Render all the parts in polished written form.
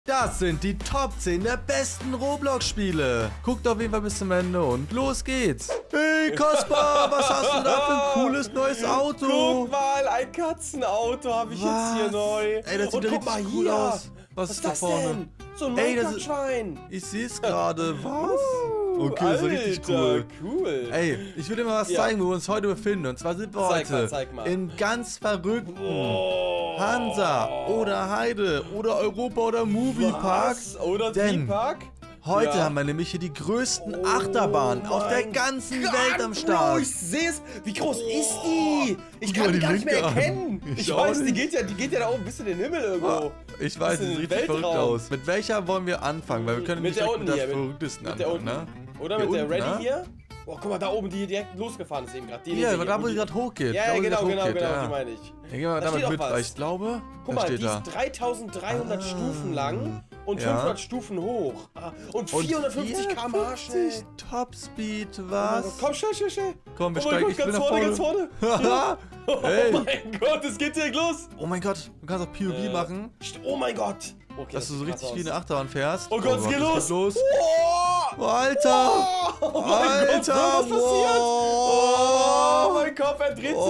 Das sind die Top 10 der besten Roblox-Spiele. Guckt auf jeden Fall bis zum Ende und los geht's. Hey Kaspar, was hast du da für ein cooles neues Auto? Guck mal, ein Katzenauto habe ich jetzt hier neu. Ey, das sieht und guck mal cool hier. aus. Was ist da vorne? Denn? So ein Ey, Minecraft-Schwein. Ich sehe es gerade. Was? Okay, das ist richtig Alter, cool. cool. Ey, ich will dir mal was zeigen, wo wir uns heute befinden. Und zwar sind wir heute zeig mal. in ganz verrückten Hansa oder Heide oder Europa oder Moviepark. Oder Denn Park? heute haben wir nämlich hier die größten Achterbahnen auf der ganzen Welt am Start. Bro, ich sehe es. Wie groß ist die? Ich Guck mal kann die die gar nicht mehr Linke an. erkennen. Ich Ich auch weiß, die nicht. geht ja da oben bis in den Himmel irgendwo. Ich weiß, Bis die in sieht den richtig verrückt Weltraum. aus. Mit welcher wollen wir anfangen? Weil wir können Mit nicht der direkt unten mit der hier, verrücktesten mit der anfangen, unten. ne? Oder Hier mit der unten, Ready ne? hier? Oh, guck mal, da oben, die direkt losgefahren ist eben gerade. Hier, da wo sie gerade hochgeht. Ja, Da, wo sie genau, grad genau, hochgeht, genau, ja. die meine ich. Ja, gehen wir Da damit steht mit, auch was. weil ich glaube, Guck da mal, steht die da. ist 3300 Stufen lang und Ja. 500 Stufen hoch. Und 450 km/h schnell. Topspeed, Oh mein was? Gott, komm, schnell. Komm, wir Oh mein steigen, Gott, ich bin ganz nach vorne, vorne. ganz vorne. Oh Hey. mein Gott, es geht direkt los. Oh mein Gott, du kannst auch POV machen, Oh mein Gott. Okay, dass du so sieht richtig krass wie eine aus. Achterbahn fährst. Oh Gott, es geht es los. Oh, Alter! Oh mein Gott, Alter! was passiert? Wow. Oh, mein Kopf, er dreht sich.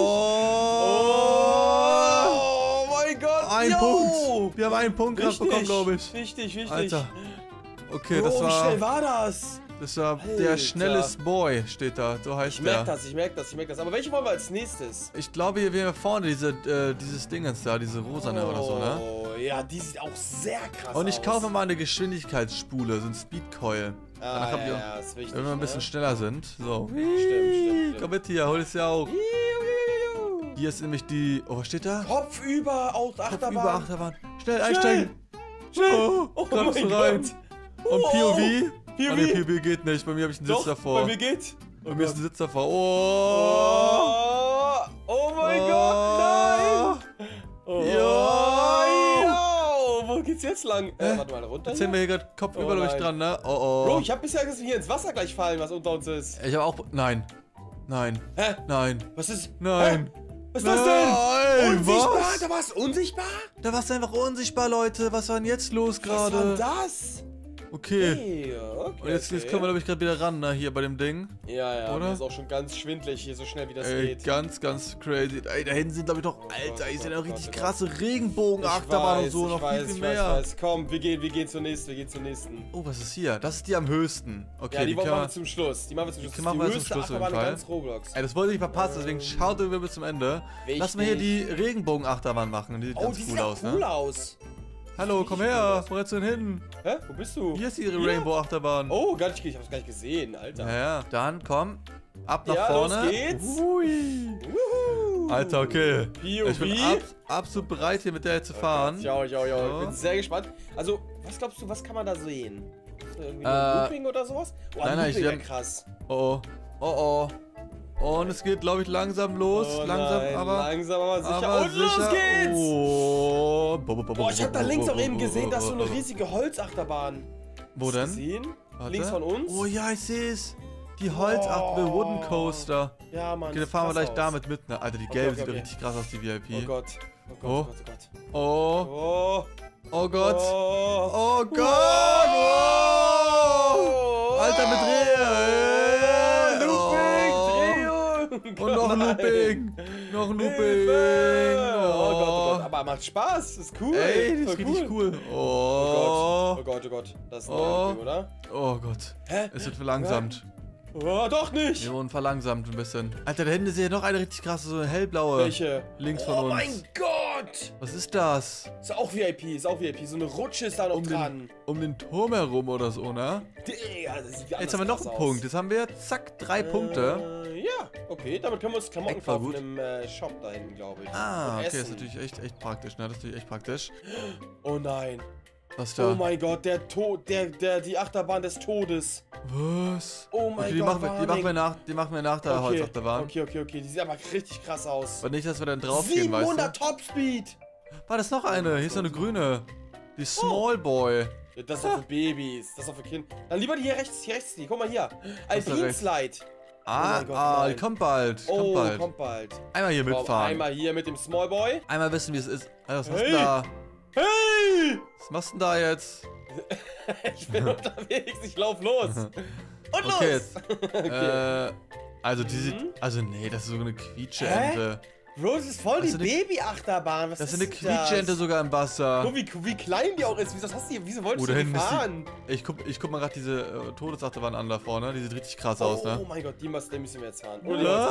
Oh. Oh mein Gott. Ein yo. Punkt! Wir haben einen Punkt gerade bekommen, glaube ich. Wichtig. Alter. Okay, Bro, das wie schnell war war das? der Alter. schnellest Boy, steht da. So heißt Ich der. merke das. Aber welche wollen wir als nächstes? Ich glaube, hier wäre vorne dieses Dingens da, diese rosane oder so, ne? Oh, ja, die sieht auch sehr krass aus. Und ich kaufe mal eine Geschwindigkeitsspule, so ein Speedcoil. Danach haben wir, ja, ist wichtig. wenn wir ein bisschen schneller sind. So. Stimmt. Komm mit hier, hol es ja auch. Juhu. Hier ist nämlich die. Oh, was steht da? Kopfüber aus Achterbahn. Über Achterbahn. Schnell einsteigen. Schnell. Oh, kommst du rein. Und POV? POV? Oh, nee, POV geht nicht. Bei mir habe ich einen Sitz Doch, davor. bei mir geht. Bei mir ist ein Sitz davor. Oh. Oh mein Gott, nein! Oh, Ja. Wo geht's jetzt lang? Warte mal, runter. Jetzt sind wir hier gerade kopfüber durch nein. dran, ne? Oh. Bro, ich hab bisher gesehen, hier ins Wasser gleich fallen, was unter uns ist. Ich habe auch. Nein. Hä? Nein. Was ist? Nein. Hä? Was ist das denn? Nein, Unsichtbar? was? Da war's unsichtbar? Da warst du einfach unsichtbar, Leute. Was war denn jetzt los Was war gerade? das? Okay. Hey, okay. Und jetzt können wir, glaube ich, gerade wieder ran, ne? Hier bei dem Ding. Ja, oder? mir ist auch schon ganz schwindelig hier, so schnell wie das Ey, geht. ganz crazy. Ey, da hinten sind, glaube ich, noch. Alter, hier sind ja Gott, richtig Gott, krasse Regenbogen-Achterbahnen und so. Noch viel mehr. Ich weiß. Komm, wir gehen zur nächsten, Oh, was ist hier? Das ist die am höchsten. Okay, Ja, die kann machen wir man. zum Schluss. Die machen wir zum Schluss. Die Das ist machen die wir zum höchste Schluss auf jeden Achterbahn in Fall. ganz Roblox. Ey, das wollte ich verpassen, deswegen schaut wir bis zum Ende. Wichtig. Lass mal hier die Regenbogen-Achterbahn machen. Die sieht Oh, ganz die cool sieht aus, auch cool ne? aus. Hallo, komm her. Wo rennst du denn hin? Hä? Wo bist du? Hier ist die Rainbow-Achterbahn. Oh, ich hab's gar nicht gesehen, Alter. Ja. Dann komm. Ab nach Ja, vorne. los geht's. Hui. Wuhu. Alter, okay. POV. Ich bin absolut bereit, hier mit der zu fahren. Ja. So. Ich bin sehr gespannt. Also, was glaubst du, was kann man da sehen? Ist da irgendwie ein Looping oder sowas? Oh, nein, Looping wir wär haben- krass. Oh. Und es geht, glaube ich, langsam los. Oh, langsam, nein, aber. langsam, aber sicher. Aber Und los sicher. geht's! Oh. Boah, ich hab da links auch eben gesehen, da ist so eine riesige Holzachterbahn. Wo Hast du denn? gesehen? Warte. Links von uns? Oh ja, ich sehe es. Die Holzachterbahn, Wooden Coaster. Ja, Mann. Okay, dann sieht fahren wir krass gleich aus. damit mit. Ne? Alter, die Okay, gelbe okay, sieht okay. richtig krass aus, die VIP. Oh Gott. Oh. Oh. Oh. Oh. Oh Gott. Oh. Oh Gott. Oh. Alter, mit Dreh. Looping, Drehung. Und noch ein Nein. Looping. Noch ein Looping. Hilfe. Oh Gott. Aber macht Spaß. Ist cool. Ey, das ist Voll richtig cool. Oh Oh. Gott. Das ist ein Oh. Looping, oder? Oh Gott. Hä? Es wird verlangsamt. Oh, doch nicht. Wir wurden verlangsamt ein bisschen. Alter, da hinten ist ja noch eine richtig krasse, so eine hellblaue. Welche? Links von Oh uns. mein Gott. Was ist das? Ist auch VIP. So eine Rutsche ist da noch dran. Um den Turm herum oder so, ne? Digga, das sieht Jetzt haben wir noch einen Punkt. Jetzt haben wir, zack, 3 Punkte. Ja, okay, damit können wir uns Klamotten Echt voll kaufen gut. im Shop da hinten, glaube ich. Ah, Und okay, essen. das ist natürlich echt praktisch, ne? Das ist natürlich echt praktisch. Oh nein. Was Oh da? mein Gott, die Achterbahn des Todes. Was? Oh mein Okay, die Gott, machen wir nach der Holzachterbahn. Okay. Die sieht aber richtig krass aus. Aber nicht, dass wir dann draufgehen, weißt 700 Topspeed. du? War das noch eine? Hier ist noch eine grüne. Die Small Boy. Ja, das ist doch für Babys. Das ist doch für Kinder. Dann lieber die hier rechts, die. Guck mal hier. Was da Alpine rechts? Slide. Ah, mein Gott, die nein. kommt bald. Oh, Kommt bald. kommt bald. Einmal hier Komm, mitfahren. einmal hier mit dem Small Boy. Einmal wissen, wie es ist. Alter, was hast Hey. du da? Hey! Was machst du denn da jetzt? Ich bin unterwegs, ich lauf los. Und Okay, los! jetzt. Also die sieht. Also nee, das ist so eine Quietsche-Ente. Bro, das ist voll Das die ist eine- Baby-Achterbahn. Was Das ist ist eine denn das? Quietsche-Ente sogar im Wasser. Guck, wie klein die auch ist. Wieso wolltest Da du die hinten ist fahren? die. Ich guck mal gerade diese Todesachterbahn an da vorne. Die sieht richtig krass aus, ne? Oh mein Gott, die müssen wir jetzt fahren.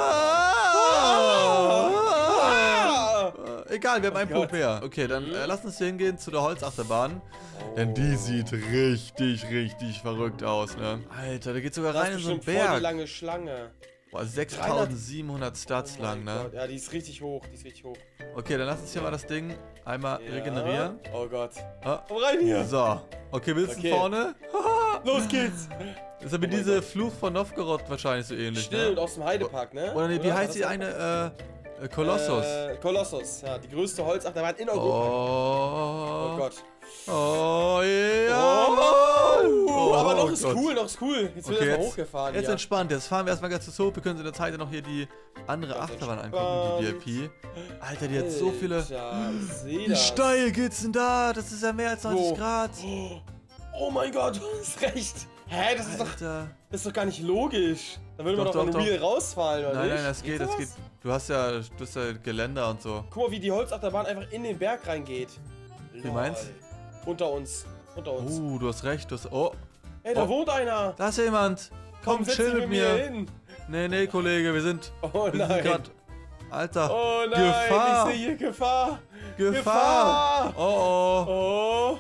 Egal, wir haben einen Gott. Punkt mehr. Okay, dann lass uns hier hingehen zu der Holzachterbahn. Denn die sieht richtig verrückt aus, ne? Alter, da geht sogar Das rein ist in so einen bestimmt voll die Berg. lange Schlange. Boah, 6700 Stats Oh lang, mein ne? Gott. Ja, die ist richtig hoch, Okay, dann lass uns hier mal das Ding einmal regenerieren. Oh Gott. Ah. Komm rein hier. So, okay, wir sitzen Okay. vorne. Los geht's. Das ist aber Oh mein diese Gott. Fluch von Novgorod wahrscheinlich so ähnlich, Stimmt, ne? aus dem Heidepark, ne? Oder nee, wie Oder? heißt Was die das eine? Kolossus. Kolossus, ja, die größte Holzachterbahn in Europa. Oh Oh. Gott. Oh, ja. Aber noch ist Gott. cool, Jetzt wird Okay, erstmal jetzt, hochgefahren. jetzt hier. entspannt. Jetzt fahren wir erstmal ganz zu Hof. Wir können uns in der Zeit noch hier die andere Ganz Achterbahn angucken, die entspannt. VIP. Alter, die hat so viele... Alter, ich seh Wie das. steil geht's denn da? Das ist ja mehr als 90 Wo? Grad. Oh mein Gott, du hast recht. Hä, das Alter. ist doch gar nicht logisch. Da würde man Doch, doch von doch, dem Wheel rausfallen, oder Nein, nicht? nein, das geht, das geht. Du hast ja Geländer und so. Guck mal, wie die Holzachterbahn einfach in den Berg reingeht. Wie meinst du? Unter uns. Du hast recht. Oh, Ey, da Oh. wohnt einer. da ist jemand. Komm, setz chill dich mit mir. hin. Nee, Kollege, wir sind Oh wir sind nein. grad... Alter, Oh nein, Gefahr. ich sehe hier Gefahr. Gefahr. Oh, Oh.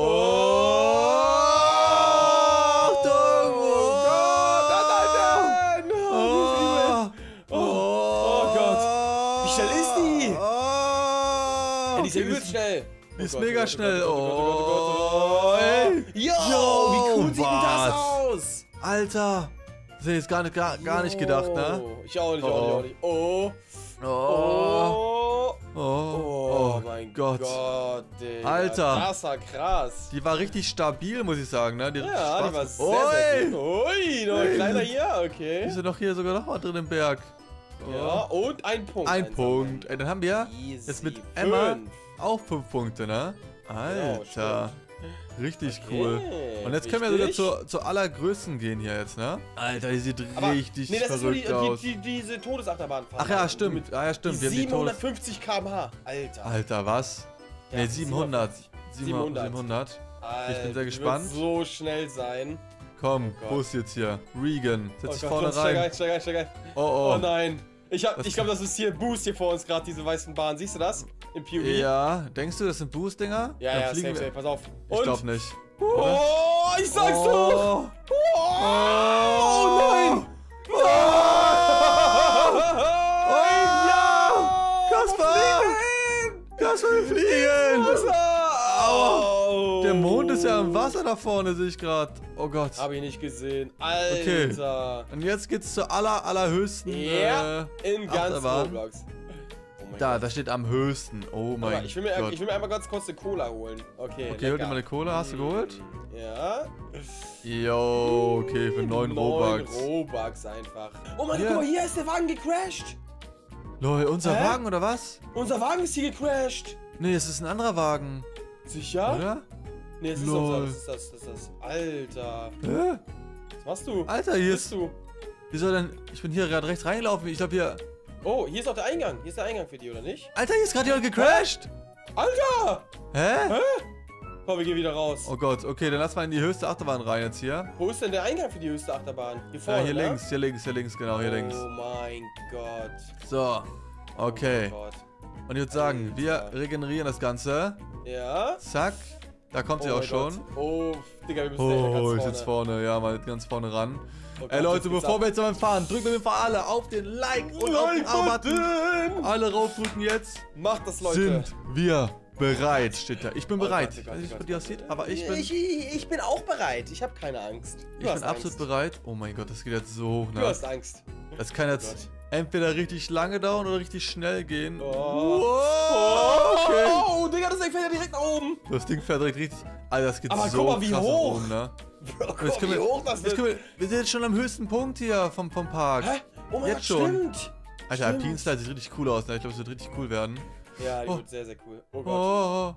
Achtung. Oh Gott, nein. Oh Gott. Wie schnell ist die? Ja, die ist ja übelst schnell. Die ist Oh mega Gott, schnell. Oh Gott, oh Gott, oh Gott, oh Gott. Ey. Yo, Yo, wie cool sieht denn das was? aus? Alter. Das hätte ich jetzt gar nicht gedacht, ne? Ich auch nicht, Oh, auch nicht. Oh. Oh. Oh. Oh. Oh mein Gott. Gott, Digga. Alter. Das war krass. Die war richtig stabil, muss ich sagen, ne? Die hat Ja, die richtig war Spaß sehr gemacht. gut. Ui, noch ein Ey. kleiner hier, Die okay. sind doch hier sogar noch mal drin im Berg. Oh. Ja, und ein Punkt. Ein einsammeln. Punkt. Ey, dann haben wir Easy. jetzt mit Emma 5. auch 5 Punkte, ne? Alter. Richtig cool. Und jetzt können wir sogar richtig. zur allergrößten gehen hier jetzt, ne? Alter, die sieht Aber, richtig nee, das ist nur verrückt aus. diese Todesachterbahn fahren. Ach ja, stimmt. Ah ja, stimmt. Wir haben die Todes... 750 km/h. Alter. Alter, was? Ja, Ne, 700. 700. 700. Alter. Ich bin sehr die gespannt. Wird so schnell sein. Komm, Oh Gott. Bus jetzt hier. Regan, setz dich vorne Gott, steig rein. steig ein. Oh, Oh nein. Ich Das- glaube, das ist hier Boost hier vor uns gerade, diese weißen Bahnen. Siehst du das? Im POV? Ja, denkst du, das sind Boost-Dinger? Ja, Dann ja, fliegen safe, wir- pass auf. Ich glaub nicht. Oh, ich sag's doch! Oh, Oh nein! oh ja! Kaspar! Kaspar, wir fliegen! Au! Der Mond ist ja im Wasser da vorne, sehe ich gerade. Oh Gott. Hab ich nicht gesehen. Alter. Und jetzt geht's zur allerhöchsten Ja, in ganz Achterbahn. Roblox. Oh mein Da, Gott. da steht am höchsten. Oh Guck mein mal, ich will mir Gott. einmal ganz kurz eine Cola holen. Okay, Okay, hol dir lecker. mal eine Cola. Hast du geholt? Ja. Jo, okay, für 9 Robux. Robux einfach. Oh mein Ja. Gott, guck mal, hier ist der Wagen gecrashed. Lol, unser Hä? Wagen oder was? Unser Wagen ist hier gecrashed. Nee, es ist ein anderer Wagen. Sicher? Oder? Nee, es ist Lol. unser. Das ist das. Alter. Hä? Was machst du? Alter, hier Bist ist. du? Wie soll denn. Ich bin hier gerade rechts reingelaufen. Ich glaube hier. Oh, hier ist auch der Eingang. Hier ist der Eingang für die, oder nicht? Alter, hier ist gerade jemand gecrashed. Alter! Hä? Komm, wir gehen wieder raus. Oh Gott, okay, dann lass mal in die höchste Achterbahn rein jetzt hier. Wo ist denn der Eingang für die höchste Achterbahn? Hier Ja, vorne, hier ne? links, genau, hier links. Oh mein Gott. So, okay. Oh Gott. Und ich würde sagen, wir Alter. regenerieren das Ganze. Ja? Zack. Da kommt sie Oh auch mein schon. Gott. Oh, Digga, wir müssen echt Oh, ganz ich vorne. sitze vorne, ja, mal ganz vorne ran. Oh Gott, Ey Leute, jetzt geht's bevor ab. wir jetzt mal fahren, drückt auf jeden Fall alle auf den Like und auf den Abo-Button. Alle raufdrücken jetzt. Macht das, Leute. Sind wir bereit, steht da. Ich bin Oh bereit. Gott, oh Ich Gott, weiß nicht, oh wie Gott, dir oh aussieht, Gott. aber ich bin Ich bin auch bereit. Ich habe keine Angst. Du hast absolut Angst. bereit. Oh mein Gott, das geht jetzt so hoch, Du ne? hast Angst. Das kann jetzt Gott. entweder richtig lange dauern oder richtig schnell gehen. Oh. Wow, okay. Oh, Digga, das Ding fährt ja direkt nach oben. Das Ding fährt direkt richtig. Alter, das geht Aber so guck mal, wie krass nach hoch. oben, ne? Bro, Jetzt guck, können wie wir, hoch das jetzt wird. können wir sind jetzt schon am höchsten Punkt hier vom Park. Hä? Oh mein Jetzt Gott, schon. stimmt. Alter, Stimmt. Alpine Slide sieht richtig cool aus, ne? Ich glaube, es wird richtig cool werden. Ja, die Oh. wird sehr, sehr cool. Oh Gott. Oh,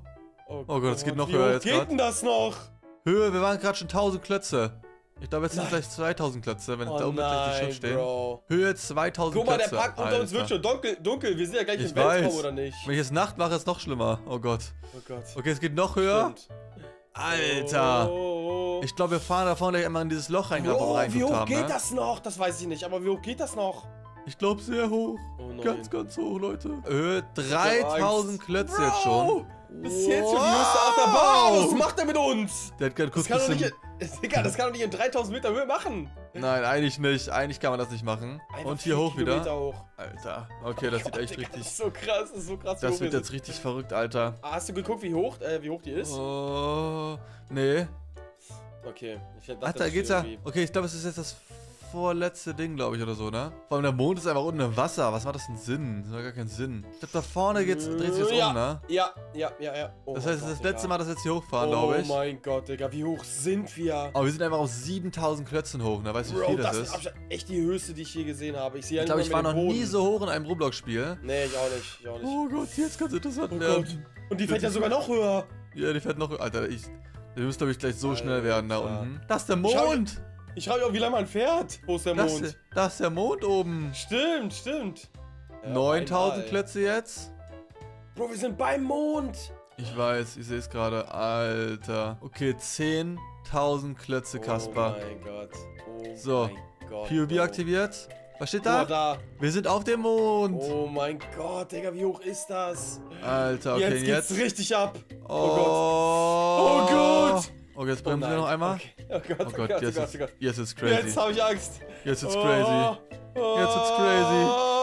Oh Gott, es geht noch wie höher hoch jetzt geht gerade. denn das noch? Höhe, wir waren gerade schon 1000 Klötze. Ich glaube, jetzt sind es gleich 2000 Klötze, wenn da oben gleich die Schrift stehen. Bro. Höhe 2000 Guck mal, Klötze. der Park unter uns wird schon dunkel. Wir sind ja gleich Ich im Weltraum, weiß. oder nicht? Wenn ich jetzt Nacht mache, ist es noch schlimmer. Oh Gott. Oh Gott. Okay, es geht noch höher. Stimmt. Alter. Oh. Ich glaube, wir fahren da vorne gleich einmal in dieses Loch rein, wo wir Bro, wie reingeguckt hoch haben, geht ne? das noch? Das weiß ich nicht, aber wie hoch geht das noch? Ich glaube, sehr hoch. Oh nein. Ganz, ganz hoch, Leute. Höhe hab 3000 Klötze jetzt schon. Das ist jetzt schon die höchste Achterbahn. Was macht er mit uns? Der hat gerade Das kurz kann, doch bisschen... nicht, Digga, das kann doch nicht in 3000 Meter Höhe machen. Nein, eigentlich nicht. Eigentlich kann man das nicht machen. Einfach Und hier 4 hoch Kilometer wieder. hoch. Alter. Okay, das Gott, sieht echt Digga, richtig... Das ist so krass, das ist so krass. Das wie hoch wird wir jetzt sind. richtig verrückt, Alter. Hast du geguckt, wie hoch die ist? Oh... Nee. Okay. Ich dachte, Alter, das geht's steht ja... irgendwie- Okay, ich glaube, es ist jetzt das vorletzte Ding, glaube ich, oder so, ne? Vor allem der Mond ist einfach unten im Wasser. Was macht das denn Sinn? Das hat gar keinen Sinn. Ich glaube, da vorne dreht sich jetzt ja. um, ne? Ja. Oh Das mein heißt, das ist Gott, das letzte Digga. Mal, dass wir jetzt hier hochfahren, glaube ich. Oh mein Gott, Digga, wie hoch sind wir? Aber wir sind einfach auf 7000 Klötzen hoch, ne? Weißt du, wie Bro, viel das das ist ist? Abstand echt die höchste, die ich je gesehen habe. Ich sehe ja Ich glaube, nicht ich mal war mehr noch den nie Boden. so hoch in einem Roblox-Spiel. Nee, ich auch nicht. Oh Gott, jetzt ganz interessant Oh werden. Gott. Und die fährt ja sogar noch höher. Ja, die fährt noch... Alter, wir müssen, glaube ich, gleich so schnell werden da Alter. unten. Das ist der Schau- Mond! Ich frage mich auch, wie lange man fährt. Wo ist der Mond? Das ist der Mond oben. Stimmt. Ja, 9000 einmal. Klötze jetzt. Bro, wir sind beim Mond. Ich weiß, ich sehe es gerade. Alter. Okay, 10.000 Klötze, Kaspar. Oh mein Gott. Oh So, mein Gott. POV Bro. aktiviert. Was steht Guck mal da? da. Wir sind auf dem Mond. Oh mein Gott, Digga, wie hoch ist das? Alter, okay, Jetzt geht's richtig ab. Oh, Oh Gott. Okay, jetzt Oh bremsen wir nein. noch einmal. Okay. Oh Gott, Oh Gott, jetzt ist crazy. Jetzt habe ich Angst. Jetzt ist crazy. Oh, Jetzt wird's crazy.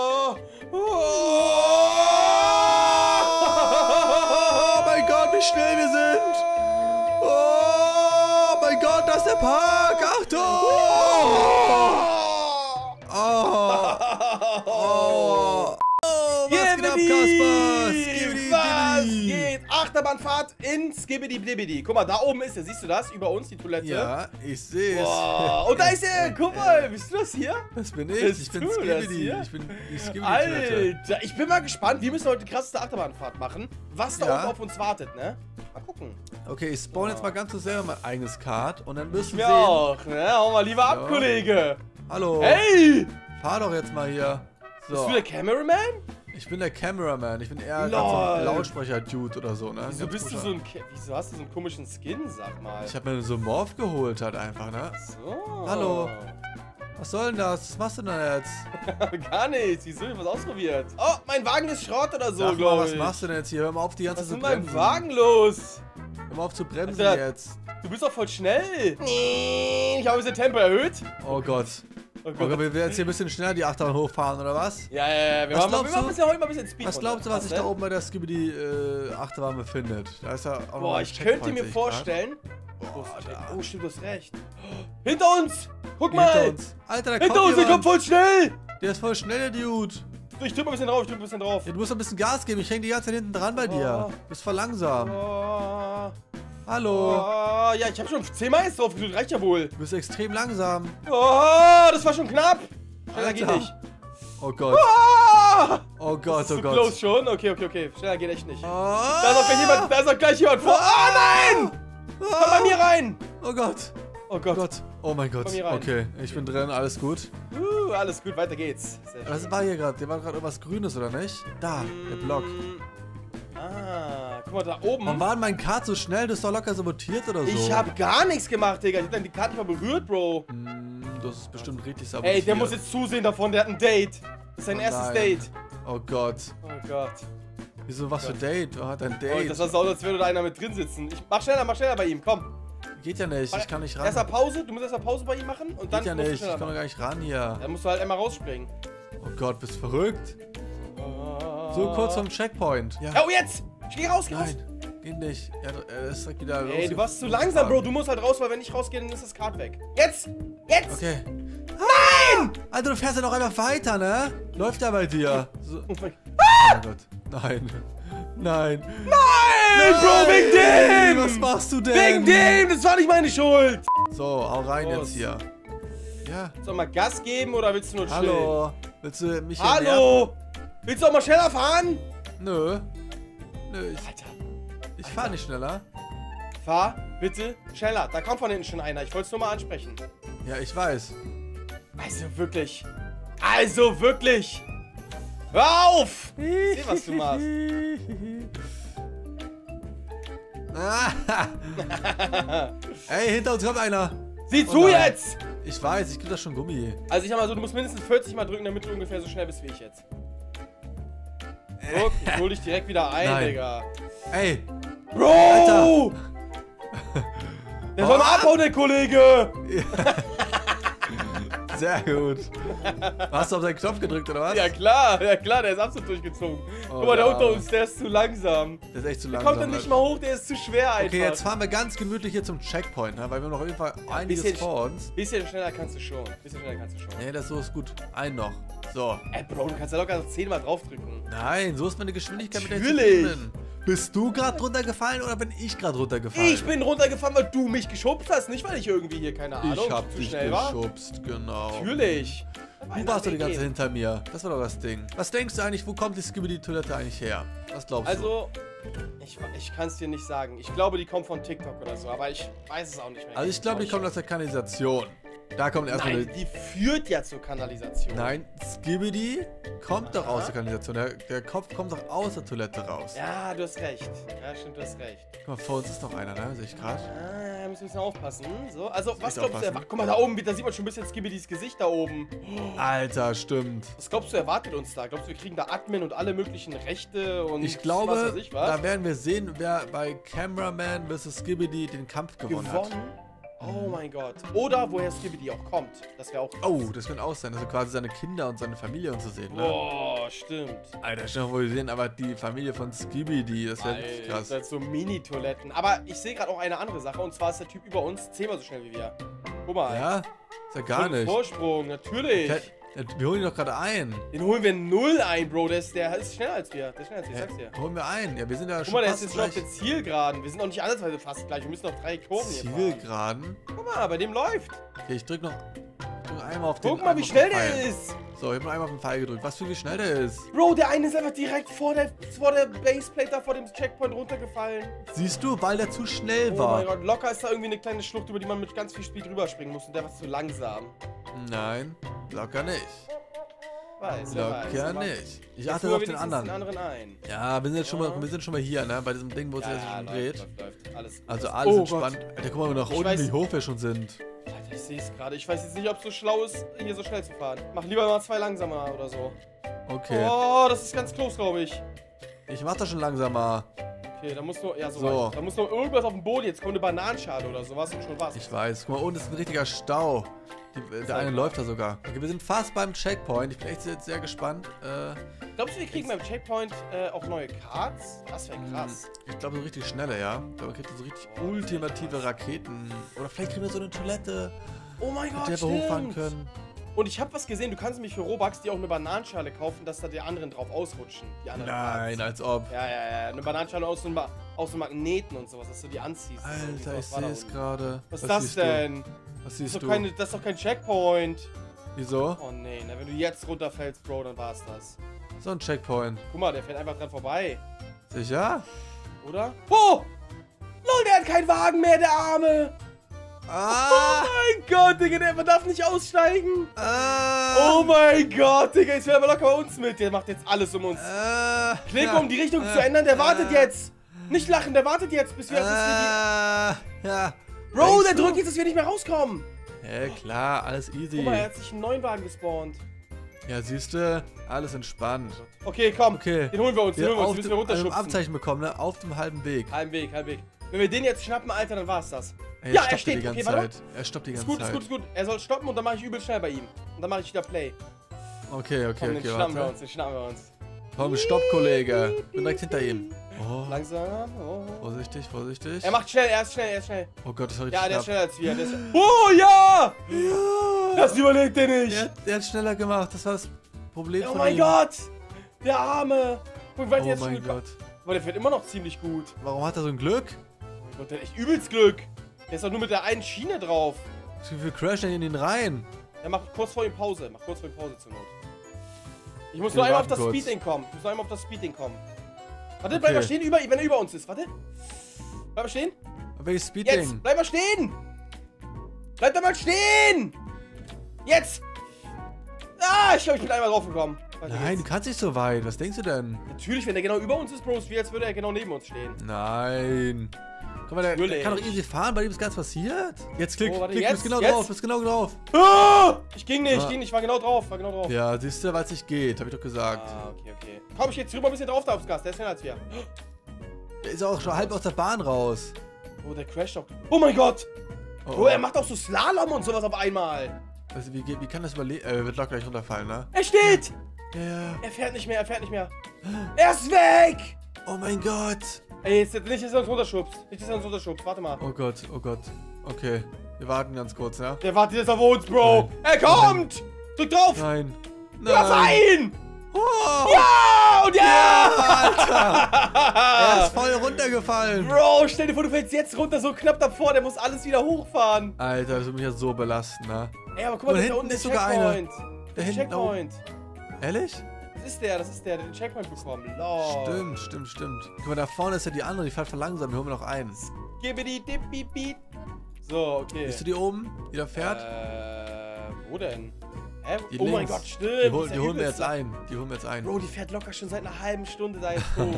Oh mein Gott, wie schnell wir sind. Oh mein Gott, das ist der Park. Achtung. Oh. Oh, was geht ab, Kaspar? Skibidi, Was dibidi. geht? Achterbahnfahrt in Skibidi-Blibidi. Guck mal, da oben ist er. Siehst du das? Über uns, die Toilette. Ja, ich sehe es. Boah. Und da ist er. Guck mal. Bist du das hier? Das bin ich. Bist Ich bin du das Skibidi. hier? Ich bin die Skibidi-Toilette. Alter, ich bin mal gespannt. Wir müssen heute die krasseste Achterbahnfahrt machen. Was da Ja. oben auf uns wartet, ne? Mal gucken. Okay, ich spawn jetzt mal ganz so selber mein eigenes Kart und dann wirst du Mir sehen. auch, ne? Hau mal lieber ab, Ja. Kollege. Hallo. Hey! Fahr doch jetzt mal hier. Bist So. du der Cameraman? Ich bin der Cameraman. Ich bin eher Lol. grad so ein Lautsprecher-Dude oder so, ne? Wieso Ganz bist du guter. so ein... Wieso hast du so einen komischen Skin, sag mal? Ich hab mir so einen Morph geholt halt einfach, ne? So. Hallo. Was soll denn das? Was machst du denn jetzt? Gar nichts. Wieso? Ich hab was ausprobiert. Oh, mein Wagen ist Schrott oder so, Sag mal, glaube was ich. machst du denn jetzt hier? Hör mal auf, die ganze Was ist Zeit mit zu meinem bremsen. Wagen los? Hör mal auf zu bremsen Alter. jetzt. Du bist doch voll schnell. Ich habe ein bisschen Tempo erhöht. Oh Gott. Oh Oh Gott, wir werden jetzt hier ein bisschen schneller die Achterbahn hochfahren, oder was? Ja, wir Was machen glaubst du? heute mal ein bisschen Speed. Was glaubst du, was sich da oben bei der Skibidi Achterbahn befindet? Da ist ja auch noch Boah, ein ich Checkpoint, könnte mir sehe ich grad. vorstellen... Boah, da. Oh, stimmt, du hast recht. Hinter uns! Guck Hinter mal! uns. Alter, da Hinter kommt uns, der kommt jemand. voll schnell! Der ist voll schnell, der Dude. Ich drück mal ein bisschen drauf, Ja, du musst ein bisschen Gas geben. Ich häng die ganze Zeit hinten dran bei dir. Oh. Du bist voll langsam. Oh, Hallo. ja, ich hab schon 10 jetzt drauf gedrückt, reicht ja wohl. Du bist extrem langsam. Oh, das war schon knapp. Schneller geht Alter. nicht. Oh Gott. Ah! Oh Gott, Ist oh zu Gott. close schon. Okay. Schneller geht echt nicht. Oh. Da ist auch gleich jemand vor. Oh nein! Komm bei mir rein! Oh Gott. Oh Oh Gott. Gott. Oh mein Gott. Komm hier rein. Okay, ich bin drin. Alles gut. Alles gut, weiter geht's. Sehr schön. Was war hier gerade? Hier war gerade irgendwas Grünes, oder nicht? Da, der Block. Guck mal, da oben. Warum war denn mein Kart so schnell? Du bist doch locker sabotiert oder so. Ich hab gar nichts gemacht, Digga. Ich hab die Karte nicht mal berührt, Bro. Das ist bestimmt richtig sabotiert. Ey, der muss jetzt zusehen davon, der hat ein Date. Das ist sein Oh erstes nein. Date. Oh Gott. Oh Gott. Wieso, was für Date? Wer hat ein Oh, Date? das war so, als würde da einer mit drin sitzen. Mach schneller bei ihm, komm. Geht ja nicht, ich kann nicht ran. Erstmal Pause, du musst erstmal Pause bei ihm machen und dann Geht ja musst du nicht, ich schneller kann doch machen. gar nicht ran hier. Dann musst du halt einmal rausspringen. Oh Gott, bist verrückt? So kurz vom Checkpoint. Ja. Oh, jetzt! Geh raus, geh raus! Nein, geht nicht. Ja, er ist direkt wieder los. Ey, du warst zu langsam, Bro. Du musst halt raus, weil wenn ich rausgehe, dann ist das Kart weg. Jetzt! Jetzt! Okay. Nein! Alter, du fährst ja noch einfach weiter, ne? Läuft ja bei dir. So. Oh mein Oh Gott. Nein. Nein. Nein, Bro, wegen dem! Was machst du denn? Wegen dem! Das war nicht meine Schuld! So, hau rein Los. jetzt hier. Ja. Soll ich mal Gas geben oder willst du nur chillen? Hallo. Willst du mich hier Hallo! Willst du auch mal schneller fahren? nerven? Nö. Alter. Ich fahre nicht schneller. Fahr bitte schneller. Da kommt von hinten schon einer. Ich wollte es nur mal ansprechen. Ja, ich weiß. Also wirklich. Also wirklich. Hör auf! Ich seh, was du machst. Ey, hinter uns kommt einer. Sieh zu jetzt! Ich weiß, ich krieg das schon Gummi. Also ich sag mal so, du musst mindestens 40 Mal drücken, damit du ungefähr so schnell bist wie ich jetzt. Guck, ich hol dich direkt wieder ein, Nein. Digga. Ey. Bro! Alter. Der soll mal abhauen, der Kollege! Sehr gut. Hast du auf seinen Knopf gedrückt, oder was? Ja klar, der ist absolut durchgezogen. Oh, Guck mal, der der unter Arme. uns, der ist zu langsam. Der ist echt zu Der langsam. kommt dann nicht mal hoch, der ist zu schwer einfach. Okay, jetzt fahren wir ganz gemütlich hier zum Checkpoint, ne? Weil wir haben noch auf jeden Fall einiges bisschen- vor uns. Bisschen schneller kannst du schon. Nee, das so ist gut. Einen noch. So. Ey, Bro, du kannst ja locker 10 Mal draufdrücken. Nein, so ist meine Geschwindigkeit mit der ich Natürlich. zufrieden bin. Bist du gerade runtergefallen oder bin ich gerade runtergefallen? Ich bin runtergefahren, weil du mich geschubst hast, nicht weil ich irgendwie hier, keine Ahnung, Ich hab zu dich schnell war. geschubst, genau. Natürlich. Du warst doch die ganze Zeit hinter mir. Das war doch das Ding. Was denkst du eigentlich, wo kommt die Skibidi-Toilette eigentlich her? Was glaubst du? Also, ich kann es dir nicht sagen. Ich glaube, die kommt von TikTok oder so, aber ich weiß es auch nicht mehr. Also ich glaube, die kommt aus der Kanalisation. Da kommt erstmal Nein, die führt ja zur Kanalisation. Nein, Skibidi kommt doch aus der Kanalisation. Der Kopf kommt doch aus der Toilette raus. Ja, du hast recht. Ja, stimmt, du hast recht. Guck mal, vor uns ist noch einer, ne? Sehe ich gerade. Ah, müssen wir ein bisschen aufpassen. So, also, was echt glaubst du? aufpassen. Guck mal, da oben, da sieht man schon ein bisschen Skibidis Gesicht da oben. Alter, stimmt. Was glaubst du, erwartet uns da? Glaubst du, wir kriegen da Admin und alle möglichen Rechte und Ich glaube, was weiß ich was? da werden wir sehen, wer bei Cameraman vs. Skibidi den Kampf gewonnen hat. Oh mein Gott. Oder woher Skibidi auch kommt. Das wäre auch krass. Oh, das könnte auch sein. Also quasi seine Kinder und seine Familie und zu sehen, ne? Boah, stimmt. Alter, stell dir vor, wir sehen aber die Familie von Skibidi. Das wäre richtig Alter, krass. das sind so Mini-Toiletten. Aber ich sehe gerade auch eine andere Sache. Und zwar ist der Typ über uns 10-mal so schnell wie wir. Guck mal. Ja? Ist ja gar Voll nicht. Vorsprung, natürlich. Wir holen ihn doch gerade ein. Den holen wir 0 ein, Bro. Der ist schneller als wir. Der ist schneller als wir, ich sag's dir. Holen wir ein. Ja, wir sind ja Guck schon mal, der ist fast jetzt schon auf gleich. der Zielgeraden. Wir sind noch nicht ansatzweise fast gleich. Wir müssen noch 3 Kurven hier fahren. Zielgeraden. Guck mal, bei dem läuft. Okay, ich drück noch einmal auf den. Guck mal, wie einmal schnell auf den der Pfeil. ist. So, ich hab noch einmal auf den Pfeil gedrückt. Was für wie schnell der ist. Bro, der eine ist einfach direkt vor der Baseplate da vor dem Checkpoint runtergefallen. Siehst du, weil der zu schnell Oh war. mein Gott, locker ist da irgendwie eine kleine Schlucht, über die man mit ganz viel Speed rüberspringen muss und der war zu langsam. Nein, locker nicht. Weiß, Locker nicht. Ich achte nur auf den anderen. ein. Ja, wir sind schon mal hier, ne? Bei diesem Ding, wo es jetzt schon dreht. läuft. Alles gut. Also alles Oh entspannt. Alter, guck mal nach Ich unten, weiß- wie hoch wir schon sind. Alter, ich sehe es gerade. Ich weiß jetzt nicht, ob es so schlau ist, hier so schnell zu fahren. Mach lieber mal 2 langsamer oder so. Okay. Oh, das ist ganz close, glaube ich. Ich mach das schon langsamer. Okay, da muss nur, ja, so. So. Weit. Da muss nur irgendwas auf dem Boden. Jetzt kommt eine Bananenschale oder sowas und schon was. Ich weiß. Guck mal, unten ist ein richtiger Stau. Der eine läuft da sogar. Okay, wir sind fast beim Checkpoint. Ich bin echt jetzt sehr gespannt. Glaubst du, wir kriegen beim Checkpoint auch neue Cards? Das wäre krass. Ich glaube, so richtig schnelle, ja. Ich glaube, man kriegt so richtig ultimative Raketen. Oder vielleicht kriegen wir so eine Toilette, Oh mein mit Gott, der wir hochfahren stimmt. können. Und ich habe was gesehen, du kannst nämlich für Robux dir auch eine Bananenschale kaufen, dass da die anderen drauf ausrutschen. Die anderen Nein, Cards. als ob. Ja. Eine Bananenschale aus so einem Magneten und sowas, dass du die anziehst. Alter, ich sehe es gerade. Was ist das siehst denn? Du? Was Das siehst ist, du? das ist doch kein Checkpoint. Wieso? Oh nee, na, wenn du jetzt runterfällst, Bro, dann war's das. So ein Checkpoint. Guck mal, der fährt einfach dran vorbei. Sicher? Oder? Oh! Lol, der hat keinen Wagen mehr, der Arme! Ah! Oh mein Gott, Digga, der darf nicht aussteigen! Ah! Oh mein Gott, Digga, jetzt will er aber locker bei uns mit. Der macht jetzt alles um uns. Klick, um die Richtung zu ändern, der wartet jetzt! Nicht lachen, der wartet jetzt, bis wir... Ja. Bro, Denkst der du? drückt jetzt, dass wir nicht mehr rauskommen! Ja, klar, alles easy. Guck mal, er hat sich einen neuen Wagen gespawnt. Ja, siehst du, alles entspannt. Okay, komm, Okay. den holen wir uns, den müssen wir Also runterschubsen. Abzeichen bekommen, ne? Auf dem halben Weg. Halben Weg. Wenn wir den jetzt schnappen, Alter, dann war's das. Ey, Ja, stoppt er steht. die ganze Okay, warte mal. Zeit. Er stoppt die Ist ganze gut, ist Zeit. gut, ist gut. Er soll stoppen und dann mache ich übel schnell bei ihm. Und dann mache ich wieder Play. Okay, Komm, den schnappen wir warte. uns, den schnappen wir uns. Komm, stopp, Kollege. Bin direkt hinter ihm. Oh, Langsam. Oh. vorsichtig, vorsichtig. Er macht schnell, er ist schnell. Oh Gott, das war richtig Ja, der ist knapp. schneller als wir. Der ist oh ja! Ja. Das überlebt er nicht. Der hat schneller gemacht. Das war das Problem Oh von mein ihm. Gott! Der Arme! Guck, weit Oh jetzt mein schon Gott. Aber der fährt immer noch ziemlich gut. Warum hat er so ein Glück? Oh mein Gott, der hat echt übelst Glück. Der ist doch nur mit der einen Schiene drauf. Wie viel crasht denn in ihn rein? Er macht kurz vor ihm Pause. zur Not. Ich muss Wir nur einmal auf warten das kurz. Speeding kommen. Warte, bleib mal stehen, wenn er über uns ist. Warte. Bleib mal stehen. Welches Speed-Ding? Jetzt, bleib mal stehen. Bleib da mal stehen. Jetzt. Ah, ich glaube, ich bin einmal draufgekommen. Nein, du kannst nicht so weit. Was denkst du denn? Natürlich, wenn er genau über uns ist, Bro, ist wie als würde er genau neben uns stehen. Nein. Guck mal, der kann doch easy fahren, bei ihm ist ganz passiert. Jetzt klick, warte, klick, jetzt, bist genau jetzt. drauf, bist genau drauf. Ah, ich ging nicht, ich war genau drauf, Ja, siehst du, weil es nicht geht, hab ich doch gesagt. Ah, okay. Komm, ich jetzt rüber ein bisschen drauf da aufs Gas, der ist schneller als wir. Der ist auch schon halb aus der Bahn raus. Oh, der crasht auch. Oh mein Gott! Oh, Oh, er macht auch so Slalom und sowas auf einmal. Also, wie kann das überleben? Er wird locker gleich runterfallen, ne? Er steht! Ja. Er fährt nicht mehr. Er ist weg! Oh mein Gott. Ey, nicht, dass er uns runterschubst. Warte mal. Oh Gott. Okay, wir warten ganz kurz, ja? Der wartet jetzt auf uns, Bro. Nein. Er kommt! Drück drauf! Nein. Lass ein! Oh. Ja! Und ja! Alter! Er ist voll runtergefallen. Bro, stell dir vor, du fällst jetzt runter, so knapp davor, der muss alles wieder hochfahren. Alter, das wird mich ja so belasten, ne? Ey, aber guck mal, Und da hinten unten ist der sogar Checkpoint. Da hinten Checkpoint. Ehrlich? Das ist der, der den Checkpoint bekommen. Lol. Stimmt. Guck mal, da vorne ist ja die andere, die fährt verlangsamt, wir holen noch einen. Skibidi dip beep beep. So, okay. Bist du die oben, die da fährt? Wo denn? Hä? Die Oh mein links. Gott, stimmt. Die holen wir jetzt ein. Die holen wir jetzt ein. Bro, die fährt locker schon seit einer halben Stunde da jetzt hoch.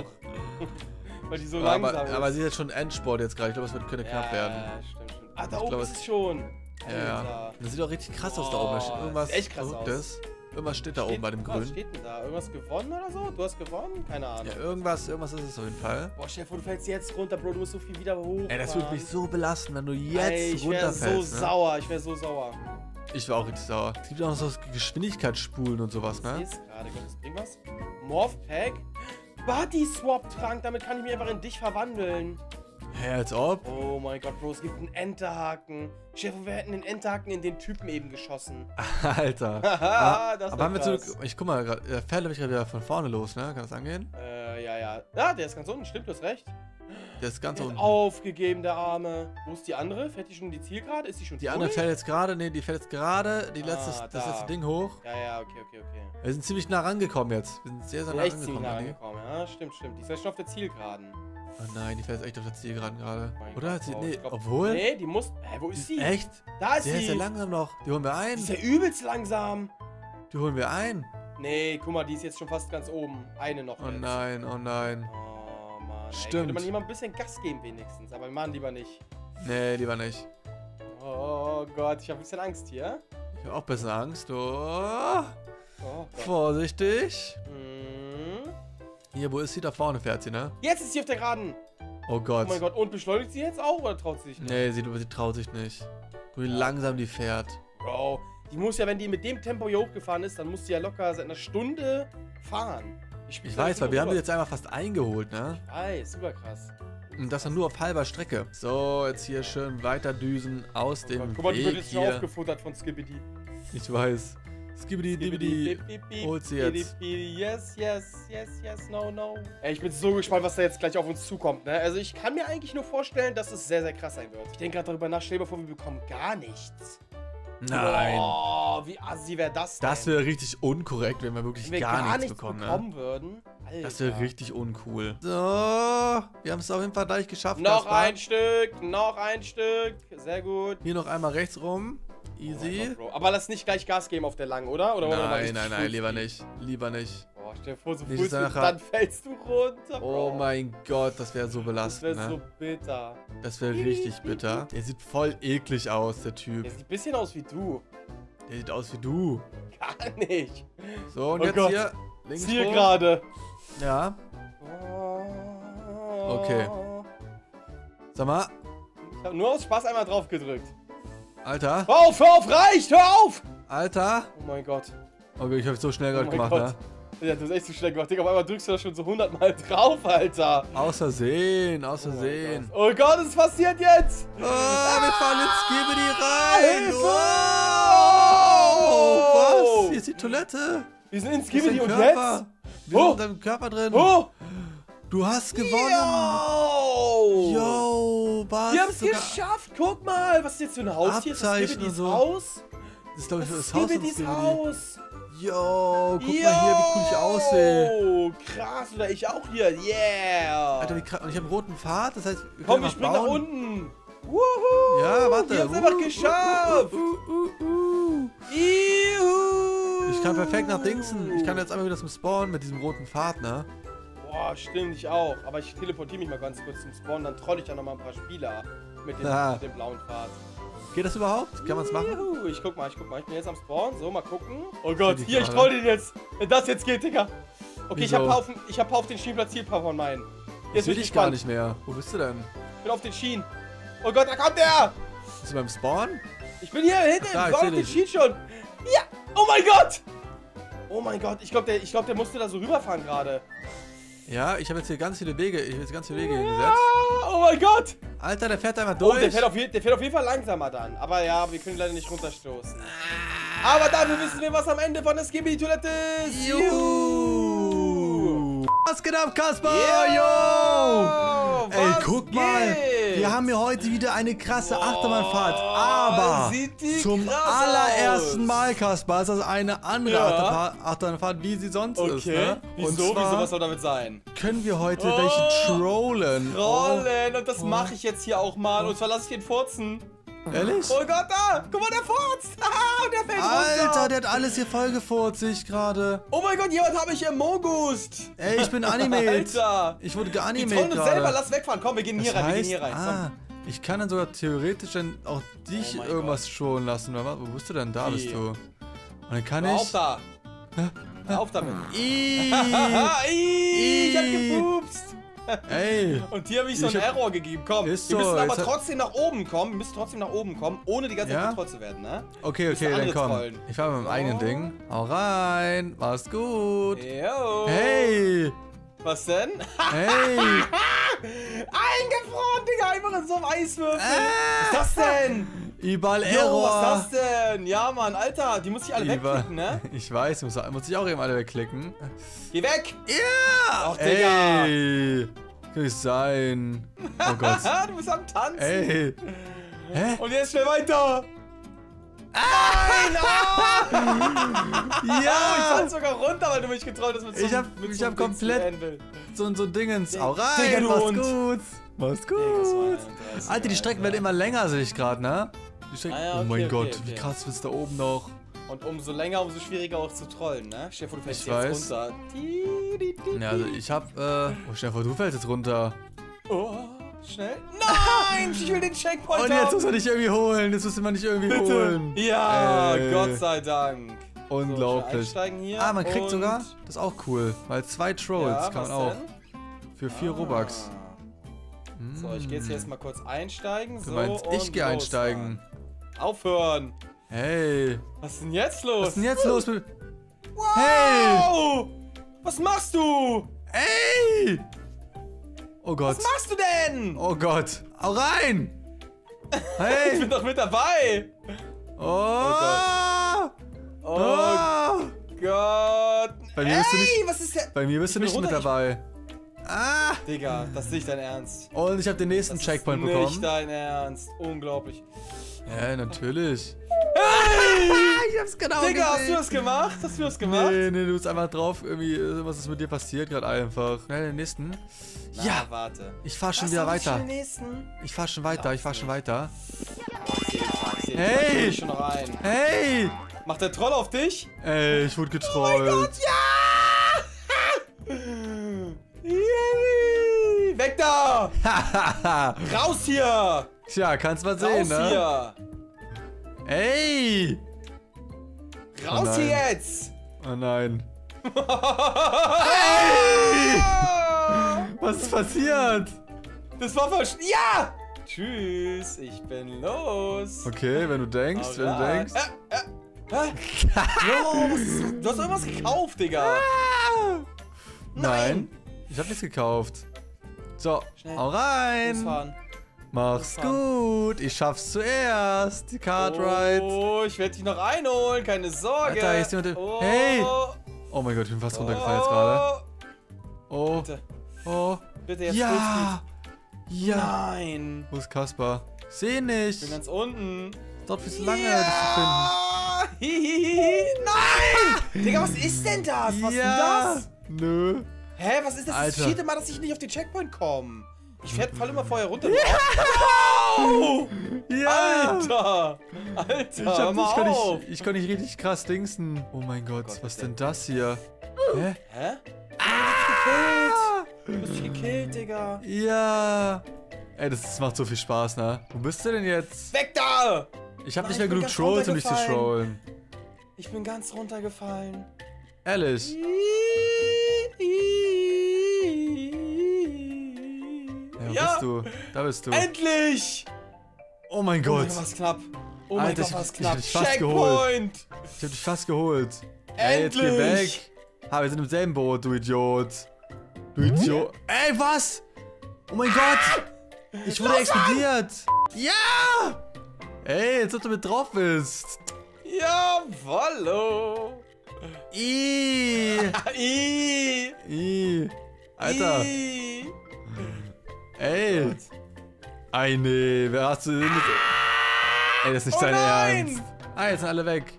Weil die so langsam ist. Aber sie ist jetzt schon Endsport jetzt gerade. Ich glaube, es könnte knapp werden. Ja, stimmt. Ah, da Ich oben glaub, ist es schon. Ja. Das sieht auch richtig krass aus da oben. Da steht irgendwas sieht echt krass Verrücktes. Irgendwas steht da oben bei dem Was Grün. steht denn da? Irgendwas gewonnen oder so? Du hast gewonnen? Keine Ahnung. Ja, irgendwas ist es auf jeden Fall. Boah, Chef, du fällst jetzt runter, Bro. Du musst so viel wieder hoch. Ey, das würde mich so belasten, wenn du jetzt Ey, ich wär runterfällst. so sauer. Ich wäre so sauer. Ich war auch richtig sauer. Es gibt auch noch so Geschwindigkeitsspulen und sowas, Ich ne? seh's gerade. Gott, das bringt was? Morph Pack? Body Swap Trank. Damit kann ich mich einfach in dich verwandeln. Hä, als ob? Oh mein Gott, Bro. Es gibt einen Enterhaken. Chef, wir hätten den Enterhaken in den Typen eben geschossen. Alter. Haha, das aber haben wir krass. zurück. Ich guck mal, der fährt nämlich gerade wieder von vorne los, ne? Kann das angehen? Ja. Ah, der ist ganz unten. Stimmt, du hast recht. Der ist ganz Der hat unten. aufgegeben, der Arme. Wo ist die andere? Fährt die schon in die Zielgerade? Ist die schon Die andere fährt jetzt gerade, die fährt jetzt gerade das da. letzte Ding hoch. Ja, okay. Wir sind ziemlich nah rangekommen jetzt. Wir sind sehr nah Echt ziemlich rangekommen. nah Anni. angekommen. Ja, stimmt. Die ist ja schon auf der Zielgeraden. Oh nein, die fährt jetzt echt auf der Zielgeraden gerade. Mein Oder? Gott, Nee, ich glaub- obwohl? Nee, die muss... Hä, wo ist sie? Echt? Da ist Der sie. ist ja langsam noch. Die holen wir Die ein. ist ja übelst langsam. Die holen wir ein. Nee, guck mal, die ist jetzt schon fast ganz oben. Eine noch Oh jetzt. nein. Oh Mann. Ey, Stimmt. könnte man jemand ein bisschen Gas geben wenigstens. Aber wir machen lieber nicht. Nee, lieber nicht. Oh Gott, ich habe ein bisschen Angst hier. Ich habe auch ein bisschen Angst. Oh. Oh Gott. Vorsichtig. Hm. Hier, wo ist sie? Da vorne fährt sie, ne? Jetzt ist sie auf der Geraden. Oh Oh Gott. mein Gott, und beschleunigt sie jetzt auch oder traut sie sich nicht? Nee, sie traut sich nicht. Guck, wie langsam die fährt. Bro, die muss ja, wenn die mit dem Tempo hier hochgefahren ist, dann muss die ja locker seit einer Stunde fahren. Ich weiß, weil wir haben die jetzt einfach fast eingeholt, ne? Ich weiß, super krass. Und das dann nur auf halber Strecke. So, jetzt hier schön weiter düsen aus dem Guck mal, die wird Weg jetzt schon hier. aufgefuttert von Skibidi. Ich weiß. Skibidi, dibidi. Holt sie jetzt. Yes, no. Ey, ich bin so gespannt, was da jetzt gleich auf uns zukommt, ne? Also ich kann mir eigentlich nur vorstellen, dass es sehr, sehr krass sein wird. Ich denke gerade darüber nach, stell dir mal vor, wir bekommen gar nichts. Nein. Oh, wie assi wäre das denn? Das wäre richtig unkorrekt, wenn wir wirklich Wenn wir gar nichts bekommen, ne? würden. Alter. Das wäre richtig uncool. So, wir haben es auf jeden Fall gleich geschafft. Noch Kaspar. noch ein Stück. Sehr gut. Hier noch einmal rechts rum. Oh Easy. mein Gott, Bro. Aber lass nicht gleich Gas geben auf der langen, oder? Oder wollen wir mal Nein, richtig nein, Full lieber Speed? nicht. Lieber nicht. Boah, stell dir vor, so Nicht, Full dass Speed, nachher- dann fällst du runter, Bro. Oh mein Gott, das wäre so Das belastend, wäre ne? so bitter. Das wäre richtig bitter. Der sieht voll eklig aus, der Typ. Der sieht ein bisschen aus wie du. Der sieht aus wie du. Gar nicht. So, und Oh jetzt Gott. hier. Links Ziel rum. gerade. Ja. Okay. Sag mal. Ich habe nur aus Spaß einmal drauf gedrückt. Alter. Hör auf, reicht, hör auf! Alter. Oh mein Gott. Okay, ich hab's so schnell Oh gerade mein gemacht, Gott. Ja, du hast echt so schnell gemacht. Digga, auf einmal drückst du da schon so 100 Mal drauf, Alter. ne? Aus Versehen, aus Oh mein Versehen. Gott. Oh Gott, es passiert jetzt! Oh, wir fallen ins Skibidi rein. Hilfe! Oh, was? Hier ist die Toilette. Wir sind in Hier ist Skibidi dein und Körper. jetzt? Wir Oh. sind in deinem Körper drin. Oh! Du hast gewonnen. Yo! Yo, was? Wir haben es Sogar- geschafft! Guck mal! Was ist jetzt für ein Haus hier? Ist das Abzeichen Skibidis und so. Haus? Das ist, glaube ich, Das das ist Haus von Skibidis Skibidi. Haus! Yo, guck mal hier, wie cool ich aussehe. Oh, krass. Oder ich auch hier. Yeah. Alter, wie krass. Und ich habe einen roten Pfad, das heißt, wir Komm, können ich spring nach bauen. unten. Wuhu. Ja, warte. Wir haben es einfach geschafft. Juhu. Ich kann perfekt nach Dingsen. Ich kann jetzt einmal wieder zum Spawn mit diesem roten Pfad, ne? Boah, stimmt, ich auch. Aber ich teleportiere mich mal ganz kurz zum Spawn, dann troll ich da nochmal ein paar Spieler mit dem blauen Pfad. Geht das überhaupt? Kann man es machen? Juhu. Ich guck mal. Ich bin jetzt am Spawn. So, mal gucken. Oh Gott, hier, ich troll den jetzt. Wenn das jetzt geht, Digga. Okay, ich hab auf den Schienen platziert, paar von meinen. Jetzt will ich gar nicht mehr. Wo bist du denn? Ich bin auf den Schienen. Oh Gott, da kommt der! Bist du beim Spawn? Ich bin hier hinten. Da, Ich war auf den Schienen schon. Ja! Oh mein Gott! Oh mein Gott, ich glaube, der musste da so rüberfahren gerade. Ja, ich habe jetzt hier ganz viele Wege. Ich habe jetzt ganz viele Wege hingesetzt. Ah, oh mein Gott! Der fährt einfach Oh, durch. der fährt auf jeden Fall langsamer dann. Aber ja, wir können leider nicht runterstoßen. Aber dafür wissen wir, was am Ende von der Skibidi-Toilette ist. Juhu! Was geht ab, Kasper? Yo! Ey, guck mal. Wir haben hier heute wieder eine krasse Achterbahnfahrt. Aber zum allerersten Mal, Kasper, ist das eine andere Achterbahnfahrt, wie sie sonst ist. Ne? Wieso? Wieso? Was soll damit sein? Können wir heute welche trollen? Und das mache ich jetzt hier auch mal. Und zwar lasse ich den furzen. Ehrlich? Oh Gott, da! Guck mal, der furzt! Und der fällt runter! Alter, der hat alles hier voll gefurzt, sehe ich gerade. Oh mein Gott, jemand habe ich im Mogust! Ey, ich bin animate. Alter! Ich wurde Die geanimated trollen uns gerade. selber, lass wegfahren. Komm, wir gehen hier rein, ich kann dann sogar theoretisch dann auch dich irgendwas trollen lassen. Oder? Wo bist du denn? Da bist du. Und dann kann ich... Auf da! Auf damit! Ich hab gepupst! Ey! Und hier habe ich so einen Error gegeben. Komm, wir müssen aber trotzdem nach oben kommen. Wir müssen trotzdem nach oben kommen, ohne die ganze Zeit getrollt zu werden, ne? Okay, dann komm. Ich fahre mit meinem eigenen Ding. Hau rein. Mach's gut. Yo. Hey! Was denn? Hey! Eingefroren, Digga, einfach in so einem Eiswürfel. Was ist das denn? Überall Error. Was ist das denn? Ja, Mann, Alter, die muss ich alle wegklicken, ne? Ich weiß, muss ich auch eben alle wegklicken. Geh weg! Ja! Ach, Digga! Ey! Kann nicht sein. Oh Gott. Du bist am Tanzen. Ey! Hä? Und jetzt schnell weiter! Nein! Ja! Ich fall sogar runter, weil du mich getrollt hast mit so einem Ich hab komplett so ein Ding. Hau rein, Digga, mach's gut. Mach's gut. Alter, die Strecken werden immer länger, sehe ich gerade, ne? Oh mein Gott, wie krass wird's da oben noch. Und umso länger, umso schwieriger auch zu trollen, ne? Stell dir vor, du fällst jetzt runter. Ja, also ich hab, stell dir vor, du fällst jetzt runter. Oh, schnell. Nein, ich will den Checkpoint Und jetzt muss man dich irgendwie holen. Jetzt muss man dich irgendwie holen. Ja, Gott sei Dank. Unglaublich. So, hier man kriegt sogar, das ist auch cool, weil 2 Trolls kann man auch. Für 4 Robux. So, ich gehe jetzt hier erstmal kurz einsteigen. Du meinst, ich gehe einsteigen. Aufhören. Hey. Was ist denn jetzt los? Was ist denn jetzt los? Wow. Hey. Was machst du? Ey. Oh Gott. Was machst du denn? Oh Gott. Hau rein. Hey. Ich bin doch mit dabei. Oh Gott. Oh Gott. Bei mir bist du nicht, was ist der? Bei mir bist du nicht mit dabei. Ah! Digga, das ist nicht dein Ernst. Und ich habe den nächsten Checkpoint bekommen. Nicht dein Ernst. Unglaublich. Ja, natürlich. Hey! Ich hab's genau Digga, gesehen. hast du das gemacht? Nee, du bist einfach drauf. Irgendwie, was ist mit dir passiert gerade einfach. Schnell den nächsten. Ja, warte. Ich fahr schon wieder weiter. Ich fahr schon weiter, Hey! Schon rein. Hey! Macht der Troll auf dich? Ey, ich wurde getrollt. Oh mein Gott, ja! Weg da! Raus hier! Tja, kannst mal sehen, Raus hier! Ey! Raus hier jetzt! Oh nein. Hey! Was ist passiert? Das war voll ja! Tschüss, ich bin los. Okay, wenn du denkst, Jo, du hast irgendwas gekauft, Digga. Nein, ich hab nichts gekauft. So, Schnell. hau rein. Losfahren. Mach's gut. Ich schaff's zuerst. Die Cartwright. Oh, ich werde dich noch einholen, keine Sorge. Alter, hier ist jemand. Hey! Oh mein Gott, ich bin fast runtergefallen jetzt gerade. Oh. Bitte. Oh. Bitte jetzt Ja. Ja. Nein. Wo ist Kasper? Ich seh nicht. Ich bin ganz unten. Dauert viel zu lange, dich zu finden. Nein! Digga, was ist denn das? Was ist das? Nö. Hä, was ist das? Alter. Das vierte Mal, dass ich nicht auf den Checkpoint komme. Ich fall immer vorher runter. Ja. Alter! Alter, Ich kann nicht richtig krass dingsen. Oh mein Gott, was ist denn das hier? Hä? Hä? Du bist gekillt, Digga. Ja. Ey, das macht so viel Spaß, ne? Wo bist du denn jetzt? Weg da! Ich hab Mann, nicht mehr ich bin genug ganz Trolls, um dich zu runtergefallen. trollen. Ich bin ganz runtergefallen. Ehrlich. Ja, wo bist du? Da bist du. Endlich! Oh mein Oh mein Gott. Gott, was knapp. Oh mein Alter, Gott, was ich knapp. hab dich fast Checkpoint! Ich hab dich fast geholt. Ey, jetzt geh Endlich! weg. Ha, wir sind im selben Boot, du Idiot. Du Idiot. Ey, was? Oh mein Gott. Ich wurde explodiert. Ja! Ey, jetzt ob du mit drauf bist. Jawollo! I. Alter. Ey. Ei, nee. Wer hast du denn? Ey, das ist nicht dein Ernst. Ah, jetzt sind alle weg.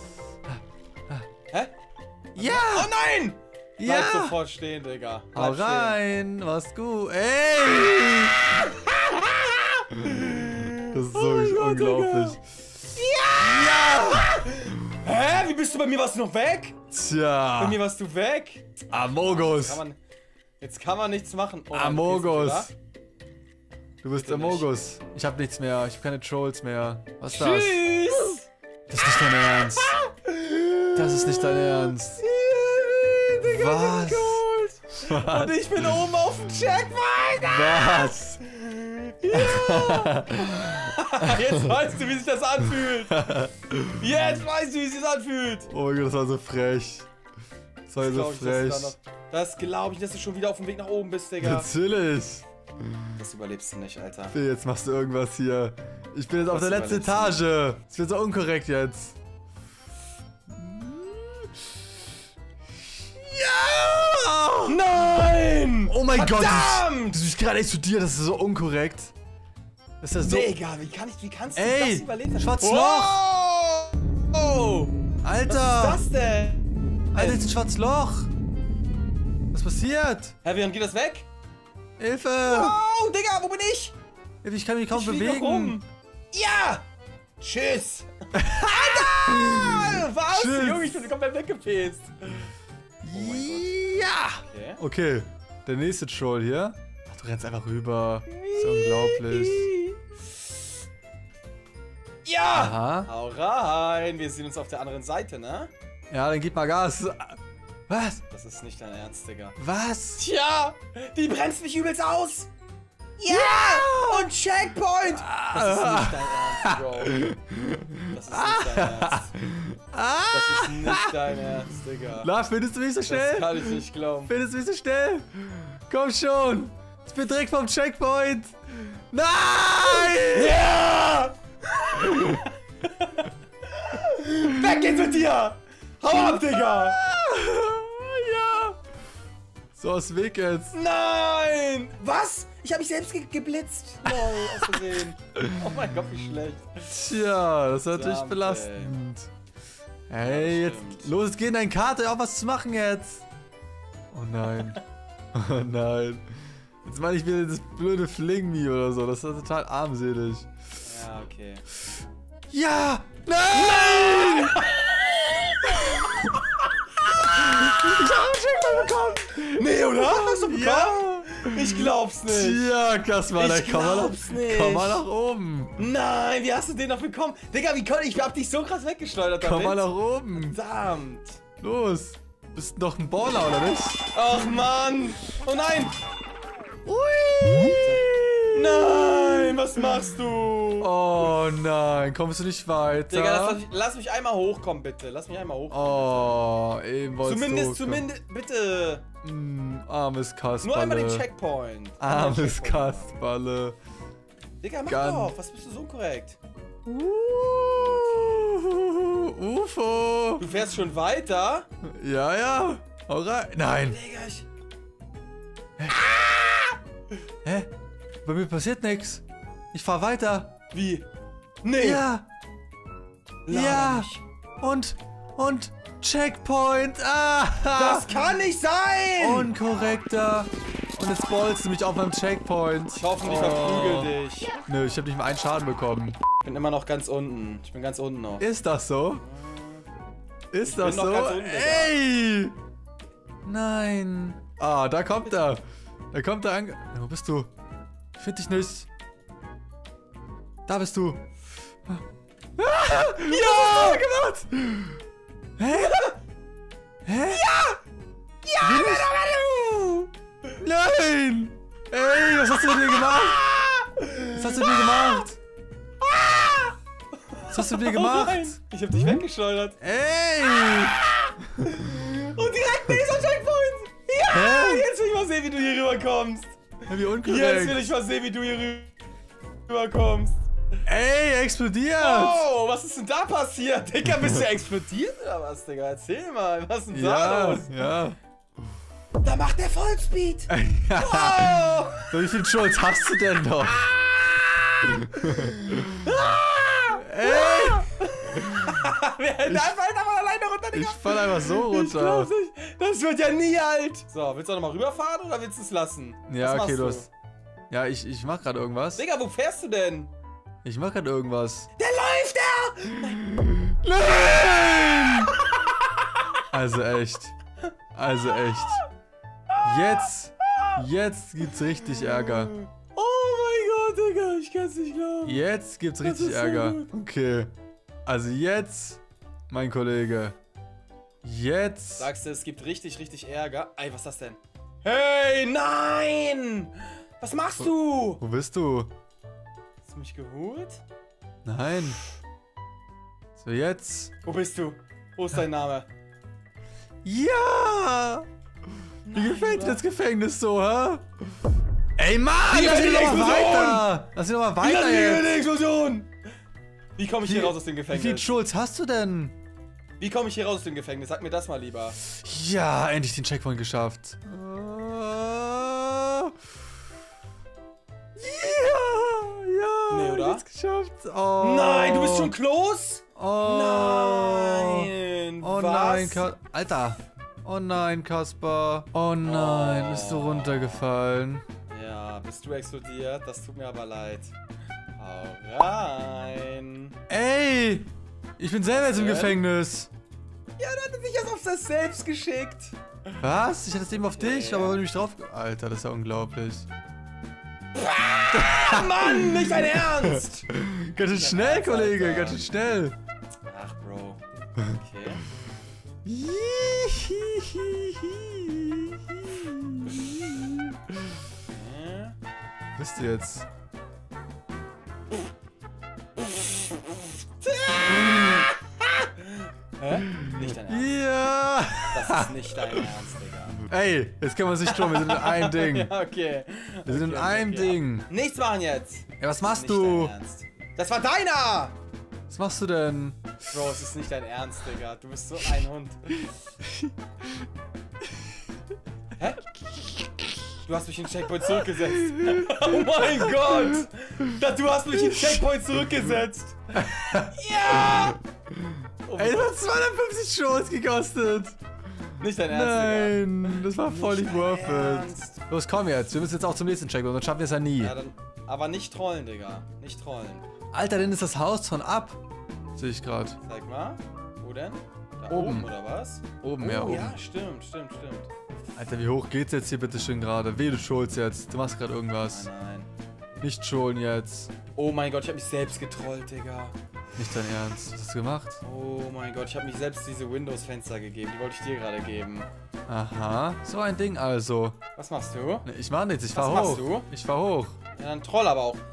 Hä? Ja! Oh nein! Ja! Bleib sofort stehen, Digga. Hau Bleib stehen. rein, mach's gut. Ey! Das ist so unglaublich. Ja! Hä? Wie bist du bei mir? Warst du noch weg? Tja. Bei mir warst du weg? Amogus. Jetzt kann man nichts machen. Oh, Amogus. Du bist Bitte Amogus. Ich hab nichts mehr. Ich hab keine Trolls mehr. Was ist das? Tschüss! Das ist nicht dein Ernst. Das ist nicht dein Ernst. Digga, Was? Was? Und ich bin oben auf dem Checkpoint! Was? Jetzt weißt du, wie sich das anfühlt! Jetzt weißt du, wie sich das anfühlt! Oh mein Gott, das war so frech. Das war so frech. Das glaube ich, dass du schon wieder auf dem Weg nach oben bist, Digga. Natürlich. Das überlebst du nicht, Alter. Jetzt machst du irgendwas hier. Ich bin jetzt auf der letzten Etage. Das wird so unkorrekt jetzt. Ja! Nein! Oh mein Gott! Verdammt! Du bist gerade explodiert, das ist so unkorrekt. Das ist so. Digga, wie kannst du Ey, das überleben? schwarzes Loch! Oh! Alter! Was ist das denn? Alter, jetzt ist ein schwarzes Loch! Was passiert? Hä, wie geht das weg? Hilfe! Oh, Digga, wo bin ich? Ich kann mich kaum Ich fliege bewegen. rum. Ja! Tschüss! Alter! Was? Tschüss. Junge, ich bin komplett weggepest. Ja! Okay. Okay, der nächste Troll hier. Ach, du rennst einfach rüber. Das ist unglaublich. Ja! Aha. Hau rein. Wir sehen uns auf der anderen Seite, ne? Ja, dann gib mal Gas. Was? Das ist nicht dein Ernst, Digga. Was? Tja! Die bremst mich übelst aus! Ja! Und Checkpoint! Das ist nicht dein Ernst, Bro. Das ist nicht dein Ernst. Das ist nicht dein Ernst, Digga. Na, findest du mich so Das schnell? kann ich nicht glauben. Findest du mich so schnell? Komm schon. Ich bin direkt vom Checkpoint. Nein! Ja! Weg geht's mit dir! Hau ab, Digga! Ja. So, aus dem Weg jetzt. Nein! Was? Ich habe mich selbst geblitzt. Lol, aus Versehen. Oh mein Gott, wie schlecht. Tja, das ist natürlich Verdammt, belastend. Hey, Ja, jetzt stimmt. los, geh in deine Karte, auch was zu machen jetzt. Oh nein. Oh nein. Jetzt meine ich wieder das blöde Fling-Me oder so. Das ist total armselig. Ja, okay. Ja! Nein! Ich hab einen Checkpoint bekommen! Nee, oder? Hast du bekommen? Ja! Ich glaub's nicht. Tja, Kasper, da Ich komm glaub's nicht. Komm mal nach oben. Nein, wie hast du den noch bekommen? Digga, wie konnte ich hab dich so krass weggeschleudert Komm mal damit. nach oben. Verdammt. Los. Bist du doch ein Baller, oder nicht? Ach, Mann. Oh nein. Ui! Nein, was machst du? Oh nein, kommst du nicht weiter? Digga, lass mich einmal hochkommen, bitte. Lass mich einmal hochkommen. Oh, eben wolltest du Zumindest, bitte. armes Kasperle. Nur einmal den Checkpoint. Armes Kasperle. Digga, mach Ganz- doch. Was bist du so unkorrekt? UFO. Du fährst schon weiter? Ja, ja. Hau rein. Nein. Digga, ich... Hä? Bei mir passiert nichts. Ich fahr weiter. Wie? Nee. Ja. Laber Ja. nicht. Und Checkpoint. Ah, Das kann nicht sein! unkorrekter. Und jetzt ballst du mich auf meinem Checkpoint. Ich hoffe, ich verprügel dich. Nö, ich habe nicht mal einen Schaden bekommen. Ich bin immer noch ganz unten. Ich bin ganz unten noch. Ist das so? Ist das bin noch so? ganz unten, Digga. Ey! Nein. Ah, da kommt er. Da kommt er an. Wo bist du? Ich finde dich nicht. Da bist du. Ah. Ja! Gemacht! Hä? Hä? Ja! Nein! Ey, was hast du mit mir gemacht? Was hast du mit mir gemacht? Was hast du mit mir gemacht? Nein, ich hab dich weggeschleudert. Ey! Und direkt nächster Checkpoint! Ja! Hä? Jetzt will ich mal sehen, wie du hier rüberkommst. Wie Jetzt will unkorrekt. ich mal sehen, wie du hier rüberkommst. Ey, explodiert! Oh, was ist denn da passiert? Digga, bist du explodiert oder was, Digga? Erzähl mal, was ist denn da Ja, los? ja. Da macht der Vollspeed. Ja. Oh! So, wie viel Schulz hast du denn noch? Ey! Wer hält einfach mal alleine runter, Digga? Ich fall einfach so Ich glaub's runter. nicht. Das wird ja nie alt. So, willst du auch nochmal rüberfahren oder willst du es lassen? Ja, Was okay, machst du hast. Ja, ich mach gerade irgendwas. Digga, wo fährst du denn? Ich mach gerade irgendwas. Der läuft, der! Nein! Also echt. Also echt. Jetzt gibt's richtig Ärger. Oh mein Gott, Digga, ich kann's nicht glauben. Jetzt gibt's Das richtig ist so Ärger. gut. Okay. Also jetzt, mein Kollege. Jetzt. Sagst du, es gibt richtig, richtig Ärger? Ey, was ist das denn? Hey, nein! Was machst du? Wo bist du? Hast du mich geholt? Nein. So, jetzt. Wo bist du? Wo ist dein Name? Ja! Wie Nein, gefällt dir oder? das Gefängnis so, hä? Ey, Mann! Hier Lass ist mich die doch mal Explosion! weiter! Lass mich doch mal weiter Eine jetzt! Explosion! Wie komme ich hier raus aus dem Wie viel Gefängnis? Schulz hast du denn? Wie komme ich hier raus aus dem Gefängnis? Sag mir das mal lieber. Ja, endlich den Checkpoint geschafft. Ja, Nee, oder? jetzt geschafft. Oh. Nein, du bist schon close? Oh. Nein. Oh was? nein, Alter. Oh nein, Kaspar. Oh nein, Oh. bist du runtergefallen. Ja, bist du explodiert? Das tut mir aber leid. Hau rein. Ey! Ich bin selber jetzt im denn? Gefängnis. Ja, dann hat sich das auf das selbst geschickt. Was? Ich hatte es eben auf dich, aber wenn du mich drauf... Alter, das ist ja unglaublich. Ah, Mann, nicht dein Ernst. Ganz schön schnell, Ernst, Kollege, Alter. ganz schön schnell. Ach, Bro. Okay. Wo bist du jetzt? Hä? Nicht dein Ernst. Ja! Das ist nicht dein Ernst, Digga. Ey, jetzt können wir uns nicht tun, wir sind in einem Ding. Ja, okay. Wir sind in Okay, einem okay. Ding. Nichts machen jetzt. Ja, was machst Nicht du? dein Ernst. Das war deiner! Was machst du denn? Bro, es ist nicht dein Ernst, Digga. Du bist so ein Hund. Hä? Du hast mich in den Checkpoint zurückgesetzt. Oh mein Gott! Du hast mich in den Checkpoint zurückgesetzt. Ja! Oh mein Ey, das Gott. hat 250 Schulz gekostet. Nicht dein Ernst, Nein, das war voll nicht dein worth it. Ernst. Los, komm jetzt. Wir müssen jetzt auch zum nächsten Checkpoint, sonst schaffen wir es ja nie. Digga. Ja, dann, aber nicht trollen, Digga. Nicht trollen. Alter, denn ist das Haus schon ab. Sehe ich gerade. Zeig mal. Wo denn? Da Oben. oben oder was? Oben, Oh, ja, oben. ja, stimmt. Alter, wie hoch geht's jetzt hier bitte schön gerade? Weh, du Schulz jetzt. Du machst gerade irgendwas. Nein. Nicht Schulden jetzt. Oh mein Gott, ich hab mich selbst getrollt, Digga. Nicht dein Ernst. Was hast du gemacht? Oh mein Gott, ich habe mich selbst diese Windows-Fenster gegeben. Die wollte ich dir gerade geben. Aha. So ein Ding also. Was machst du? Ne, ich mach nichts, ich fahr Was hoch. machst du? Ich fahr hoch. Ja, dann troll aber auch.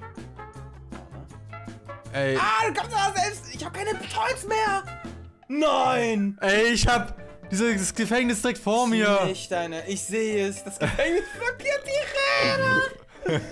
Ey. Ah, du kommst aber selbst. Ich habe keine Trolls mehr. Nein. Ey, ich hab dieses Gefängnis direkt vor mir. Nicht deine. Ich sehe es. Das Gefängnis blockiert die Räder.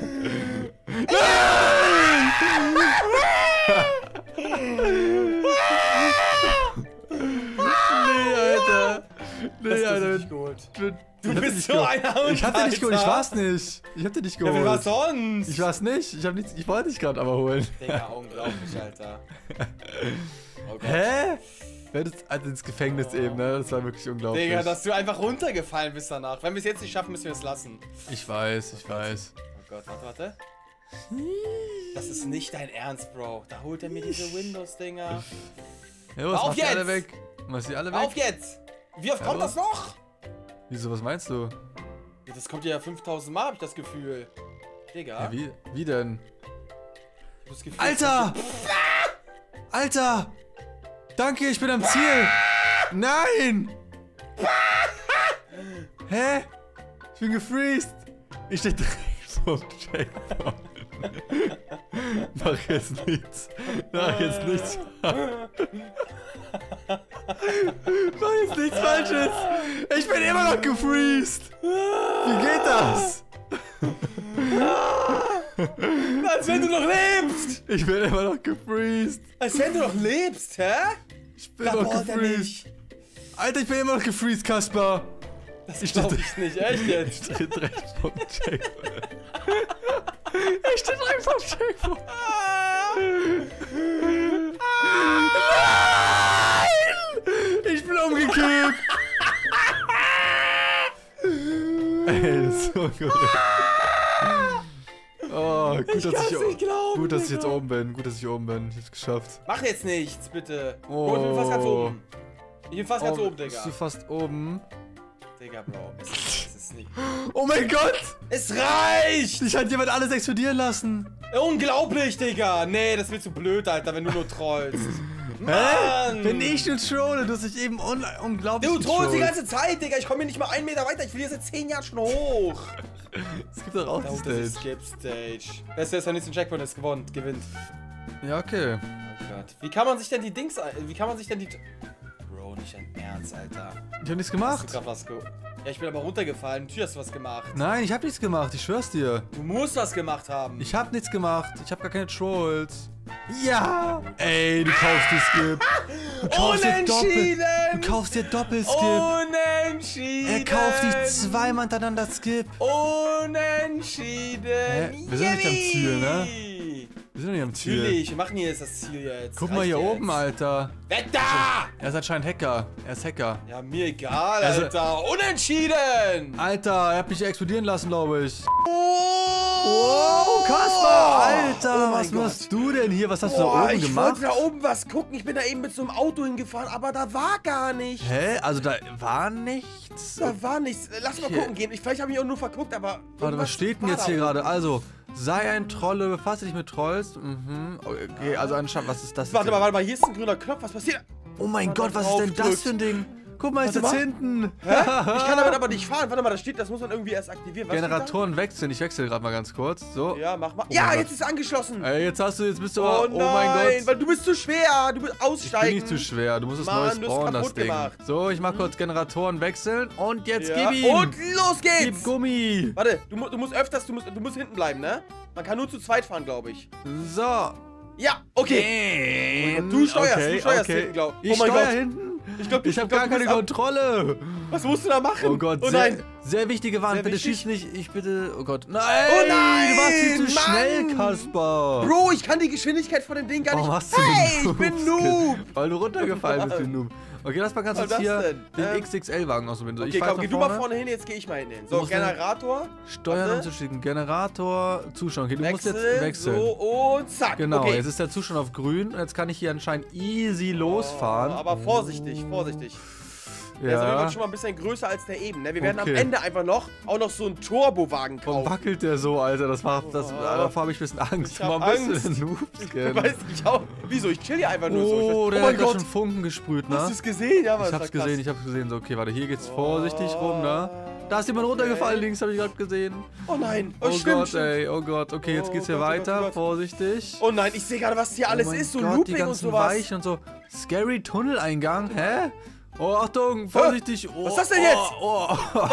Nee, Alter. Nee, Das hast du Alter. nicht geholt. Du bist so ein Hund, Ich hab den nicht geholt, ich Alter. war's nicht. Ich hab den nicht Ja, geholt. wer war sonst? Ich war's nicht. Ich wollte dich gerade aber holen. Digga, unglaublich, Alter. Oh Gott. Hä? Also ins Gefängnis eben, ne? Das war wirklich unglaublich. Digga, dass du einfach runtergefallen bist danach. Wenn wir es jetzt nicht schaffen, müssen wir es lassen. Ich weiß, ich weiß. Oh Gott, warte. Das ist nicht dein Ernst, Bro. Da holt er mir diese Windows-Dinger. Ja, was machst du alle weg? Machst du alle weg? Auf jetzt! Wie oft kommt das noch? Wieso, was meinst du? Ja, das kommt ja 5000 Mal, hab ich das Gefühl. Digga. Ja, wie denn? Das Gefühl, Alter! Alter! Danke, ich bin am Ziel! Nein! Hä? Ich bin gefreezed! Ich stehe direkt vom Checkpoint. Mach jetzt nichts. Mach jetzt nichts. Mach jetzt nichts Falsches! Ich bin immer noch gefreezed! Wie geht das? als wenn du noch lebst! Ich bin immer noch gefreezed! Als wenn du noch lebst, hä? Ich bin noch gefreezed! Alter, ich bin immer noch gefreezed, Kaspar! Das glaub ich nicht, echt jetzt? Ich stehe direkt vom Checkpoint. Ich stehe direkt vom Checkpoint. Nein! Ich bin umgekippt! Ey, das ist so gut. Oh, gut, dass ich jetzt oben bin. Gut, dass ich oben bin. Ich hab's geschafft. Mach jetzt nichts, bitte. Oh. Ich bin fast ganz oben. Ich bin fast ganz oben, Digga. Bist du fast oben? Digga, Bro. Es ist nicht. Oh mein Gott! Es reicht! Ich hat jemand alles explodieren lassen. Unglaublich, Digga. Nee, das wird zu blöd, Alter, wenn du nur trollst. Hä? Wenn ich nur trolle, du hast dich eben unglaublich Du trollst die getrollt. ganze Zeit, Digga. Ich komme hier nicht mal 1 Meter weiter. Ich will hier seit 10 Jahren schon hoch. Es gibt doch auch die Stage. Skip Stage. Wer ist der nächste Checkpoint ist gewinnt. Ja, okay. Oh Gott. Wie kann man sich denn die Dings... Wie kann man sich denn die... Bro, nicht dein Ernst, Alter. Ich hab nichts gemacht. Hast du grad was ja, ich bin aber runtergefallen. Natürlich hast du was gemacht. Nein, ich hab nichts gemacht. Ich schwör's dir. Du musst was gemacht haben. Ich hab nichts gemacht. Ich hab gar keine Trolls. Ja! Ey, du kaufst dir Skip. Du kaufst dir Unentschieden! Du kaufst dir Doppelskip. Unentschieden! Er kauft dich zweimal hintereinander Skip. Unentschieden! Wir sind nicht am Ziel, ne? Wir sind nicht am Ziel. Natürlich, wir machen hier jetzt das Ziel jetzt. Guck mal hier oben, Alter. Weg da! Er ist anscheinend Hacker. Er ist Hacker. Ja, mir egal, Also- Alter. Unentschieden! Alter, er hat mich explodieren lassen, glaube ich. Oh, Kaspar! Alter, Oh mein was machst du denn hier? Was hast du da Boah, oben ich gemacht? wollte da oben was gucken. Ich bin da eben mit so einem Auto hingefahren, aber da war gar nichts. Hä? Also da war nichts? Da war nichts. Lass mal Okay. gucken gehen. Vielleicht habe ich auch nur verguckt, aber... Warte, was steht denn war jetzt da hier oben. gerade? Also, sei ein Trolle, befasse dich mit Trolls. Mhm. Okay, also anscheinend, was ist das Warte denn? mal, hier ist ein grüner Knopf. Was passiert? Oh mein Warte, Gott, was ist denn das draufdrückt. für ein Ding? Guck mal, ist Warte jetzt mal. hinten. Hä? Ich kann damit aber nicht fahren. Warte mal, da steht, das muss man irgendwie erst aktivieren. Was steht Generatoren wechseln. Ich wechsle gerade mal ganz kurz. So. da? Ja, mach mal. Oh Ja, mein jetzt ist es angeschlossen. Ey, jetzt bist du Oh aber. nein, Oh mein Gott. weil du bist zu schwer. Du musst Ich aussteigen. bin nicht zu schwer. Du musst es Mann, neu du hast spawnen, das kaputt Ding. gemacht. So, ich mach kurz Generatoren wechseln. Und jetzt Ja. gib ihm. Und los geht's. Gib Gummi. Warte, du musst öfters, du musst hinten bleiben, ne? Man kann nur zu zweit fahren, glaube ich. So. Ja, okay. Und Du steuerst hinten, glaub ich. Ich Oh mein steuer Gott. hinten? Ich hab gar keine Kontrolle. Was musst du da machen? Oh Gott, oh nein. sehr wichtige Warnung. Sehr Bitte wichtig. schieß nicht. Ich bitte. Oh Gott. Nein! Oh nein, Du warst viel zu Mann. schnell, Kaspar. Bro, ich kann die Geschwindigkeit von dem Ding gar Warum nicht. hast du Hey, den ich bin Noob? Noob. Weil du runtergefallen bist, du Noob. Okay, lass mal ganz Was kurz hier das denn? den XXL-Wagen ausprobieren. So, Okay, ich fahr komm, geh jetzt du nach mal vorne hin, jetzt gehe ich mal hin. Du So, musst Generator. Steuern Warte. umzuschicken. Generator, Zuschauer. Okay, du musst jetzt Wechseln, wechseln. so und zack. Genau, okay. jetzt ist der Zustand auf grün und jetzt kann ich hier anscheinend easy losfahren. Aber vorsichtig, vorsichtig. Der ist auf jeden Fall Ja. schon mal ein bisschen größer als der eben, ne? Wir werden Okay. am Ende einfach noch so einen Turbowagen Warum kaufen. wackelt der so, Alter? Davor habe ich ein bisschen Angst. Ich hab Warum bist du Angst. denn Noob-Skin? Weiß ich auch. Wieso? Ich chill hier einfach nur so. Oh, der oh mein hat grad Gott. schon Funken gesprüht, ne? Hast du es gesehen? Ja, was Ich hab's gesehen, ich hab's gesehen. So, okay, warte, hier geht's vorsichtig rum, ne? Da ist jemand runtergefallen, links habe ich gerade gesehen. Oh nein. Oh stimmt, Gott, stimmt. ey, oh Gott. Okay, jetzt Oh geht's hier Gott, oh Gott, weiter, oh Gott. vorsichtig. Oh nein, ich sehe gerade, was hier alles Oh mein ist. So Gott, die Looping und ganzen sowas. Weichen und so. Scary Tunneleingang, hä? Oh, Achtung, vorsichtig. Oh, Was ist das denn jetzt? Oh,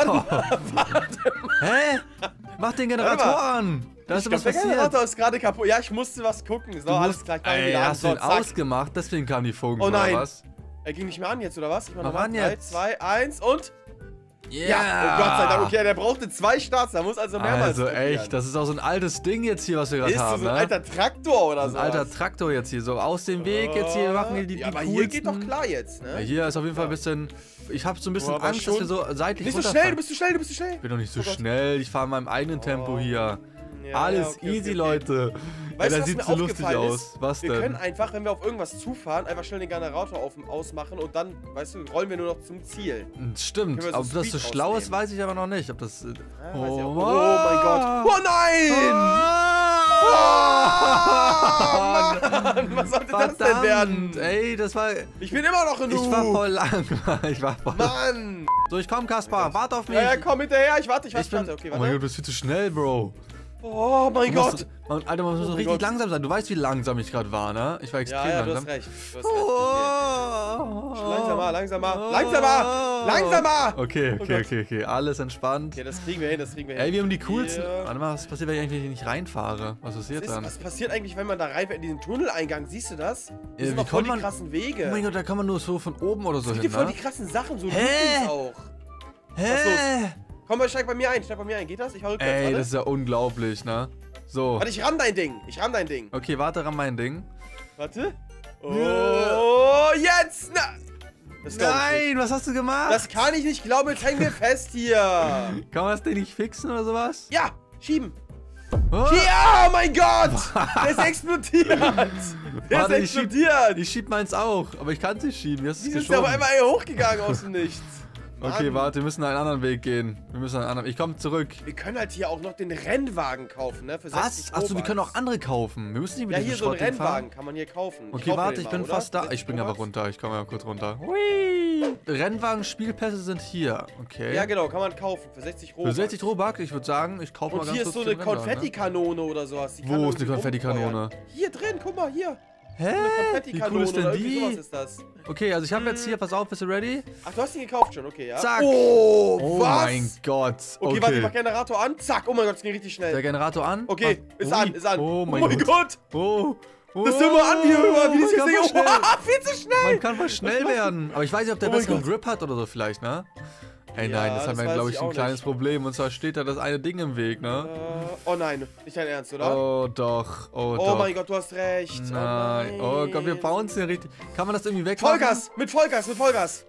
Hä? Mach den Generator Warte an. Da ist Ich glaub, was der passiert. Generator ist gerade kaputt. Ja, ich musste was gucken. So, alles klar, ich mach ihn Ey, wieder an. hast du So, den zack. ausgemacht, deswegen kam die Funken, Oh nein. oder was? Er ging nicht mehr an jetzt, oder was? Ich mach Mach nochmal. an 3, jetzt. 2, 1 und... Ja, oh Gott sei Dank. Okay, der brauchte 2 Starts, da muss also mehrmals Also probieren. echt, das ist auch so ein altes Ding jetzt hier, was wir gerade Ist haben, so ein ne? alter Traktor oder so. Ein alter Traktor jetzt hier, so aus dem Weg jetzt hier, wir machen hier die Ja, aber coolsten. hier geht doch klar jetzt, ne? Ja, hier ist auf jeden Fall ein bisschen, ich habe so ein bisschen aber Angst, dass wir so seitlich Bist du runterfahren. schnell, du bist zu schnell, du bist zu schnell. Ich bin doch nicht so Oh Gott. schnell, ich fahre in meinem eigenen Tempo hier. Ja, Alles ja, okay, easy, okay. Leute. Weißt du, das was sieht mir so lustig aufgefallen aus. ist? Was Wir können denn? einfach, wenn wir auf irgendwas zufahren, einfach schnell den Generator ausmachen und dann, weißt du, rollen wir nur noch zum Ziel. Stimmt, Können wir so ob das so Speed schlau ist, rausnehmen. weiß ich aber noch nicht. Ob das. Weiß ich auch. Oh mein Gott. Oh nein! Ah! Mann, was sollte das denn werden? Ey, das war. Ich bin immer noch in Ich war voll lang. Ich war voll. Mann! So, ich komm, Kaspar, warte auf mich. Ja, komm hinterher, ich warte. Okay, Oh mein warte. Gott, du bist viel zu schnell, Bro. Oh mein Du Gott! musst- Alter, man muss so mein richtig Gott. langsam sein. Du weißt, wie langsam ich gerade war, ne? Ich war extrem Ja, du langsam. hast recht. Du hast recht. Oh. Langsamer! Okay, Oh okay, Gott. okay. Alles entspannt. Okay, das kriegen wir hin, Ey, wir haben die coolsten. Hier. Warte mal, was passiert, wenn ich eigentlich nicht reinfahre? Was passiert dann? Was passiert eigentlich, wenn man da reinfährt in diesen Tunneleingang? Siehst du das? Das wie sind doch voll kommt die man- krassen Wege. Oh mein Gott, da kann man nur so von oben oder so Es hin, gibt voll ne? die krassen Sachen, so Hä? Loopings auch. Hä? Komm, steig bei mir ein, Geht das? Ich fahr rückwärts, Ey, warte. das ist ja unglaublich, ne? So. Warte, ich ramm dein Ding. Okay, warte, ran mein Ding. Warte. Oh, jetzt! Na. Das glaub ich nicht. Nein, was hast du gemacht? Das kann ich nicht glauben, jetzt hängen wir fest hier. Kann man das Ding nicht fixen oder sowas? Ja, schieben. Oh. Ja, oh mein Gott! Der ist explodiert! Der Warte, ist explodiert! Ich schieb meins auch, aber ich kann es nicht schieben. Jetzt Die ist sind geschoben. aber einmal hier hochgegangen aus dem Nichts. Okay, Mann. warte, wir müssen einen anderen Weg gehen. Ich komme zurück. Wir können halt hier auch noch den Rennwagen kaufen, ne? Für 60 Was? Achso, wir Robux. können auch andere kaufen. Wir müssen nicht mit Ja, diesem hier so einen Schrott fahren. Rennwagen kann man hier kaufen. Okay, kaufe warte, den ich mal, bin oder? fast da. 60 Ich springe aber Robux. runter. Ich komme ja kurz runter. Hui. Rennwagen-Spielpässe sind hier. Okay. Ja, genau, kann man kaufen für 60 Robux. Für 60 Robux, ich würde sagen, ich kaufe mal Und ganz hier kurz ist so eine den Rennwagen, ne? Konfettikanone oder sowas. Die Wo kann ist irgendwie eine Konfettikanone? rumfeuern. Hier drin, guck mal, hier. Hä? Eine Wie Konfettikanone cool ist denn oder irgendwie die? sowas ist das. Okay, also ich habe jetzt hier, pass auf, bist du ready? Ach, du hast ihn gekauft schon, okay, ja? Zack. Oh, Oh was? mein Gott. Okay, warte, ich mach Generator an. Zack, oh mein Gott, das ging richtig Der schnell. Generator an. Okay, ist an, ist an. Oh mein Gott. Oh. Das ist immer an, wie dieses man kann Ding. voll schnell- Wow, viel zu schnell. Man kann voll schnell werden. Aber ich weiß nicht, ob der Oh mein besseren Gott. Grip hat oder so vielleicht, ne? Hey, Ja, nein, das das haben wir, weiß glaube ich ich, ein auch kleines nicht. Problem. Und zwar steht da das eine Ding im Weg, ne? Oh nein, nicht dein Ernst, oder? Oh doch, oh Oh doch. mein Gott, du hast recht. Nein. Oh, Oh Gott, wir bouncen richtig. Kann man das irgendwie wegmachen? Vollgas, mit Vollgas, mit Vollgas.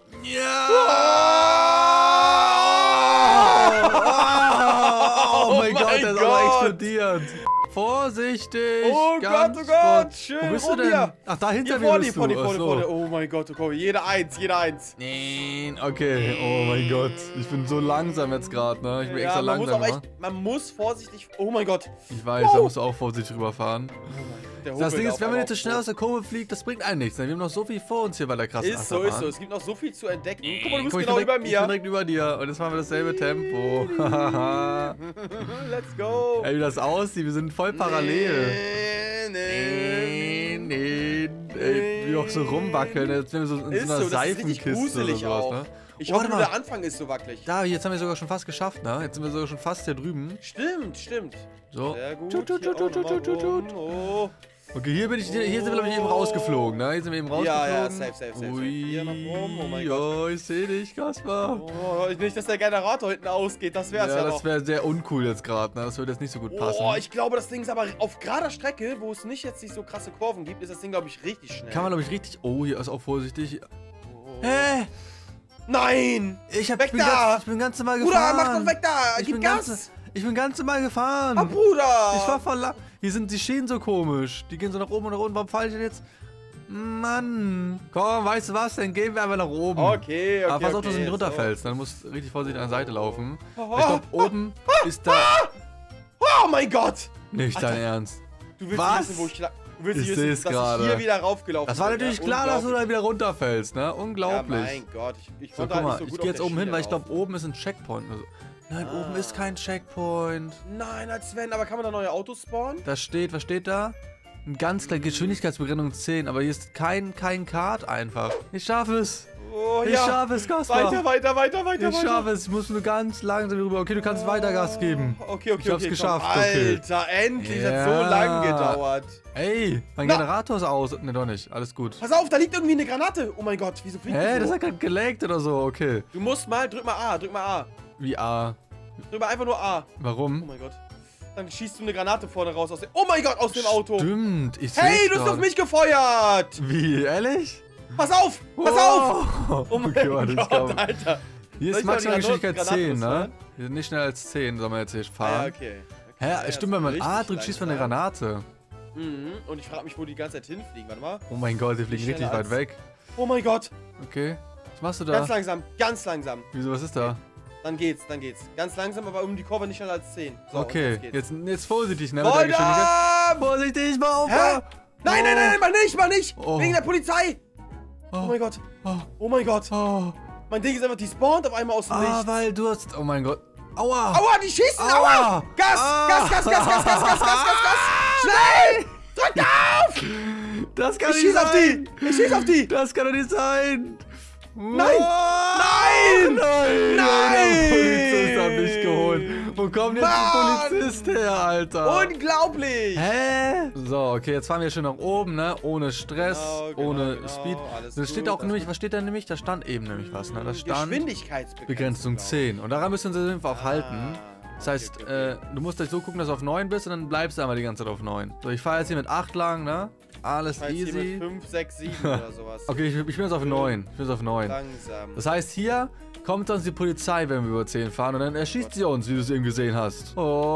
Oh mein Gott, der ist aber Gott. explodiert. Vorsichtig. Oh ganz Gott, oh Gott. vor- Schön Wo bist du rum denn? hier. Ach, da hinter Hier mir vorne, bist du. vorne, Ach vorne, so. vorne. Oh mein Gott, okay. Jeder eins, jeder eins. Nein, okay. Oh mein Gott. Ich bin so langsam jetzt gerade, ne? Ich bin extra man muss langsam. auch ne? echt, man muss vorsichtig. Oh mein Gott. Ich weiß, da musst du auch vorsichtig rüberfahren. Der Das humpelt Ding ist, auf wenn man einmal jetzt so auf schnell den aus der Kurve fliegt, das bringt einen nichts. Wir haben noch so viel vor uns hier bei der krassen Boden. Ist so, ist so. Achterbahn. Es gibt noch so viel zu entdecken. Guck mal, du bist Guck, ich genau bin über direkt- Ich bin mir. direkt über dir und jetzt machen wir dasselbe Tempo. Haha. Let's go. Ey, wie das aussieht, wir sind voll parallel. Nee. Ey, wie auch so rumwackeln, als wären wir so in Ist so einer so, das ist richtig Seifenkiste oder gruselig sowas, auch. ne? Ich Oh, hoffe, warte nur mal. der Anfang ist so wackelig. Da, jetzt haben wir sogar schon fast geschafft, ne? Jetzt sind wir sogar schon fast hier drüben. Stimmt, stimmt. So. Sehr gut. Tut, tut, Hier tut, auch tut, noch mal tut, tut, rum. tut. Oh. Okay, hier sind wir, glaube ich, eben rausgeflogen, ne? Hier sind wir eben rausgeflogen. Ja, safe. Ui, Hier noch rum, oh mein Gott. Oh, ich seh dich, Kaspar. Oh, nicht, dass der Generator hinten ausgeht, das wär's ja, Ja, noch. das wäre sehr uncool jetzt gerade, ne? Das würde jetzt nicht so gut passen. Oh, ich glaube, das Ding ist aber auf gerader Strecke, wo es nicht jetzt nicht so krasse Kurven gibt, ist das Ding, glaube ich, richtig schnell. Kann man, glaube ich, richtig... Oh, hier ist auch vorsichtig. Oh. Hä? Nein! Ich bin ganz normal Bruder, gefahren. mach doch weg da! Ich Gib bin Gas! Ich bin ganz normal gefahren. Ah, Bruder! Ich war voll lang. Hier sind die Schienen so komisch. Die gehen so nach oben und nach unten. Warum falle ich denn jetzt? Mann. Komm, weißt du was? Dann gehen wir einfach nach oben. Okay. Aber pass auf, dass du nicht runterfällst. Dann musst du richtig vorsichtig an der Seite laufen. Ich glaube, oben ist da... Oh mein Gott! Nicht dein Alter. Ernst. Du willst Was? nicht wissen, wo ich... Du willst Ich nicht seh's wissen, dass gerade. ich hier wieder raufgelaufen Das war bin, natürlich ja? klar, dass du Unglaublich. dann wieder runterfällst, ne? Ja, Unglaublich. mein Gott. Ich So, konnte guck halt mal, nicht so ich gut gehe auf jetzt der oben hin, Schiene weil ich glaube, laufen. oben ist ein Checkpoint. Also, nein, oben ist kein Checkpoint. Nein, als wenn. Aber kann man da neue Autos spawnen? Da steht, was steht da? Ein ganz kleine Geschwindigkeitsbegrenzung 10, aber hier ist kein Kart einfach. Ich schaffe es. Oh, Ich schaffe es, Kaspar. Weiter. Ich schaffe es. Ich muss nur ganz langsam rüber. Okay, du kannst weiter Gas geben. Okay. Ich hab's geschafft. Komm. Okay. Alter, endlich. Das hat so lange gedauert. Ey, mein Generator ist aus. Ne, doch nicht. Alles gut. Pass auf, da liegt irgendwie eine Granate. Oh mein Gott, wieso fliegt die Hä, so? das hat gerade geleckt oder so. Okay. Du musst mal, drück mal A. Wie A? Drück mal einfach nur A. Oh Warum? mein Gott. Dann schießt du eine Granate vorne raus aus dem... Oh mein Gott, aus dem Auto. Stimmt. Ich Hey, du hast auf mich gefeuert. Wie? Ehrlich? Pass auf. Oh mein Okay, warte, ich Gott, glaub. Alter. Hier Soll ist ich mal maximal die Geschwindigkeit Granaten 10, ne? loswerden? Wir sind nicht schneller als 10, soll man jetzt hier Ah, fahren. ja, okay. Hä, Ja, stimmt, wenn man richtig A drückt, schießt man eine langsam. Granate. Mhm. Und ich frage mich, wo die ganze Zeit hinfliegen. Warte mal. Oh mein Gott, die fliegen richtig schneller weit als- weg. Oh mein Gott. Okay. Was machst du da? Ganz langsam, ganz langsam. Wieso, was ist da? Dann geht's. Ganz langsam, aber um die Kurve nicht schneller als 10. So, Okay, und geht's. jetzt vorsichtig, ne? Mit der Geschwindigkeit. Volldampf! Vorsichtig, mal auf! Hä? Nein, mach nicht! Oh. Wegen der Polizei! Oh. Oh mein Gott. Oh. Oh mein Gott. Oh. Mein Ding ist einfach despawnt auf einmal aus dem Ah, Nichts. weil du hast... Oh mein Gott. Aua! Aua, die schießen! Aua. Aua! Gas! Ah. Gas! Schnell! Drück auf! Das kann Ich nicht schieß auf sein! die! Ich schieß auf die! Das kann doch nicht sein! Nein! Nein! Nein! Der Polizist hat mich geholt. Wo kommt jetzt Mann! der Polizist her, Alter? Unglaublich! Hä? So, okay, jetzt fahren wir schön nach oben, ne? Ohne Stress, Genau, ohne genau, Speed. alles Das steht gut, auch alles nämlich, gut. was steht da nämlich? Da stand eben nämlich was, ne? Da stand Geschwindigkeitsbegrenzung. Begrenzung 10. Und daran müssen wir uns auf jeden Fall auch halten. Das heißt, okay. du musst gleich so gucken, dass du auf 9 bist und dann bleibst du einmal die ganze Zeit auf 9. So, ich fahre jetzt hier mit 8 lang, ne? Alles Das heißt hier easy. mit 5, 6, 7 oder sowas. Okay, ich bin jetzt auf 9. Ich bin jetzt auf 9. Langsam. Das heißt, hier kommt uns die Polizei, wenn wir über 10 fahren und dann erschießt sie uns, wie du es eben gesehen hast.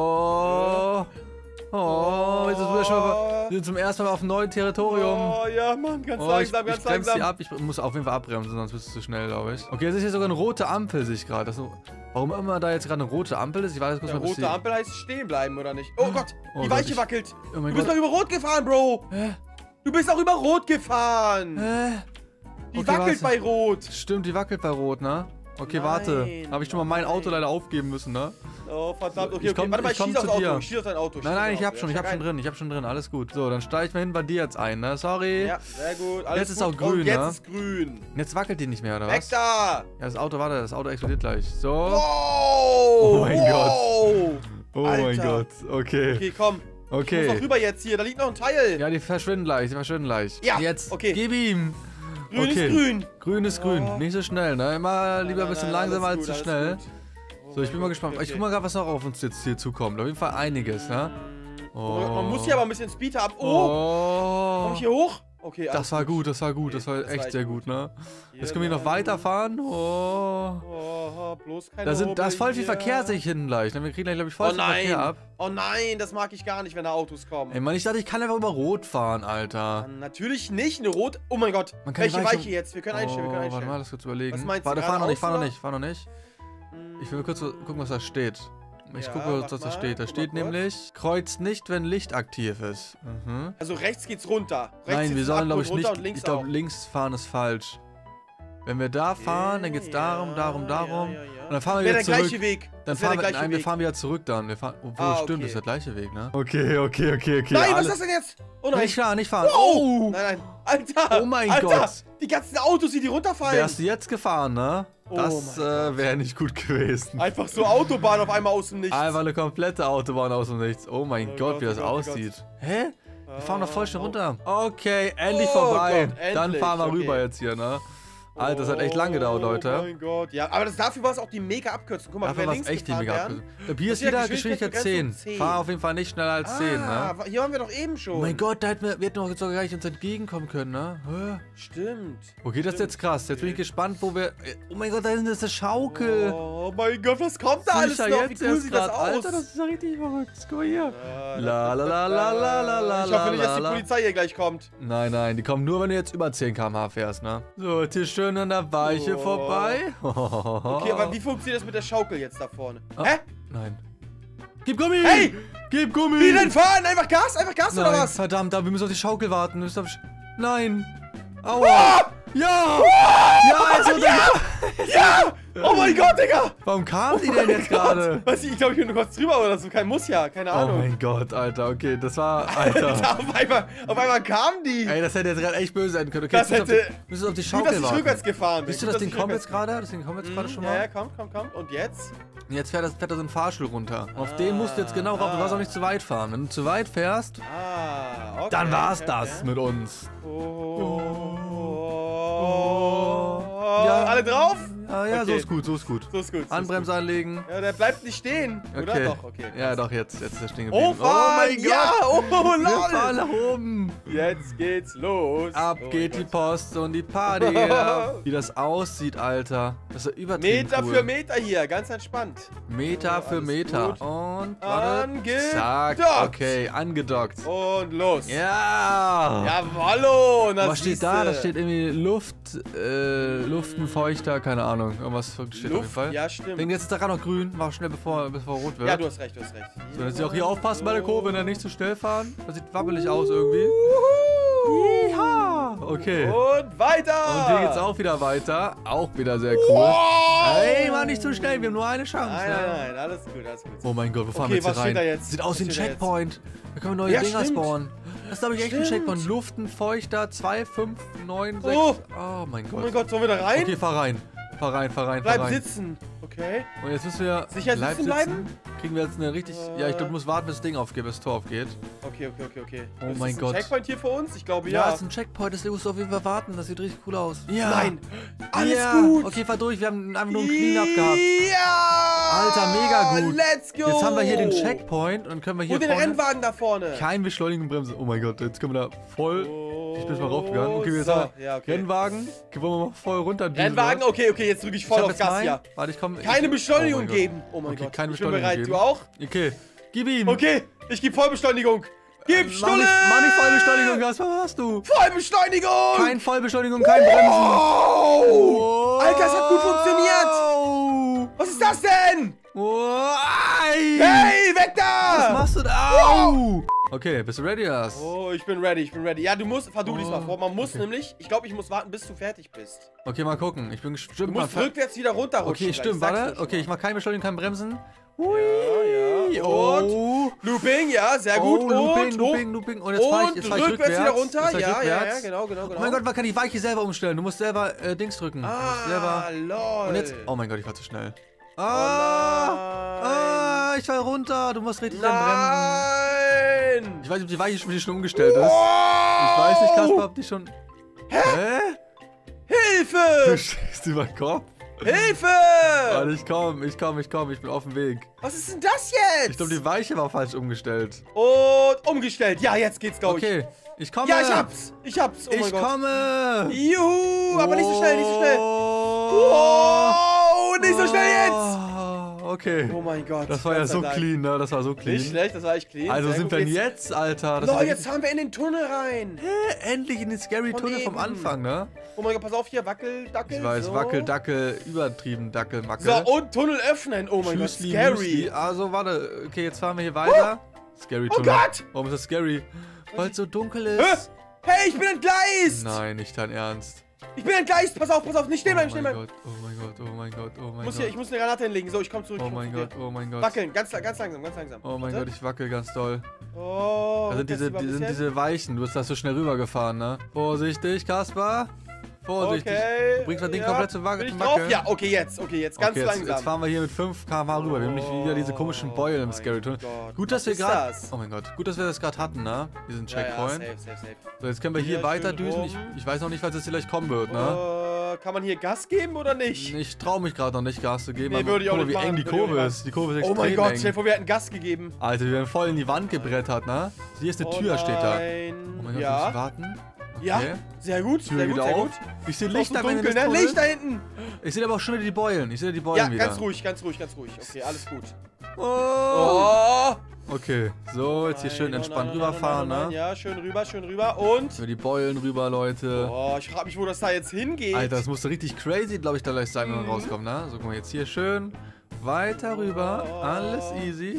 Oh. Oh, jetzt sind wir sind zum ersten Mal auf neuem Territorium. Oh ja, Mann, ganz Oh, langsam, ich ganz bremse die langsam. ab. Ich muss auf jeden Fall abbremsen, sonst bist du zu schnell, glaube ich. Okay, jetzt ist hier sogar eine rote Ampel, sehe ich gerade. Warum immer da jetzt gerade eine rote Ampel ist? Ich weiß kurz Der mal, bis rote Ampel heißt stehen bleiben, oder nicht? Oh Gott, Oh die Gott, Weiche wackelt. Oh mein Du bist Gott. doch über Rot gefahren, Bro. Hä? Du bist auch über Rot gefahren. Die Okay, wackelt warte. bei Rot. Stimmt, die wackelt bei Rot, ne? Okay, Nein, warte. Habe ich schon mal mein Auto nein. leider aufgeben müssen, ne? Oh, verdammt. Okay, Ich komm- warte mal, ich komm schieß aufs zu Auto. dir. Ich schieß auf dein Auto. Nein, ich hab schieß schon, aufs Auto. ich hab schon drin, alles gut. So, dann steige ich mal hin bei dir jetzt ein, ne? Sorry. Ja, sehr gut. Alles Jetzt ist gut. auch grün, Und jetzt ne? ist grün. Jetzt wackelt die nicht mehr, oder Weg was? da. Ja, das Auto explodiert gleich. So. Wow. Oh mein wow. Oh mein Alter. Gott. Okay. Okay, komm. Ich muss Okay. noch rüber jetzt hier. Da liegt noch ein Teil. Ja, die verschwinden gleich, Ja, Jetzt, okay. gib ihm. Grün Okay. ist grün. Grün ist grün, Oh. nicht so schnell, ne? Immer lieber ein bisschen langsamer als zu schnell. So, ich bin mal gespannt. Ich guck mal gerade, was noch auf uns jetzt hier zukommt. Auf jeden Fall einiges, ne? Oh. Man muss hier aber ein bisschen Speed haben. Oh, komm ich hier hoch? Okay, alles Das war gut, das war gut, Okay, das war das war echt echt sehr gut. gut, ne? Hier Jetzt können wir noch lang. weiterfahren. Oh. Oh, bloß keine Da ist voll viel Hobel Verkehr, hier. sehe ich hinten gleich. Ne? Wir kriegen gleich, glaube ich, voll Oh viel Verkehr nein. ab. Oh nein, das mag ich gar nicht, wenn da Autos kommen. Ey, Mann, ich dachte, ich kann einfach über Rot fahren, Alter. Mann, natürlich nicht, eine Rot. Oh mein Gott. Man kann Welche die Weiche- Weiche jetzt? Wir können einstellen, wir können Warte einstellen. mal, lass kurz überlegen. Was meinst du, Warte, fahr noch nicht, geradeaus, fahr noch nicht. Ich will kurz gucken, was da steht. Ich Ja, gucke, was warte da mal, steht. Da guck steht mal kurz. nämlich, kreuzt nicht, wenn Licht aktiv ist. Mhm. Also rechts geht's runter. Rechts Nein, geht's wir sollen, glaube ich, runter nicht. und links Ich glaube, auch. links fahren ist falsch. Wenn wir da fahren, dann geht's darum. Und dann fahren wir Wäre wieder der zurück. gleiche Weg. Dann Das wäre fahren der wir, gleiche nein, wir Weg. fahren wieder zurück dann. Wir fahren, obwohl, Ah, stimmt, okay. das ist der gleiche Weg, ne? Okay. Nein, was alle- ist das denn jetzt? Oh nein. Nicht fahren. Oh! Oh! Nein. Alter. Oh mein Alter, Gott. Die ganzen Autos, die runterfallen. Wärst du jetzt gefahren, ne? Oh Das mein wäre nicht gut gewesen. Einfach so Autobahn auf einmal aus dem Nichts. Einfach eine komplette Autobahn aus dem Nichts. Oh mein Oh Gott, Gott, wie das oh Gott, oh aussieht. Hä? Wir fahren doch voll schnell runter. Okay, endlich Oh vorbei. Gott, Dann endlich, fahren wir okay. rüber jetzt hier, ne? Alter, das hat echt lang gedauert, Oh Leute. mein Gott, ja. Aber dafür war es auch die mega Abkürzung. Guck mal, Dafür wenn war wir es links echt die gefahren mega wären. Abkürzung. Hier ist Das wäre wieder Geschwindigkeit 10. Geschwindigkeitsbegrenzung 10. Fahr auf jeden Fall nicht schneller als 10, ne? Hier waren wir doch eben schon. Oh mein Gott, wir hätten noch sogar gleich uns entgegenkommen können, ne? Hä? Stimmt. Okay, das ist jetzt krass. Jetzt bin ich gespannt, wo wir... Oh mein Gott, da hinten ist eine Schaukel. Oh mein Gott, was kommt da alles Sicher, noch? Wie jetzt cool erst sieht das grad. aus? Alter, das ist ja richtig verrückt. Guck mal hier. Ja, La la la la la la la Ich hoffe nicht, dass die la. Polizei hier gleich kommt. Nein, die kommen nur, wenn du jetzt über 10 km/h fährst, ne? So, jetzt hier schön an der Weiche Oh. vorbei. Okay, aber wie funktioniert das mit der Schaukel jetzt da vorne? Ah. Hä? Nein. Gib Gummi! Hey! Gib Gummi! Wie denn fahren? Einfach Gas oder Nein, was? verdammt, wir müssen auf die Schaukel warten. Nein. Aua. Ah! Ja! Ja, jetzt wird Ja! Oh mein Gott, Digga! Warum kam die denn jetzt gerade? Weiß ich glaube, ich bin nur kurz drüber oder so. Kein Muss ja, keine Oh Ahnung. mein Gott, Alter. Okay, das war... Alter. auf einmal kamen die. Ey, das hätte jetzt gerade echt böse sein können. Okay, Das hätte... müssen auf die Gut, Schaukel dass ich warten. rückwärts gefahren bin. Siehst du, Gut, das dass Ding ich kommt rückwärts- jetzt gerade? Das Ding kommt jetzt gerade schon mal? Ja, kommt. Und jetzt? Jetzt fährt da so ein Fahrstuhl runter. Und auf den musst du jetzt genau rauf. Du darfst auch nicht zu weit fahren. Wenn du zu weit fährst, Okay. dann war's okay, das mit uns. Ja. Alle drauf? Ja, so Okay. ist gut, so ist gut. So ist gut. Handbremse anlegen. Ja, der bleibt nicht stehen. Oder Okay. doch? Okay. Ja, doch, jetzt ist er stehen Oh, geblieben. mein Gott. Ja, oh, Wir fahren lol. nach oben. Jetzt geht's los. Ab Oh geht mein die Gott. Post und die Party geht ab. Wie das aussieht, Alter. Das ist ja übertrieben Meter cool. für Meter hier, ganz entspannt. Meter für alles Meter. gut. Und warte. Angedockt. Zack. Okay, angedockt. Und los. Ja. Jawollo. Was steht da? Da steht irgendwie Luftenfeuchter, keine Ahnung. Irgendwas steht auf jeden Luft, Fall. ja stimmt. Wegen jetzt ist der Rad noch grün. Mach schnell, bevor rot wird. Ja, du hast recht. So, jetzt auch hier aufpassen bei der Kurve, wenn nicht zu schnell fahren. Das sieht wabbelig aus irgendwie. Ja. Okay. Und weiter. Und hier geht's auch wieder weiter. Auch wieder sehr cool. Oh. Hey, mach nicht zu schnell, wir haben nur eine Chance. Nein, alles gut. Oh mein Gott, wo fahren Okay, wir jetzt was hier steht rein? da jetzt? Sieht aus Was wie ein steht da jetzt? Checkpoint. Da können wir neue Ja, Dinger stimmt. spawnen. Das ist, glaube ich, echt ein Stimmt. Checkpoint. Luftenfeuchter 2596. Oh mein Oh Gott. mein Gott, sollen wir da rein? Okay, fahr rein. Fahr rein. Bleib sitzen. Okay. Und jetzt müssen wir Sicher live sitzen bleiben? Kriegen wir jetzt eine richtig... Ja, ich glaube, du musst warten, bis das Ding aufgeht, bis das Tor aufgeht. Okay. Oh Ist mein das Gott. ein Checkpoint hier für uns? Ich glaube, Ja, ja. ist ein Checkpoint, das musst du auf jeden Fall warten. Das sieht richtig cool aus. Ja. Nein. Alles Ja. gut. Okay, fahr durch. Wir haben einfach nur einen Clean-Up gehabt. Ja. Alter, mega gut. Let's go. Jetzt haben wir hier den Checkpoint und können wir hier Und den vorne Rennwagen da vorne. kein Beschleunigen bremsen. Oh mein Gott, jetzt können wir da voll... Ich bin mal raufgegangen. Okay, wir so. haben Ja, okay. Rennwagen. Okay, wollen wir mal voll runter düsen, Rennwagen, oder? okay, jetzt drücke ich voll Ich hab auf jetzt Gas meinen. hier. Warte, ich komme... Keine Beschleunigung mein Gott. geben. Oh mein Okay, Gott. keine Ich bin Beschleunigung bereit. geben. Du auch? Okay, gib ihm. Okay, ich gebe Vollbeschleunigung. Gib Stulle! Mach nicht Vollbeschleunigung, was hast du? Vollbeschleunigung! Kein Vollbeschleunigung, kein Bremsen. Oh! Alter, es hat gut funktioniert! Was ist das denn? Hey! Hey, weg Was da! machst du da? Au! Okay, bist du ready, das? Oh, ich bin ready. Ja, du musst, fahr du diesmal Oh, vor. Man muss okay. nämlich, ich glaube, ich muss warten, bis du fertig bist. Okay, mal gucken. Ich bin Du bestimmt musst mal... rückwärts wieder runterrutschen. Okay, stimmt, gleich, sag's warte. dir schon Okay, ich mal. mach keine Beschleunigung, kein Bremsen. Ja. Oh. Looping, ja, sehr gut. Oh, Und Looping. Und jetzt fahr ich rückwärts wieder rückwärts. runter. Jetzt fahr ich Ja, rückwärts. genau. Oh mein Gott, man kann die Weiche selber umstellen. Du musst selber Dings drücken. Du musst selber... lol. Und jetzt... Oh mein Gott, ich war zu schnell. nein. Ich fall runter. Du musst richtig bremsen. Nein! Ich weiß nicht, ob die Weiche schon umgestellt ist. Wow. Ich weiß nicht, Kasper, ob die schon... Hä? Du Hilfe! stehst über den Kopf. Hilfe! Warte, ich komm. Ich bin auf dem Weg. Was ist denn das jetzt? Ich glaube, die Weiche war falsch umgestellt. Und umgestellt. Ja, jetzt geht's, glaube ich. Okay, ich komme. Ja, ich hab's. Oh mein Ich Gott. komme. Juhu, aber nicht so schnell, Oh. Wow, nicht so schnell jetzt. Okay. Oh mein Gott. Das war ja Gott sei so Dank. clean, ne? Das war so clean. Nicht schlecht, das war echt clean. Also Sehr sind gut. wir denn jetzt, Alter? Das Leute, ist jetzt fahren wir in den Tunnel rein. endlich in den Scary Von Tunnel vom eben. Anfang, ne? Oh mein Gott, pass auf hier, Wackeldackel. Ich weiß, so. Wackel, Dackel, übertrieben Dackel, Mackel. So, und Tunnel öffnen. Oh mein Gott, Müsli, scary. Müsli. Also, warte. Okay, jetzt fahren wir hier weiter. Scary Oh Tunnel. Gott! Warum ist das scary? Weil es so dunkel Hä? ist. Hey, ich bin entgleist. Nein, nicht dein Ernst. Ich bin entgleist. Pass auf, nicht stehen bleiben, Oh stehen mein bleiben. Gott, oh mein Gott, oh mein Gott, oh mein Ich muss eine Granate hinlegen. So, ich komm zurück. Oh ich komm mein zu dir. Gott, oh mein Gott. Wackeln, ganz langsam. Oh mein Gott, ich wackel ganz doll. Oh, Da sind diese Weichen. Du bist da so schnell rübergefahren, ne? Vorsichtig, Kaspar. Vorsichtig. Okay. Du bringst das Ding ja. komplett zum Bin Wackeln. ich drauf? Ja, okay, jetzt ganz langsam. Jetzt fahren wir hier mit 5 km/h rüber. Wir haben nicht wieder diese komischen Beulen im mein Scary Tunnel. Gott, Gut, dass was wir ist gerade... das? Oh mein Gott. Gut, dass wir das gerade hatten, ne? Diesen Checkpoint. Ja, safe. So, jetzt können wir hier Hier weiter schön düsen. rum. Ich weiß noch nicht, was jetzt hier gleich kommen wird, ne? Kann man hier Gas geben oder nicht? Ich traue mich gerade noch nicht, Gas zu geben. Nee, aber würde ich auch guck mal, nicht wie eng machen, die würde ich auch Kurve nicht ist. Die Kurve ist Oh extrem mein Gott, eng. stell dir vor, wir hätten Gas gegeben. Alter, wir werden voll in die Wand gebrettert, ne? Hier ist eine Tür, steht da. Oh mein Gott, ja. muss ich warten? Ja, Okay. sehr gut, Tür sehr geht gut, sehr auf. gut. Ich sehe Ist auch Licht so am Ende dunkel, des ne? Tunnels. Licht da hinten. Ich sehe aber auch schon wieder die Beulen. Ich sehe die Beulen Ja, wieder. ganz ruhig. Okay, alles gut. Oh. Oh. Okay, so, jetzt hier schön entspannt rüberfahren, ne? Ja, schön rüber und... Über die Beulen rüber, Leute. Oh, ich frage mich, wo das da jetzt hingeht. Alter, das musste richtig crazy, glaube ich, da gleich sein, wenn wir rauskommen, ne? So, guck mal, jetzt hier schön weiter rüber. Alles easy.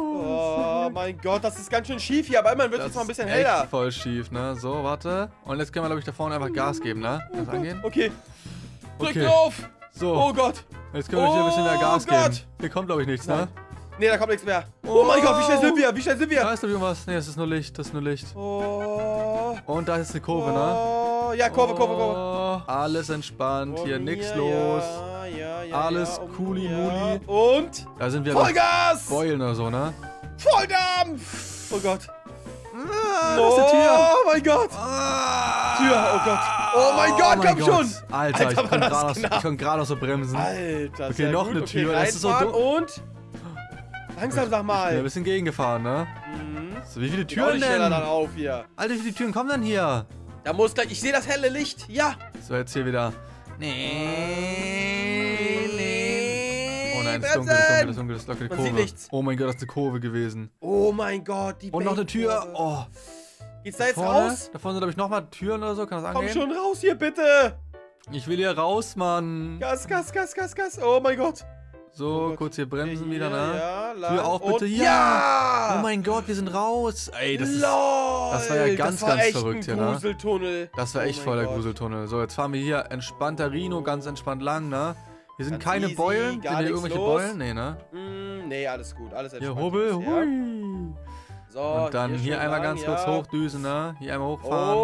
Oh mein Gott, das ist ganz schön schief hier, aber immerhin wird es Das jetzt mal ein bisschen ist heller. echt voll schief, ne? So, warte. Und jetzt können wir, glaube ich, da vorne einfach Gas geben, ne? Kann das angehen? Okay. Drück Okay. drauf. So. Oh Gott. Jetzt können wir hier ein bisschen mehr Gas Gott. geben. Hier kommt, glaube ich, nichts, ne? Nee, da kommt nichts mehr. Oh mein Gott, wie schnell sind wir? Wie schnell sind wir? Da ist doch irgendwas. Nee, das ist nur Licht. Das ist nur Licht. Oh. Und da ist eine Kurve, ne? Oh. Ja, Kurve. Oh, alles entspannt. Hier nichts los. Ja, Alles cooli-muli. Und? Da sind wir Vollgas! Beulen oder so, ne? Volldampf! Oh Gott. Das ist eine Tür. Oh mein Gott. Tür, oh Gott. Oh mein Gott, komm schon. Alter, ich war konnte das gerade noch so bremsen. Alter, Okay, sehr noch gut. eine Tür. Okay, Das ist so reinfahren dumm. und? Langsam, sag Ich bin ein mal. bisschen gegengefahren, ne? So, wie viele Geht auch Türen nicht schneller dann denn? auf hier. Alter, wie viele Türen kommen denn hier? Da muss gleich, ich sehe das helle Licht. Ja. So, jetzt hier wieder. Oh nein, es ist dunkel, Bremsen! es ist dunkel, es ist locker die Man sieht Kurve. nichts. Oh mein Gott, das ist eine Kurve gewesen. Oh mein Gott, die Und noch eine Tür. Bacon-Kurve. Oh, Geht's da jetzt vorne? raus? Da vorne sind, glaube ich, nochmal Türen oder so. Kann das Komm angehen? schon raus hier, bitte. Ich will hier raus, Mann. Gas. Oh mein Gott. So, Oh Gott. kurz hier bremsen Hier, wieder, ne? Ja, lang. Tür auf, bitte. Und Ja! ja! Oh mein Gott, wir sind raus. Ey, das ist... LOL, das war ja ganz, das war ganz echt verrückt ein hier, ne? Gruseltunnel. Das war echt Oh voll mein der Gott. Gruseltunnel. So, jetzt fahren wir hier entspannter Rino, ganz entspannt lang, ne? Hier sind Ganz keine easy, Beulen. Sind gar hier nichts irgendwelche los. Beulen? Nee, ne? Nee, alles gut, alles Hier, entspannt. Hubbel, bisher. hui. So, Und dann hier schön einmal lang, ganz kurz ja. hochdüsen, ne? Hier einmal hochfahren.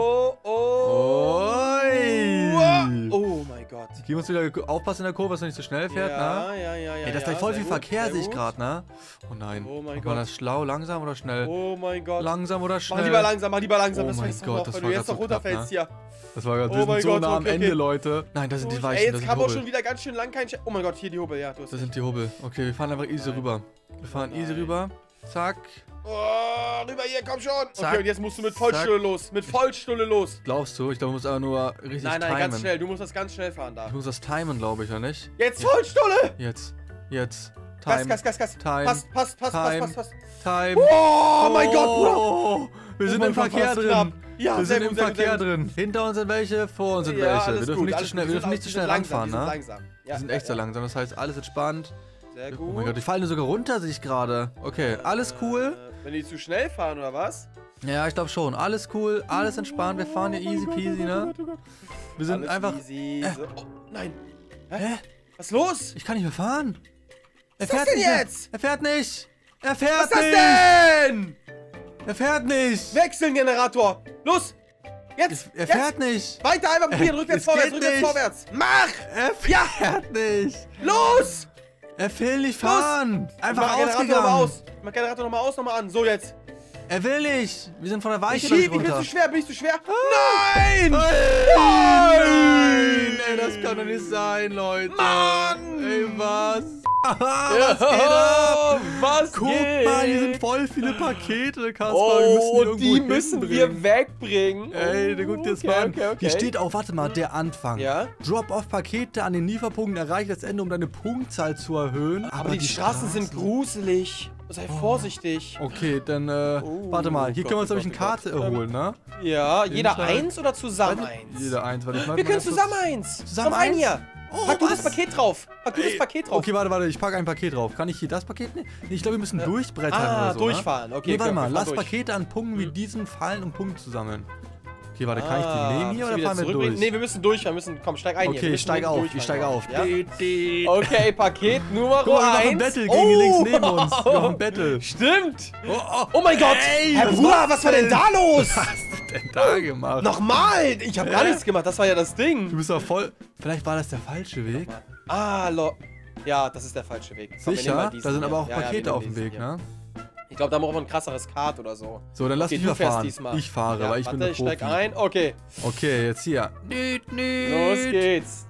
Oh mein Gott. Hier musst du wieder aufpassen in der Kurve, dass du nicht zu schnell fährt, ne? Ja. Ey, das ist gleich voll viel Verkehr, sehe ich gerade, ne? Oh nein. Oh mein Macht man Gott. das schlau, langsam oder schnell? Oh mein Gott. Langsam oder Mach schnell? lieber langsam. Oh Das mein weißt du Gott, noch, das wenn war du grad jetzt noch so knapp, runterfällst ne? hier. Das war gerade, Oh wir mein sind so Gott, nah am okay, Ende, okay. Leute. Nein, das sind die Weichen, Ey, das jetzt sind kam die auch schon Hubbel. wieder ganz schön lang kein Oh mein Gott, hier die Hubbel, ja. Du hast Das sind die Hubbel. Okay, wir fahren einfach easy rüber. Wir fahren easy rüber. Zack. Oh, rüber hier, komm schon. Zack, Okay, und jetzt musst du mit Vollstulle los. Mit Vollstulle los. Glaubst du? Ich glaube, du musst aber nur richtig Nein, timen. ganz schnell. Du musst das ganz schnell fahren da. Ich muss das timen, glaube ich, oder nicht? Jetzt Vollstulle. Jetzt. Gas. Time. Passt. Time. Time. Oh mein Gott, Bruder. Oh, wir sind mein im Gott, war Verkehr das knapp. drin. Ja, wir sehr sind gut, im sehr gut, Verkehr sehr drin. Hinter uns sind welche, vor uns sind Ja, welche. alles Wir dürfen gut, nicht zu alles schnell, gut. wir dürfen nicht zu schnell ranfahren, die sind ne? langsam. Wir sind echt sehr langsam, das heißt alles entspannt. Sehr Oh gut. mein Gott, die fallen sogar runter, sehe ich gerade. Okay, alles cool. Wenn die zu schnell fahren, oder was? Ja, ich glaube schon. Alles cool, alles entspannt. Wir fahren hier easy peasy, ne? Wir sind Alles einfach... easy. So. Oh, nein. Hä? Was ist los? Ich kann nicht mehr fahren. Er Was ist das fährt denn nicht mehr. jetzt? Er fährt nicht. Er Was fährt ist das nicht. denn? Er fährt nicht. Wechseln, Generator. Los. Jetzt. Er fährt nicht. Weiter, einfach probieren. Rückwärts, Es vorwärts, geht rückwärts, nicht. vorwärts. Mach. Er fährt nicht. Los. Er will nicht fahren. Einfach Mach Generator nochmal ausgegangen. aus. Mach Generator nochmal aus, nochmal an. So, jetzt. Er will nicht. Wir sind von der Ich Weiche schieb, nicht ich bin runter. zu schwer, bin ich zu schwer? Nein! Nein! Ey, das kann doch nicht sein, Leute. Mann! Ey, was? Was geht ab? Was Guck geht? mal, hier sind voll viele Pakete, Kaspar. Oh, wir die müssen müssen die wir irgendwo hinbringen. wegbringen. Ey, guck dir das Okay, mal an. okay. Hier steht auch, warte mal, der Anfang. Ja? Drop-off-Pakete an den Lieferpunkten erreicht das Ende, um deine Punktzahl zu erhöhen. Aber die Straßen sind gruselig. Sei vorsichtig. Okay, dann, warte mal. Hier können wir uns, glaube ich, eine Karte holen, ne? Ja, jeder Fall. eins oder zusammen eins? Jeder eins, warte, ich mach Wir mal können ganz kurz- zusammen eins. Zusammen Komm rein eins? hier. Oh, Pack du das was? Paket drauf. Pack du das Paket drauf. Okay, warte, ich packe ein Paket drauf. Kann ich hier das Paket nehmen? Nee, ich glaube, wir müssen durchbrettern oder so, durchfahren. Ne? Okay, Nee, warte okay, mal, wir fahren lass durch. Pakete an Punkten wie diesem fallen, um Punkte zu sammeln. Okay, warte, kann ich die nehmen hier oder fahren wir durch? Nee, wir müssen durch. Wir müssen, komm, steig ein hier. Wir Okay, ich müssen steige auf, durchfahren. ich steige auf. Ja? Okay, Paket Nummer Guck mal, wir machen 1. Battle gegen die links neben uns. Wir machen Battle. Stimmt. Oh, Oh mein Gott. Ey, Herr was Bruder, was war denn da los? Was hast du denn da gemacht? Nochmal. Ich habe gar nichts gemacht. Das war ja das Du Ding. bist doch voll... Vielleicht war das der falsche Weg. Ja, das ist der falsche Weg. Komm, wir nehmen Sicher? mal Da diesen sind hier. aber auch Ja, ja, wir Pakete nehmen auf dem diesen Weg, hier. ne? Ich glaube, da brauchen wir ein krasseres Kart oder so. So, dann lass Okay, mich du mal fährst fahren. diesmal. Ich fahre, Ja, weil ich bin der warte, ich steig Profi. ein. Okay, Okay, jetzt hier. los geht's.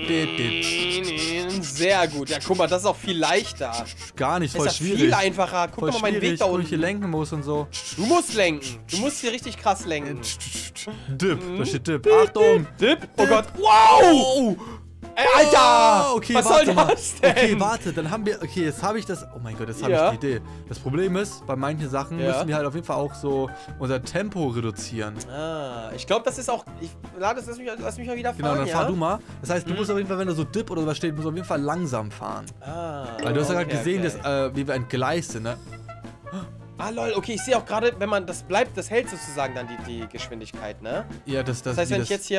Sehr gut. Ja, guck mal, das ist auch viel leichter. Gar nicht, Das voll ist ja schwierig. viel einfacher. Guck Voll doch mal meinen Weg schwierig, da wo ich hier unten. lenken muss und so. Du musst lenken. Du musst hier richtig krass lenken. Dip, da steht Dip. Achtung! Dip. Oh Gott. Wow! Ey, Alter! Okay, was warte soll mal. das denn? Okay, warte, dann haben wir... Okay, jetzt habe ich das... Oh mein Gott, jetzt habe Ja. ich die Idee. Das Problem ist, bei manchen Sachen Ja. müssen wir halt auf jeden Fall auch so unser Tempo reduzieren. Ich glaube, das ist auch... Lass mich mal wieder fahren, Genau, dann ja? fahr du mal. Das heißt, du musst auf jeden Fall, wenn da so Dip oder was steht, musst du auf jeden Fall langsam fahren. Weil du hast ja gerade gesehen, dass, wie wir entgleist sind, ne? Lol, okay, ich sehe auch gerade, wenn man das bleibt, das hält sozusagen dann die Geschwindigkeit, ne? Ja, das Das heißt, wenn ich jetzt hier...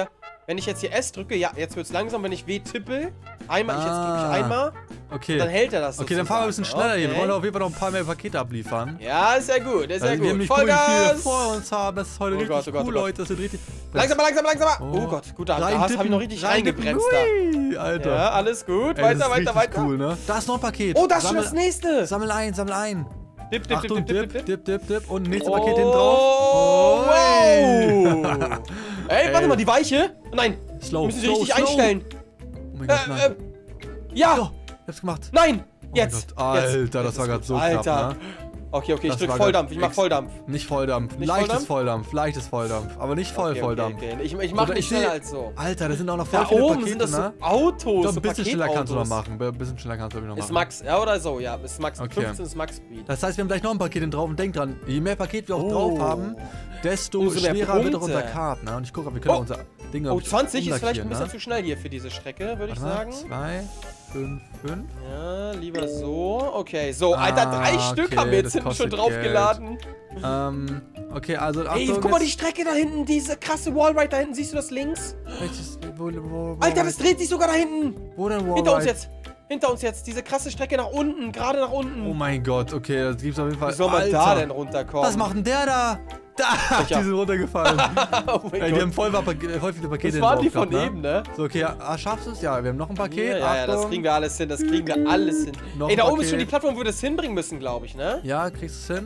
wenn ich jetzt hier S drücke, ja, jetzt wird es langsam, wenn ich W tippe, einmal, jetzt drücke ich einmal, okay. dann hält er das Okay, dann fahren wir ein bisschen schneller hier. Wir Okay. wollen auf jeden Fall noch ein paar mehr Pakete abliefern. Ja, ist ja gut, ist ja Wir haben gut. nicht cool, wie viel wir Vollgas! vor uns haben. Das ist heute richtig Gott, oh Gott, cool, oh Gott. Leute. Das wird richtig... Langsamer, langsamer! Oh. Oh Gott, gut, da Rein habe ich dippen, noch richtig rein dippen. reingebremst da. Ui, Alter. Ja, alles gut, Ey, weiter, das ist weiter, richtig weiter. cool, ne? Da ist noch ein Paket. Oh, das ist schon das nächste! Sammel ein, sammel ein. Dip, dip, Achtung, dip, dip, dip, dip. dip. Und nächste Paket hinten drauf. Oh, Ui. wow! Ey, warte mal, die Weiche? Nein, Slow, wir müssen sie slow, richtig slow. einstellen. Oh mein Gott, nein. Ja! Oh, ich hab's gemacht. Nein! Oh mein Jetzt! Gott. Alter, jetzt. das Jetzt war ist gerade gut. so Alter. knapp, ne? Okay, ich Das drück war Volldampf, grad ich mach Volldampf. Nicht Volldampf. Nicht Leichtes Volldampf? Leichtes Volldampf. Aber nicht voll Okay, Volldampf. okay. Ich mach Oder nicht schneller als so. Alter, da sind auch noch voll Da viele oben Pakete, sind das so ne? Autos, Ich glaub, so ein bisschen schneller kannst du noch Paketautos. machen. Ein bisschen schneller kannst du noch machen. Ist Max, ja oder so, ja. Ist Max, Okay. 15 ist Max Speed. Das heißt, wir haben gleich noch ein Paket drauf und denk dran, je mehr Paket wir auch Oh. drauf haben, desto Umso mehr schwerer wird auch Punkte. unser Kart, ne? Und ich gucke, wir können auch unser Ding Oh, 20 ist vielleicht ein umlackieren, bisschen ne? zu schnell hier für diese Strecke, würde ich Warte mal, sagen. 2, 5, 5. Ja, lieber so. Okay, so, Alter, 3 Stück okay, haben wir jetzt das hinten schon kostet draufgeladen. Okay, also Achtung, Ey, guck mal die jetzt- Strecke da hinten, diese krasse Wallride da hinten, siehst du das links? welches- wo- Alter, das dreht sich sogar da hinten. Wo denn Hinter uns Wallride? jetzt, diese krasse Strecke nach unten, gerade nach unten. Oh mein Gott, okay, das gibt's auf jeden Fall. Wie soll man Alter, da denn runterkommen? was macht denn der da? Da, Welcher? die sind runtergefallen. Oh mein Ey, die Gott. haben voll viele Pakete Das waren die drauf von gehabt, eben, ne? So, okay, schaffst du es? Ja, wir haben noch ein Paket. Ja, das Achtung. kriegen wir alles hin, das kriegen wir alles hin. Noch Ey, da ein oben ist schon die Paket. Plattform, wo wir das hinbringen müssen, glaube ich, ne? Ja, kriegst du es hin?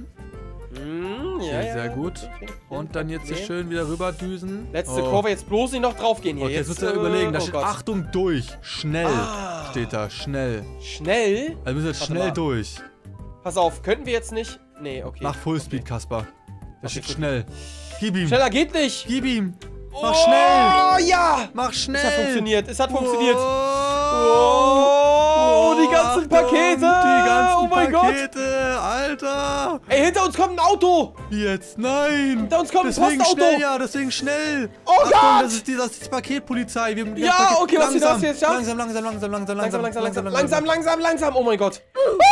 Ja, Okay, sehr gut. Und dann jetzt hier schön wieder rüber düsen. Letzte Kurve, jetzt bloß nicht noch draufgehen hier. Okay, jetzt müsst ihr überlegen, da oh steht Gott. Achtung durch, schnell Ah. steht da, schnell. Schnell? Also müssen wir jetzt Warte schnell mal. durch. Pass auf, könnten wir jetzt nicht? Nee, okay. Mach Fullspeed, Kasper. Da steht gut. schnell. Gib ihm. Schneller geht nicht. Gib ihm. Mach Oh, schnell. ja. Mach schnell. Es hat funktioniert, es hat funktioniert. Oh, die ganzen Pakete. Die ganzen Oh mein Gott. Pakete. Alter. Ey, hinter uns kommt ein Auto. Jetzt, nein. Hinter uns kommt ein Deswegen Postauto. schnell, ja, deswegen schnell. Oh Achtung, Gott. das ist die Paketpolizei. Wir haben Ja, das Paket. okay, was ist das jetzt? Ja? Langsam. Langsam. Oh mein Gott.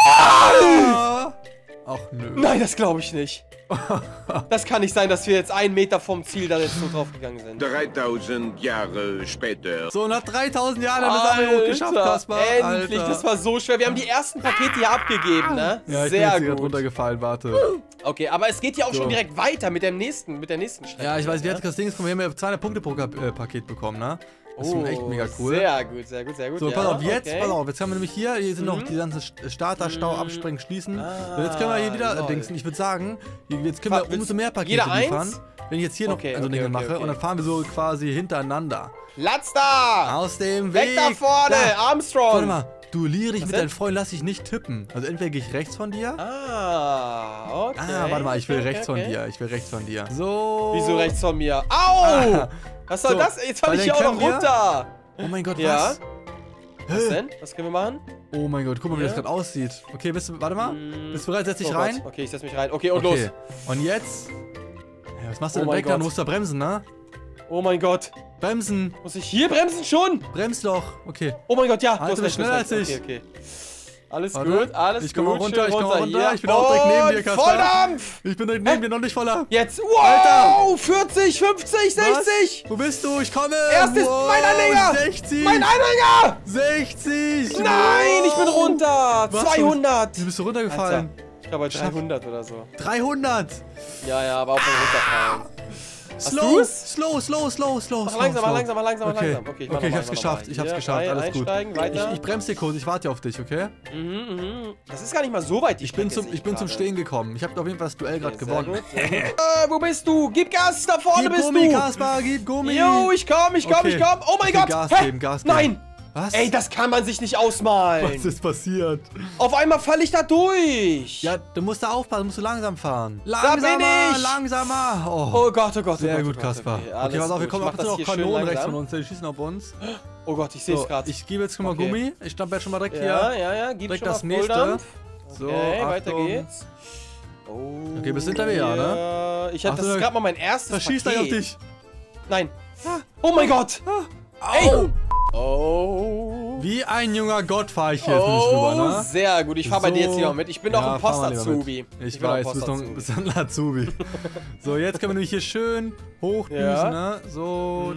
Ah. Ach nö. Nein, das glaube ich nicht. Das kann nicht sein, dass wir jetzt 1 Meter vom Ziel da jetzt so drauf gegangen sind. 3000 Jahre später. So, nach 3000 Jahren haben wir es einmal hoch geschafft, Kasper. Endlich, das war so schwer. Wir haben die ersten Pakete hier abgegeben, ne? Ja, ich bin Sehr jetzt gerade gut. runtergefallen, warte. Okay, aber es geht ja auch So. schon direkt weiter mit der nächsten Strecke. Ja, ich weiß, wie hat das Ding ist, wir haben ja 200 Punkte pro Paket bekommen, ne? Das ist schon echt mega cool. Sehr gut, sehr gut, sehr gut. So, ja, pass auf, jetzt, okay. pass auf, jetzt haben wir nämlich hier sind noch die ganzen Starterstau, abspringen, schließen. Und jetzt können wir hier wieder lol. dingsen. Ich würde sagen, jetzt können wir umso mehr Pakete jeder liefern. eins? Wenn ich jetzt hier noch Okay, so okay, Dinge okay, mache okay. und dann fahren wir so quasi hintereinander. Platz da! Aus dem Weg! Weg da vorne, Da. Armstrong! Warte mal, duelliere dich Was mit denn? deinen Freunden, lass dich nicht tippen. Also entweder gehe ich rechts von dir. Okay. Warte mal, ich will okay, rechts okay. von dir. Ich will rechts von dir. So. Wieso rechts von mir? Au! Ah. Was soll So, das? Jetzt falle weil ich hier dann auch noch können wir- runter. Oh mein Gott, Ja. was? Was denn? Was können wir machen? Oh mein Gott, guck mal, wie Ja. das gerade aussieht. Okay, warte mal. Bist du bereit? Setz dich Oh rein. Gott. Okay, ich setz mich rein. Okay, und Okay. los. Und jetzt? Ja, was machst du Oh denn mein weg? Da Gott. musst du bremsen, ne? Oh mein Gott. Bremsen. Muss ich hier bremsen schon? Bremst doch. Okay. Oh mein Gott, ja. Alter, du bist schneller als ich. Okay. Alles Warte. gut, alles Ich gut. komm mal runter, schön ich komm mal runter. Ja. Ich bin auch direkt neben dir, Und Kasper. Volldampf! Ich bin direkt neben dir, noch nicht voller. Jetzt, wow! Alter! 40, 50, 60! Was? Wo bist du? Ich komme. Erstes, mein Anhänger! 60. Mein Anhänger! 60. Nein, ich bin runter! Was? 200! Wie bist du runtergefallen? Alter, ich glaube bei 300 oder so. 300. Ja, aber auch beim Runterfallen. Slow, du's? slow. Mach langsamer. Okay, Okay, ich hab's geschafft. Ich hab's Hier, geschafft. rein, Alles gut. einsteigen, weiter. Ich bremse dir kurz. Ich warte auf dich, okay? Das ist gar nicht mal so weit, die Ich bin Strecke, sehe zum gerade. Stehen gekommen. Ich habe auf jeden Fall das Duell gerade Sehr gewonnen. gut, sehr gut. Wo bist du? Gib Gas, da vorne Gib bist Gummi, du! Kasper, gib Gummi. Jo, ich komm! Okay. Oh mein Okay, Gott! Gas Hä? geben, Gas geben. Nein! Was? Ey, das kann man sich nicht ausmalen! Was ist passiert? Auf einmal falle ich da durch! Ja, du musst da aufpassen, musst du langsam fahren. bin Langsamer, ich. langsamer. Oh, Oh Gott, oh Gott, oh sehr Gott, gut, oh Gott, Kasper. Okay, Okay, pass auf, wir gut. kommen Ich auch mach das noch hier schön Kanonen rechts langsam. von uns, die schießen auf uns. Oh Gott, ich sehe es So, gerade. ich gebe jetzt schon mal Okay. Gummi. Ich stampfe jetzt schon mal direkt Ja, hier. gib Direkt schon das mal nächste. Volldampf. So, Okay, weiter Achtung. geht's. Oh, Okay, bist hinter mir, ja, ne? Ich hatte, das Achtung, ist gerade mal mein erstes Das schießt Paket. gleich auf dich. Nein. Oh mein Gott! Au. Ey! Oh Wie ein junger Gott fahre ich hier jetzt nicht rüber, ne? Sehr gut. Ich fahre bei dir jetzt So. lieber mit. Ich bin doch ein fahr mal lieber Post-Azubi. mit. Ich weiß, du bist ein Azubi. So, jetzt können wir nämlich hier schön hochdüsen, Ja. ne? So.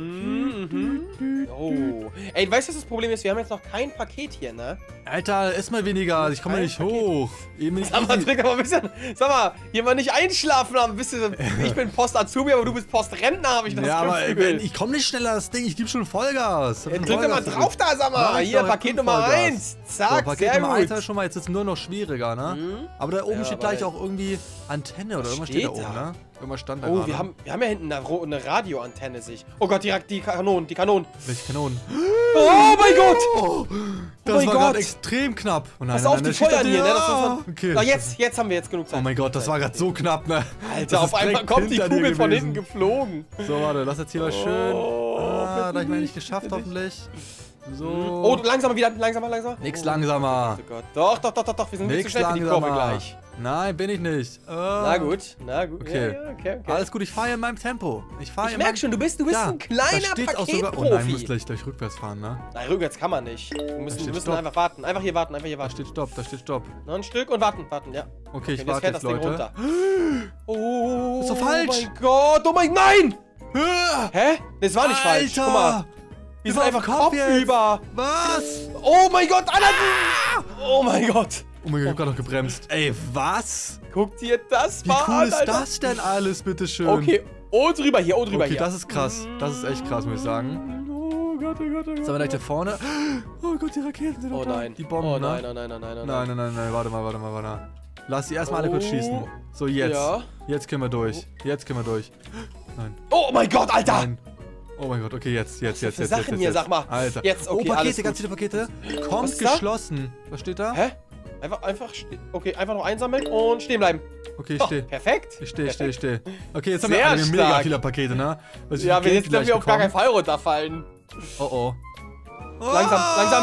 Oh. Ey, weißt du, was das Problem ist? Wir haben jetzt noch kein Paket hier, ne? Alter, ist mal weniger. Ich komme ja nicht hoch. Eben nicht Sag mal, easy. trink aber ein bisschen. Sag mal, hier mal nicht einschlafen haben. Ich bin Post-Azubi, aber du bist Post-Rentner, habe ich das Ja, aber Gefühl. ich komme nicht schneller das Ding. Ich gebe schon Vollgas. Drück doch mal drauf da, sag mal. Ja, Hier, doch, Paket ich Nummer Vollgas. 1. Zack, So, Paket sehr Nummer gut. 1 schon mal, jetzt ist es nur noch schwieriger, ne? Aber da oben Ja, steht gleich weil- auch irgendwie Antenne oder irgendwas steht da steht oben, da? ne? Irgendwas stand da Oh, gerade. wir haben ja hinten eine Radioantenne sich. Oh Gott, die Kanonen. Welche Kanonen? Oh mein Gott! Oh, das mein war gerade Gott. extrem knapp. Oh nein, Pass nein, auf, nein, die da steht feuern da- hier, ne? Das Ja, muss man... okay. Na, jetzt haben wir jetzt genug Zeit. Oh mein Gott, das war gerade so knapp, ne? Alter, Das auf ist einmal direkt kommt die hinter dir Kugel von hinten gewesen. geflogen. So, warte, lass jetzt hier mal schön. Da hab ich mal nicht geschafft, bitte. hoffentlich. So. Oh, langsamer wieder, langsamer. Nix Oh, langsamer. Oh Gott. Doch, wir sind viel zu Nix schnell für die Kurve langsamer. gleich. Nein, bin ich nicht. Na gut. Okay. Ja, okay. Alles gut, ich fahre in meinem Tempo. Ich merk schon, du bist Ja, ein kleiner da steht auch sogar. Oh Paketprofi. nein, ich muss gleich rückwärts fahren, ne? Nein, rückwärts kann man nicht. Wir müssen Stopp. einfach warten. Einfach hier warten. Da steht Stopp, da steht Stopp. Noch ein Stück und warten, ja. Okay, ich jetzt warte fährt jetzt, das Ding Leute. runter. Oh, Ist doch falsch. Oh mein Gott, oh mein... Nein! Hä? Das war nicht falsch. Alter! Guck mal. Wir sind Ist einfach auf Kopf jetzt. kopfüber. Was? Oh mein Gott, anhalten! Oh mein Gott. Oh mein Gott, ich hab gerade noch gebremst. Ey, was? Guck dir das Wie mal cool an, ist Alter. das denn alles, bitteschön? Okay, oh drüber hier. Okay, das ist krass. Das ist echt krass, muss ich sagen. Oh Gott. Sollen wir gleich da vorne? Oh Gott, die Raketen sind Oh doch da. nein. Die Bomben, oh ne? nein. Nein, warte mal. Lass die erstmal alle kurz schießen. So, jetzt. Ja. Jetzt können wir durch. Nein. Oh mein Gott, Alter! Nein. Oh mein Gott, okay, jetzt. für Sachen hier, sag mal. Alter. Jetzt, okay, oh, alles Pakete, gut. ganz viele Pakete. Was Kommt ist da? geschlossen. Was steht da? Hä? Okay, einfach noch einsammeln und stehen bleiben. Okay, ich Oh, stehe. perfekt. Ich stehe. Okay, jetzt haben Sehr wir alle mega stark. viele Pakete, ne? Weiß ich, Ja, wie viel jetzt Geld dürfen wir auf gar keinen bekommen? Fall runterfallen. Oh. Langsam.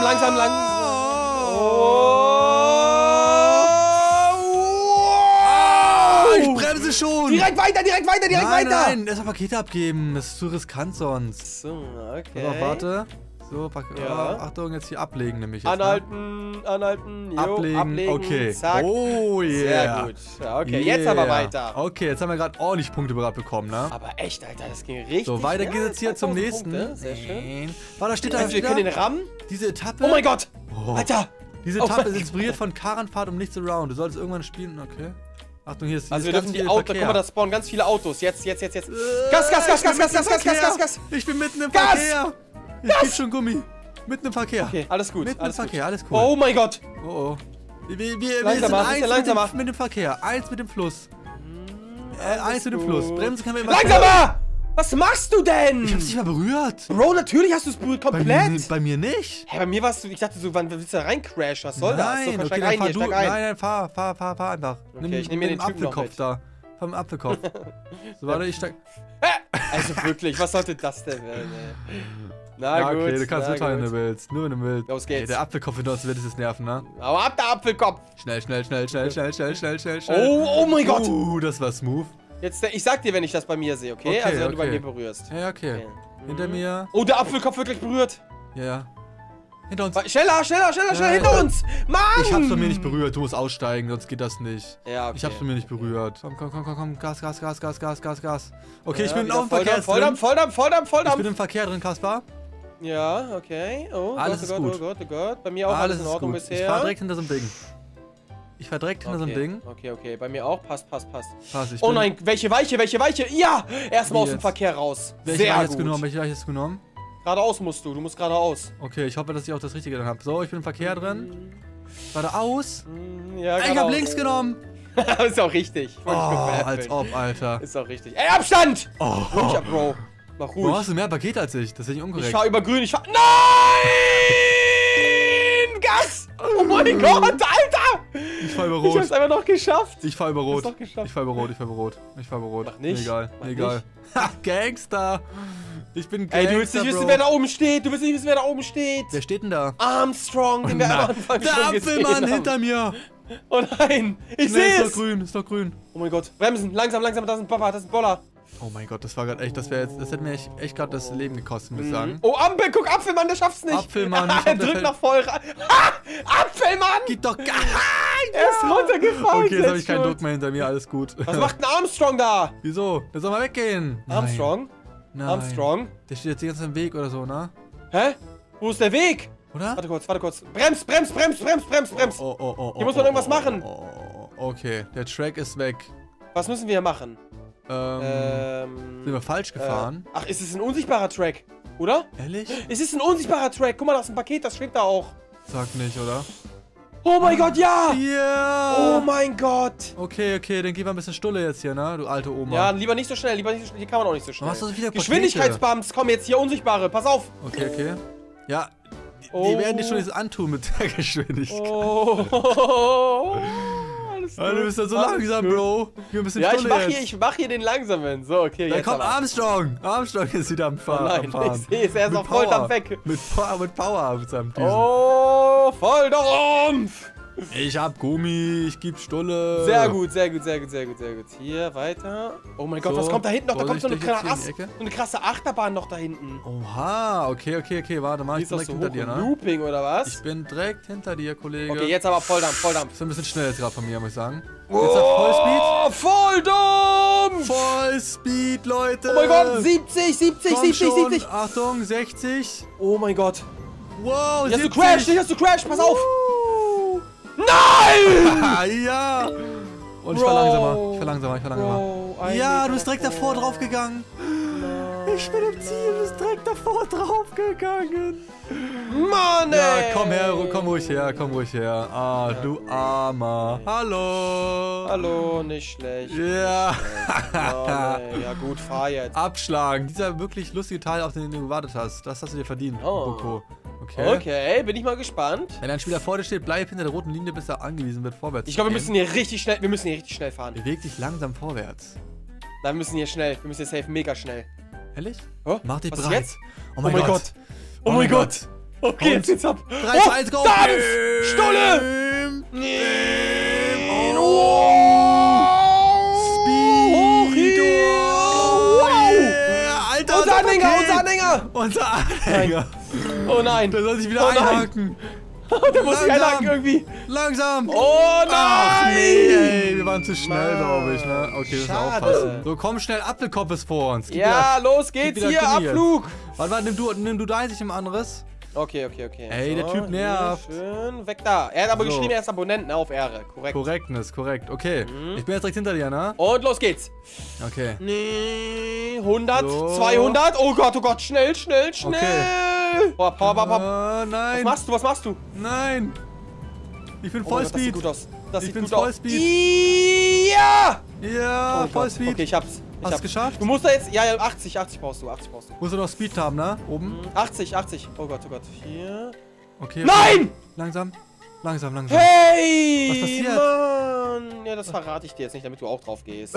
Ich bremse schon. Direkt weiter! Nein, erstmal Pakete abgeben. Das ist zu riskant sonst. So, okay. Pass auf, warte. So, Ja. Achtung, jetzt hier ablegen nämlich jetzt. Anhalten, Ne? jo, Ablegen, okay. zack. Oh yeah. Sehr gut. Ja, okay, jetzt aber Yeah. weiter. Okay, jetzt haben wir gerade ordentlich Punkte bekommen, ne? Aber echt, Alter, das ging richtig. So, weiter ja, geht's jetzt hier zum 2000 nächsten. Punkte, sehr schön. Warte, da steht da Also, wir können den rammen. diese Etappe. Oh mein Gott! Oh. Alter! Diese Oh Etappe mein ist inspiriert von Karanfahrt um nichts around. Du solltest irgendwann spielen, okay. Achtung, hier ist Also, wir ganz dürfen die viel Autos. Verkehr. Guck mal, da spawnen ganz viele Autos. Jetzt. Gas! Ich bin mitten im Gas! Verkehr. Ich geb schon Gummi. Mitten im Verkehr. Okay, alles gut. Mitten im Alles gut. Verkehr, alles cool. Oh mein Gott! Oh. Wir Langsamer, sind bisschen eins langsamer. mit dem Verkehr, eins mit dem Fluss. Eins mit dem Fluss. Bremsen können wir immer... Langsamer! Was machst du denn? Ich hab's nicht mal berührt. Bro, natürlich hast du es berührt, komplett. Bei mir nicht. Hä, bei mir warst du, ich dachte so, wann willst du da reincrashen? Was soll das? Nein, So, okay, steig dann ein fahr hier, du. steig ein. Nein, fahr einfach. Okay, ich nehm mir den den Typen noch Apfelkopf mit. da. Vom Apfelkopf. So, warte, ich steig... Also wirklich, was sollte das denn werden, ey? Na Ja, gut, okay, du kannst na mitfahren, wenn gut. du willst. Nur wenn du willst. Los geht's. Ey, der Apfelkopf hinter uns wird es nerven, ne? Hau ab, der Apfelkopf! Schnell. Oh mein Gott! Das war smooth. Jetzt, ich sag dir, wenn ich das bei mir sehe, okay? Okay, Also wenn du bei okay. mir berührst. Ja, okay. Okay. Hinter mir. Oh, der Apfelkopf wird gleich berührt. Ja. Hinter uns. Schneller, hinter uns! Mann! Ich hab's von mir nicht berührt. Du musst aussteigen, sonst geht das nicht. Ja, okay. Ich hab's von mir nicht berührt. Komm. Gas. Okay, Ja, ich bin wieder auf dem Verkehr drin. Volldampf! Ich bin im Verkehr drin, Kaspar. Ja, okay. Oh, Alles ist gut. Oh Gott. Bei mir auch alles in Ordnung bisher. Ich fahr direkt hinter so einem Ding. Okay. Bei mir auch. Passt. Pass, ich Oh bin- nein, welche Weiche? Ja! Erstmal aus dem Jetzt? Verkehr raus. Welche Sehr habe ich gut. jetzt genommen? Geradeaus musst du musst geradeaus. Okay, ich hoffe, dass ich auch das Richtige dann habe. So, ich bin im Verkehr drin. Geradeaus. Ja, Ich hab links genommen. Ist auch richtig. Ich Oh, wollte dich nur veräppeln. als ob, Alter. Ist auch richtig. Ey, Abstand! Oh. Ruhig ab, Bro. Mach Du ruhig. hast mehr Pakete als ich. Das ist nicht Ich unkorrekt. fahr über grün. Nein! Gas! Oh mein Gott, Alter! Ich fahr über Ich hab's Rot. einfach noch geschafft. Ich fahr über Hast Rot. doch geschafft. Ich fahr über Rot. Mach nicht. Egal. Mach Egal. Ha, Gangster. Ich bin Gangster, Ey, du willst nicht wissen, Bro. wer da oben steht. Wer steht denn da? Armstrong, den wir am Anfang Der schon gesehen Apfelmann haben. hinter mir. Oh nein, ich Nee, sehe ist es. doch grün, ist doch grün. Oh mein Gott, bremsen, langsam, da ist ein Papa, das ist ein Boller. Oh mein Gott, das war gerade echt, das hätte mir echt gerade das Leben gekostet, muss ich sagen. Oh, Ampel, guck, Apfelmann, der schafft's nicht. Apfelmann, er drückt noch voll rein. Apfelmann! Geht doch gar Er ist runtergefallen. Okay, jetzt habe ich keinen Druck mehr hinter mir, alles gut. Was macht ein Armstrong da? Wieso? Der soll mal weggehen. Armstrong? Nein. Armstrong? Der steht jetzt die ganze Zeit im Weg oder so, ne? Hä? Wo ist der Weg? Oder? Warte kurz. Brems. Oh. Hier muss man irgendwas machen. Okay, der Track ist weg. Was müssen wir hier machen? Sind wir falsch gefahren? Ach, ist es ein unsichtbarer Track? Oder? Ehrlich? Es ist ein unsichtbarer Track. Guck mal, das ist ein Paket, das schwebt da auch. Sag nicht, oder? Oh mein Gott, ja! Ja! Oh mein Gott! Okay, dann gib mal ein bisschen Stulle jetzt hier, ne? Du alte Oma. Ja, lieber nicht so schnell, Hier kann man auch nicht so schnell. Warum hast du so viele Pakete? Geschwindigkeitsbumps, komm jetzt hier, unsichtbare, pass auf! Okay. Ja, Oh. die werden dir schon jetzt antun mit der Geschwindigkeit. Oh. Alles Du bist ja so Alles langsam, gut. Bro. Gib ein bisschen Ja, Stulle ich mach hier den langsamen. So, okay, Da jetzt kommt aber. Armstrong. Armstrong ist wieder am Oh Fahren. nein, ich sehe es, er ist Mit auf Volldampf Power. weg. Mit Power mit seinem Düsen. Oh, Volldampf! Ich hab Gummi, ich geb Stulle. Sehr gut. Hier, weiter. Oh mein Gott, So, was kommt da hinten noch? Da kommt so eine, vorsichtig jetzt hier in die Ecke. so eine krasse Achterbahn noch da hinten. Oha, okay, warte mal, Die ich ist bin doch direkt so hinter hoch dir, im ne? Looping, oder was? Ich bin direkt hinter dir, Kollege. Okay, jetzt aber Volldampf. Ist ein bisschen schnell jetzt gerade von mir, muss ich sagen. Jetzt auf Vollspeed. Volldampf! Vollspeed, Leute. Oh mein Gott, 70. Komm schon. Achtung, 60. Oh mein Gott. Wow, Nicht, 70. dass du crasht, pass auf! Uh. Nein! Ja. Und ich Bro. war langsamer. Bro, Ja, du bist direkt davor drauf gegangen. Ich bin im Ziel, du bist direkt davor drauf gegangen. Mann, ey! Ja, komm her, komm ruhig her. Ah, du Armer. Hallo. Hallo, nicht schlecht. Ja. Mann, ey. Ja gut, fahr jetzt. Abschlagen. Dieser wirklich lustige Teil, auf den du gewartet hast. Das hast du dir verdient, Oh. Boko. Okay. Okay, bin ich mal gespannt. Wenn ein Spieler vor dir steht, bleib hinter der roten Linie, bis er angewiesen wird, vorwärts Ich glaube, wir zu müssen hier richtig schnell fahren. Beweg dich langsam vorwärts. Nein, wir müssen hier safe mega schnell. Ehrlich? Oh, Mach dich was bereit. jetzt? Oh mein Gott. Oh mein Gott. Okay, Und jetzt geht's ab. 3, 2, 1, go. Dampf! Stulle! Speed. Wow! Yeah. Alter, Unser Anhänger, Paket. unser Anhänger! Unser Anhänger. Oh nein! Der soll sich wieder Oh nein. einhaken. Der muss sich Langsam. einhaken irgendwie. Langsam. Oh nein! Ach nee, ey, wir waren zu schnell, glaube ich, ne? Okay, müssen wir Schade. aufpassen. So, komm schnell, Apfelkopf ist vor uns. Gib Ja, los gib geht's wieder hier, Gummi jetzt. Abflug! Warte, nimm du deins, ich im anderes. Okay. Ey, der Typ hier nervt. Schön weg da. Er hat aber So. geschrieben, er ist Abonnent, ne, auf Ehre. Korrekt. Okay. Ich bin jetzt direkt hinter dir, ne? Und los geht's. Okay. Nee, 100, So. 200. Oh Gott, schnell. Okay. Hopp. Was Nein. machst du? Nein. Ich bin Oh mein Gott, das sieht Vollspeed. gut aus. Das Ich sieht bin gut aus. Vollspeed. Ja! Ja, Oh Gott. Vollspeed. Okay, ich hab's. Hast du es geschafft? Du musst da jetzt, ja, 80 brauchst du. Musst du noch Speed haben, ne? Oben. 80. Oh Gott. Hier. Okay. Nein! Langsam. Hey! Was passiert? Mann! Ja, das verrate ich dir jetzt nicht, damit du auch drauf gehst.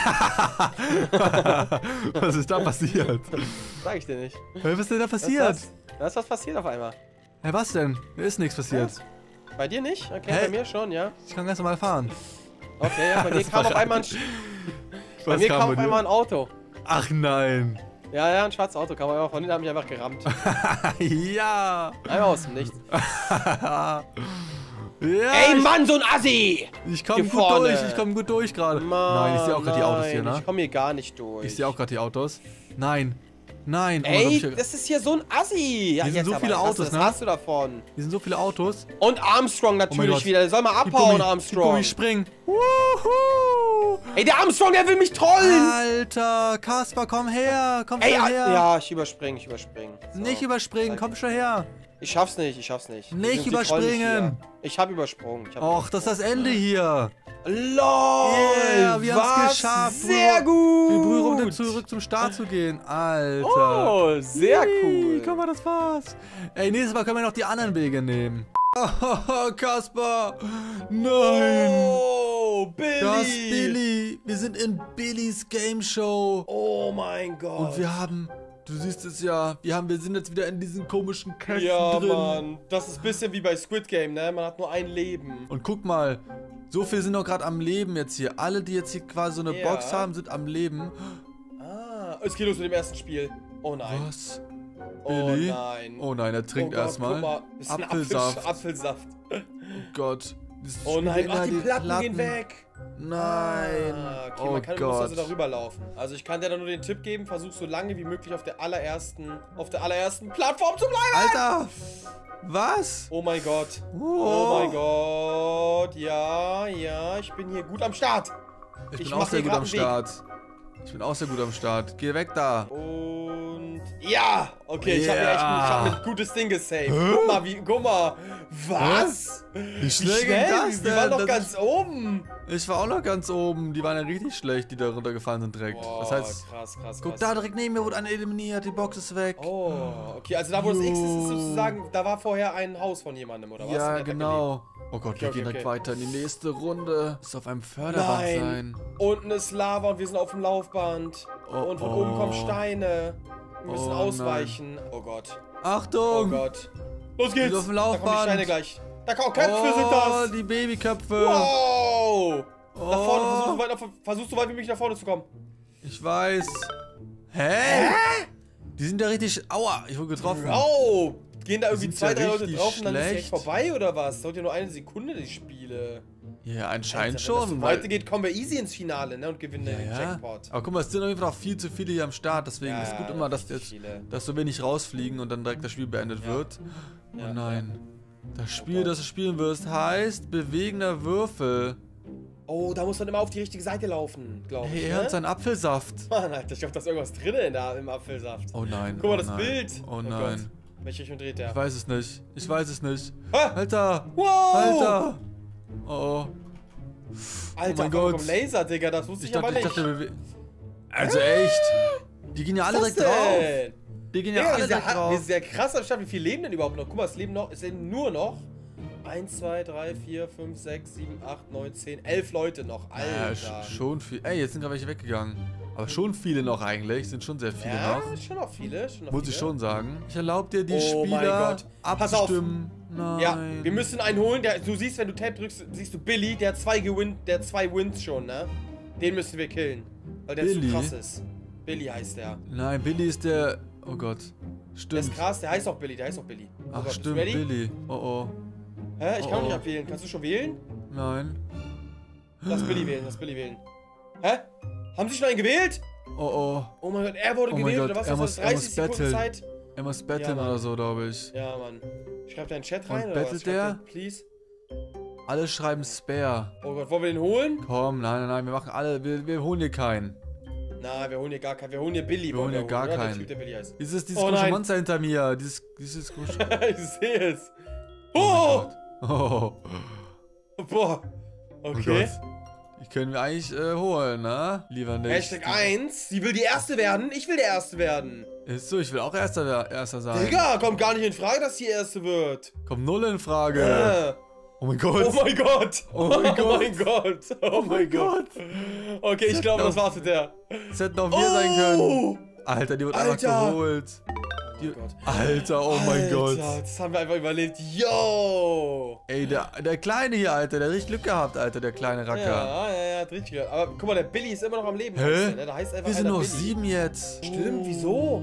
Was ist da passiert? Sag ich dir nicht. Was ist denn da passiert? Da ist was passiert auf einmal. Hey, was denn? Da ist nichts passiert. Bei dir nicht? Okay, Hä? bei mir schon, ja. Ich kann ganz normal fahren. Okay, ja, bei mir Das kam auf verrate einmal bei Was mir kam kam bei auf dir? einmal ein Auto. Ach nein. Ja, ein schwarzes Auto kam einfach von denen, haben mich einfach gerammt. Ja. Einmal aus dem Nichts. Ja. Ey, Mann, so ein Assi! Ich komme Hier gut vorne. durch. Ich komme gut durch gerade. Mann, Nein, ich sehe auch gerade die Autos hier, ne? Ich komme hier gar nicht durch. Ich sehe auch gerade die Autos. Nein. Oh mein Gott, Ey, hier das ist hier so ein Assi! Ja, Hier sind jetzt so aber, viele was Autos, ne? hast du davon? sind so viele Autos. Und Armstrong mein natürlich Gott. wieder. Der soll mal Gib abhauen, Gummi, Armstrong. Gummi, spring. Wuhu. Ey, der Armstrong, der will mich trollen! Alter, Kasper, komm her. Komm Ey, schnell her. ja, ich überspringe. So. Nicht überspringen, komm schon her. Ich schaff's nicht. Nicht Sie trollen mich überspringen. wieder. Ich hab übersprungen. Och, das ist das Ende hier. LOL! Yeah, wir haben's was? geschafft. Sehr gut! Wir berühren, um zurück zum Start zu gehen. Alter. Oh, sehr Yay, cool. Guck mal, das war's. Ey, nächstes Mal können wir noch die anderen Wege nehmen. Oh, Kasper. Nein. Oh, Billy! Das ist Billy. Wir sind in Billys Game Show. Oh mein Gott. Und wir haben, du siehst es ja, wir sind jetzt wieder in diesen komischen Kästen ja, drin. Mann. Das ist ein bisschen wie bei Squid Game, ne? Man hat nur ein Leben. Und guck mal, so viele sind doch gerade am Leben jetzt hier. Alle, die jetzt hier quasi so eine Ja. Box haben, sind am Leben. es geht los mit dem ersten Spiel. Oh nein. Was? Oh Billy? nein. Oh nein, er trinkt Gott, erstmal. guck mal, das ist ein Apfelsaft. Apfelsaft. Oh Gott. Dieses Oh nein, Spiel ach, die immer Platten gehen weg. Nein. Okay, Oh man muss Gott. also darüber laufen. Also ich kann dir da nur den Tipp geben, versuch so lange wie möglich auf der allerersten Plattform zu bleiben. Alter! Was? Oh mein Gott. Oh mein Gott. Ja, ich bin hier gut am Start. Ich bin mach auch sehr hier gut am grad einen Weg. Start. Ich bin auch sehr gut am Start. Geh weg da. Und ja, okay, ich habe mir Yeah. echt ein gutes Ding gesaved. Guck mal, was? Wie schnell ging das Die waren denn? doch ganz oben. Ich war auch noch ganz oben. Die waren ja richtig schlecht, die da runtergefallen sind direkt. Boah, Das heißt, krass. guck da, direkt neben mir wurde einer eliminiert. Die Box ist weg. Oh, okay, also da wo das X ist, ist sozusagen, da war vorher ein Haus von jemandem, oder was? Ja, Der hat da genau. Oh Gott, wir Okay, gehen direkt okay. weiter in die nächste Runde. Das ist auf einem Förderband Nein. sein. gelebt. Unten ist Lava und wir sind auf dem Laufband. Oh, Und von oben kommen oh. Steine. Wir müssen Oh, ausweichen. Oh Gott. Oh Achtung! Gott. Los geht's. Wir auf dem Da kommen die Laufband. Steine gleich. Da kommen Köpfe sind das. Die Babyköpfe. Wow. Nach vorne, Oh. versuchst du weit wie möglich nach vorne zu kommen. Ich weiß. Hä? Die sind ja richtig... Aua, ich wurde getroffen. Oh. Gehen da irgendwie sind 2, ja 3 Leute richtig drauf und dann ist es echt schlecht. vorbei, oder was? Das dauert ja nur eine Sekunde, die Spiele. Ja, anscheinend Wenn das schon. so weil- weitergeht, kommen wir easy ins Finale, ne? Und gewinnen den Ja. Jackpot. Aber guck mal, es sind auf jeden Fall auch viel zu viele hier am Start. Deswegen Ja, ist gut ja, immer, dass, richtig jetzt, viele. dass so wenig rausfliegen und dann direkt das Spiel beendet Ja. wird. Ja. Oh nein. Das Spiel, Gott. das du spielen wirst, heißt bewegender Würfel. Oh, da muss man immer auf die richtige Seite laufen, glaube Hey, ich. er hat Ne? seinen Apfelsaft. Mann, Alter, ich glaube, da ist irgendwas drin im Apfelsaft. Oh nein. Guck mal, oh das nein. Bild. Oh Gott. nein. Welche Richtung dreht der? Ich weiß es nicht. Ich weiß es nicht. Ah! Alter! Wow! Alter! Oh oh. Alter, mein voll Gott. vom Laser, Digga, das wusste ich, aber nicht. Also echt? Die gehen ja alle Was direkt drauf. denn? Die gehen ja Digga, alle wir direkt sind drauf. ja krass am Start. Wie viel leben denn überhaupt noch? Guck mal, es leben nur noch 1, 2, 3, 4, 5, 6, 7, 8, 9, 10, 11 Leute noch. Ja, Alter. schon viel. Ey, jetzt sind gerade welche weggegangen. Aber schon viele noch eigentlich. Sind schon sehr viele noch. Schon noch viele. Muss ich schon sagen. Ich erlaube dir, die Oh mein Spieler Gott. Pass auf. abzustimmen. Nein. Ja, wir müssen einen holen. Du siehst, wenn du Tab drückst, siehst du Billy, der hat 2 Wins schon, ne? Den müssen wir killen. Weil der Billy? zu krass ist. Billy heißt der. Nein, Billy ist der... Oh Gott. Der Stimmt. ist krass, der heißt auch Billy, Oh Ach, Gott, stimmt, bist du ready? Billy. Oh, oh. Hä? Ich kann Oh, nicht oh. abwählen. Kannst du schon wählen? Nein. Lass Billy wählen, Hä? Haben sie schon einen gewählt? Oh, oh. Oh mein Gott, er wurde Oh mein gewählt, Gott, oder was? er Das muss- war er 30 muss Sekunden battlen. Zeit. Er muss betteln Mann. oder so, glaube ich. Ja, Mann. Schreibt er in den Chat Und rein, oder was? bettelt Schreibt der? er, Please. Alle schreiben Spare. Oh Gott, wollen wir den holen? Komm, nein, wir machen alle... Wir holen hier keinen. Na, wir holen hier gar keinen. Wir holen hier Billy. Wir holen hier gar oder? keinen. Der Typ, der Billy heißt. Dieses Oh komische nein. Monster hinter mir. Dieses komische... Ich sehe es. Oh! Oh! Oh, Boah. oh Okay. Gott. Die können wir eigentlich holen, ne? Lieber nicht. Hashtag 1. Sie will die Erste werden. Ich will der Erste werden. Ist so, ich will auch Erster sein. Digga, kommt gar nicht in Frage, dass die Erste wird. Kommt null in Frage. Oh mein Oh Gott. mein Gott. Oh mein Gott. Oh mein Gott. Oh mein Gott. Okay, ich glaube, das war's mit der. Das hätten auch wir sein können. Oh! Alter, die wurde Alter. einfach geholt. Die, Gott. Alter, oh mein Alter, Gott. das haben wir einfach überlebt. Yo! Ey, der Kleine hier, Alter, der hat richtig Glück gehabt, Alter, der kleine Racker. Ja, hat richtig gehört. Aber guck mal, der Billy ist immer noch am Leben. Hä? heißt der, ne? Da heißt einfach Wir sind einer noch Billy. 7 jetzt. Stimmt, wieso?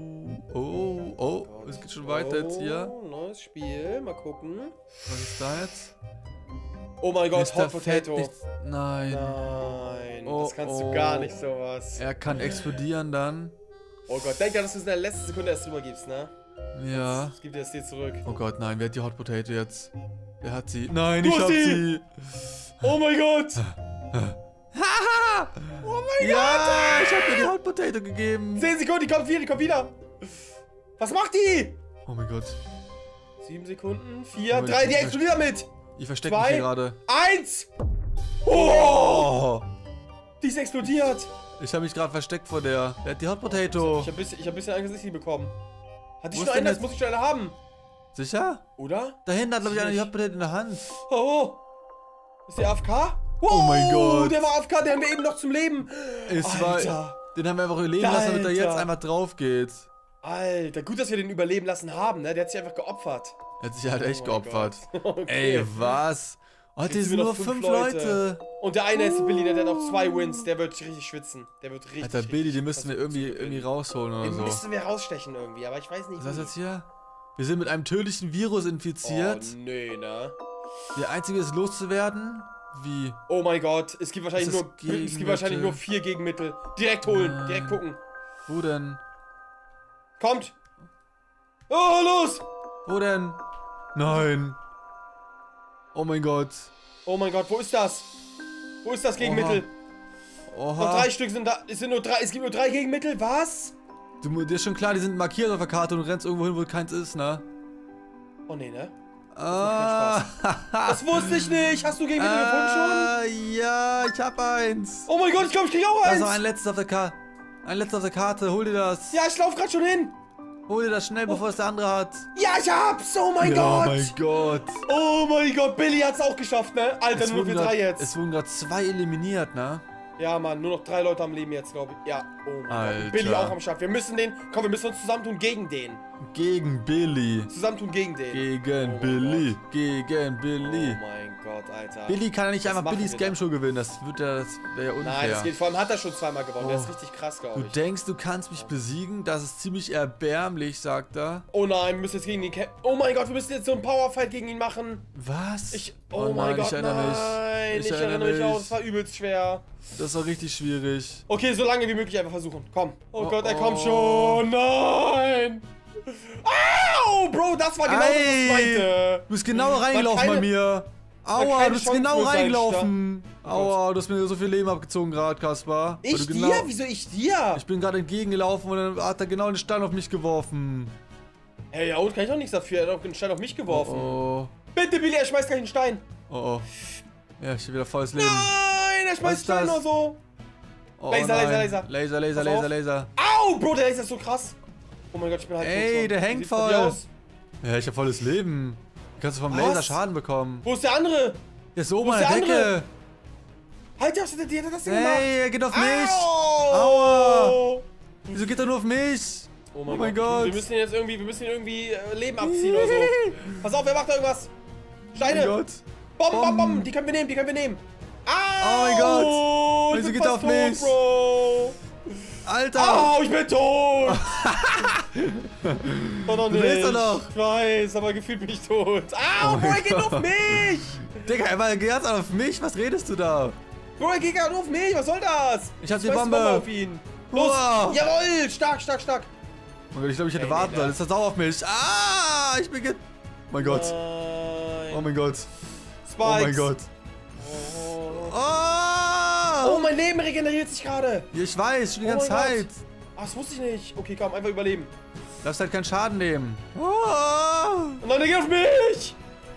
Oh, es geht schon weiter jetzt hier. Oh, neues Spiel. Mal gucken. Was ist da jetzt? Oh mein Gott, Mr. Hot Potato. Nein. Nein, Oh, das kannst du oh. gar nicht sowas. Er kann explodieren dann. Oh Gott, denk ja, dass du es in der letzten Sekunde erst drüber gibst, ne? Ja. Ich gebe dir das hier zurück. Oh Gott, nein, wer hat die Hot Potato jetzt? Wer hat sie? Nein, Du ich hast hab sie! sie! Oh mein Gott! Haha! Oh mein Ja, ich hab dir die Hot Potato gegeben. 10 Sekunden, die kommt wieder. Was macht die? Oh mein Gott. 7 Sekunden, 4, Oh, 3, die ich- explodiert damit. Ich verstecke mich 2, hier gerade. 1. Oh, Oh! die ist explodiert. Ich habe mich gerade versteckt vor der. Der hat die Hot Potato. Ich hab ein bisschen Angst, dass ich die bekommen. Hat die Wo schon ist denn eine? Das jetzt- muss ich schon eine haben. Sicher? Oder? Da hinten hat, glaube ich, einer die Nicht. Hot Potato in der Hand. Oh. Ist der AFK? Wow, Oh mein Gott. Der war AFK, der haben wir eben noch zum Leben. Es war. Alter. Den haben wir einfach leben lassen, damit er Alter. jetzt einfach drauf geht. Alter, gut, dass wir den überleben lassen haben, ne? Der hat sich einfach geopfert. Er hat sich halt echt Oh mein geopfert. Gott. Okay. Ey, was? Oh, Jetzt hier sind sind wir nur noch 5 5 Leute. Leute. Und der eine ist Billy, der hat auch 2 Wins. Der wird richtig schwitzen. Der wird richtig. Alter, Billy, den müssen wir irgendwie rausholen oder Den so. müssen wir rausstechen irgendwie, aber ich weiß nicht. Was ist das jetzt hier? Wir sind mit einem tödlichen Virus infiziert. Oh, nee, ne? Der einzige ist loszuwerden. Wie? Oh mein Gott, es gibt wahrscheinlich, Was ist nur Gegenmittel? 4 Gegenmittel. Direkt holen, direkt gucken. Wo denn? Kommt! Oh, los! Wo denn? Nein. Oh mein Gott. Oh mein Gott, wo ist das? Wo ist das Gegenmittel? Oha. Noch 3 Stück sind da. Es gibt nur 3 Gegenmittel, was? Dir ist schon klar, die sind markiert auf der Karte und du rennst irgendwo hin, wo keins ist, ne? Oh nee, ne? Ah. Das wusste ich nicht. Hast du Gegenmittel gefunden schon? Ja, ich hab eins. Oh mein Gott, ich glaube, ich krieg auch Da ist eins. noch ein letztes auf der Karte. Ein letzter auf der Karte, hol dir das. Ja, ich lauf gerade schon hin. Hol dir das schnell, bevor es der andere hat. Ja, ich hab's. Oh mein Ja, Gott. mein Gott. Oh mein Gott, Billy hat's auch geschafft, ne? Alter, nur noch wir 3 jetzt. Es wurden gerade 2 eliminiert, ne? Ja, Mann, nur noch 3 Leute am Leben jetzt, glaube ich. Ja, oh mein Alter. Gott. Billy auch am Start. Wir müssen uns zusammentun gegen den. Gegen Billy. Zusammentun gegen den. Gegen Oh Billy. Gott. Gegen Billy. Oh mein Gott, Alter. Billy kann ja nicht Was einfach machen Billys wir da? Game Show gewinnen. Das wäre ja unfair. Nein, das geht. Vor allem hat er schon 2-mal gewonnen. Der Oh. ist richtig krass, Du glaube ich. denkst, du kannst mich besiegen? Das ist ziemlich erbärmlich, sagt er. Oh nein, wir müssen jetzt gegen ihn kämpfen. Oh mein Gott, wir müssen jetzt so einen Powerfight gegen ihn machen. Was? Oh mein Gott, ich erinnere mich. nein. Ich erinnere mich auch. Das war übelst schwer. Das war richtig schwierig. Okay, so lange wie möglich einfach versuchen. Komm. Oh, Oh, Gott, er oh. kommt schon. Nein. Au, Bro, das war genau das, was ich meinte. Du bist genau reingelaufen keine- bei mir. Aua, keine du bist Chance genau für seinen reingelaufen. Oh Aua, du hast mir so viel Leben abgezogen gerade, Kaspar. Weil Ich du dir? Wieso ich dir? Ich bin gerade entgegengelaufen und dann hat er genau den Stein auf mich geworfen. Hey, ja, und kann ich doch nichts dafür. Er hat auch einen Stein auf mich geworfen. Oh, Bitte, Billy, er schmeißt gleich einen Stein. oh. Ja, ich stehe wieder volles Leben. Nein, er Was schmeißt ist Stein das? nur so. Oh, Laser, nein. Laser. Laser, Laser, Pass auf. Laser, Laser. Au, Bro, der Laser ist so krass. Oh mein Gott, ich bin halt Ey, tot schon. der Wie hängt sieht's bei dir voll. aus? Ja, ich habe volles Leben. Du kannst vom Was? Laser Schaden bekommen. Wo ist der andere? Der ist oben Wo an ist der der Decke. andere? Halt, der hat das denn gemacht? Hey, er geht auf mich. Au! Aua. Wieso geht er nur auf mich? Oh mein mein Gott. Gott. Wir müssen ihn irgendwie Leben abziehen oder so. Pass auf, wer macht da irgendwas? Oh Steine. mein Gott. Bom, bom. Die können wir nehmen, Au! Oh mein Gott. Ich Wieso bin geht er fast auf mich? tot, Bro. Alter. Au, ich bin tot. Oh, noch Du nicht. willst doch noch. Ich weiß, aber gefühlt bin ich tot. Au, Oh Bro, mein er geht Gott. auf mich. Digga, er geht jetzt auf mich. Was redest du da? Bro, er geht gerade auf mich. Was soll das? Ich hab die Schmeiß Bombe. auf ihn. Los. Wow. Jawohl. Stark. Oh Gott, ich glaube, ich hätte Ey, warten Digga. sollen. Jetzt ist er sauer auf mich. Ah, ich bin Oh mein Gott. Nein. Oh mein Gott. Spikes. Oh mein Gott. Oh, Oh. mein Leben regeneriert sich gerade. Ich weiß, schon die Oh ganze mein Zeit. Ach, das wusste ich nicht. Okay, komm, einfach überleben. Darfst halt keinen Schaden nehmen. Oh. Und dann geht auf mich.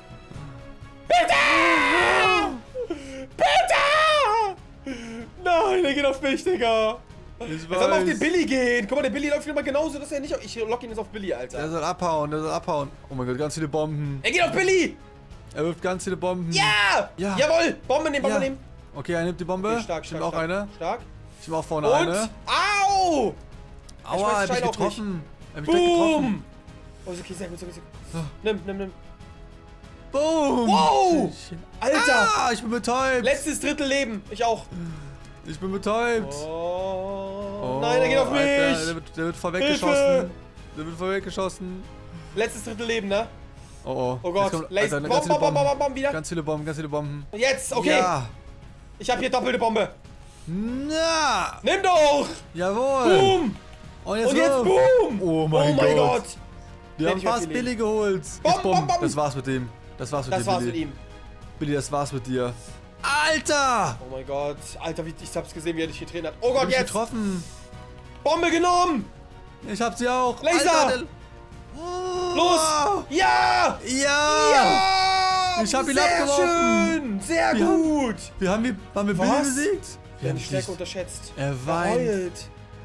Bitte! Bitte! Nein, er geht auf mich, Digga. Ich Er soll mal auf weiß. den Billy gehen. Guck mal, der Billy läuft immer genauso, dass er nicht... Ich lock ihn jetzt auf Billy, Alter. Der soll abhauen, der soll abhauen. Oh mein Gott, ganz viele Bomben. Er geht auf Billy! Er wirft ganz viele Bomben. Ja! Ja. Jawohl! Bombe nehmen, Bombe Ja. nehmen. Okay, er nimmt die Bombe. Okay, stark, Ich nehme auch eine. Stark. Ich nehme auch vorne Und... eine. Au! Aua, er schmeißt hat mich Stein auf mich. getroffen. Er hat mich direkt getroffen. Boom! Oh, ist okay, sehr gut. Nimm. Boom. Wow! Alter! Ah, ich bin betäubt. Letztes Drittel Leben. Ich auch. Ich bin betäubt. Oh, nein, er geht auf mich. Alter, der wird vorweggeschossen. Der wird vorweggeschossen. Letztes Drittel Leben, ne? Oh oh. Oh Gott. Jetzt kommt- Laser. Alter, ganz viele Bom, wieder. Ganz viele Bomben, ganz viele Bomben. Jetzt, okay. Ja. Ich habe hier doppelte Bombe. Na. Nimm doch. Jawohl. Boom. Und jetzt, Und jetzt los. boom. Oh mein Gott. Wir Ja, haben ich werd fast viel Billy geholt. Bom, Jetzt bom, Bomben. bom. Das war's mit dem. Das war's mit Das dir, war's Billy. mit ihm. Billy, das war's mit dir. Alter! Oh mein Gott. Alter, ich hab's gesehen, wie er dich getreten hat. Oh Hab Gott, ich jetzt. getroffen. Bombe genommen. Ich hab sie auch. Laser. Alter, der- Los. Ja. Ja! Ja. Ich hab ihn Sehr abgeworfen. schön. Sehr Wir haben- gut. Haben wir Billy Was? besiegt? Wir haben die Stärke unterschätzt. Er weint. heult.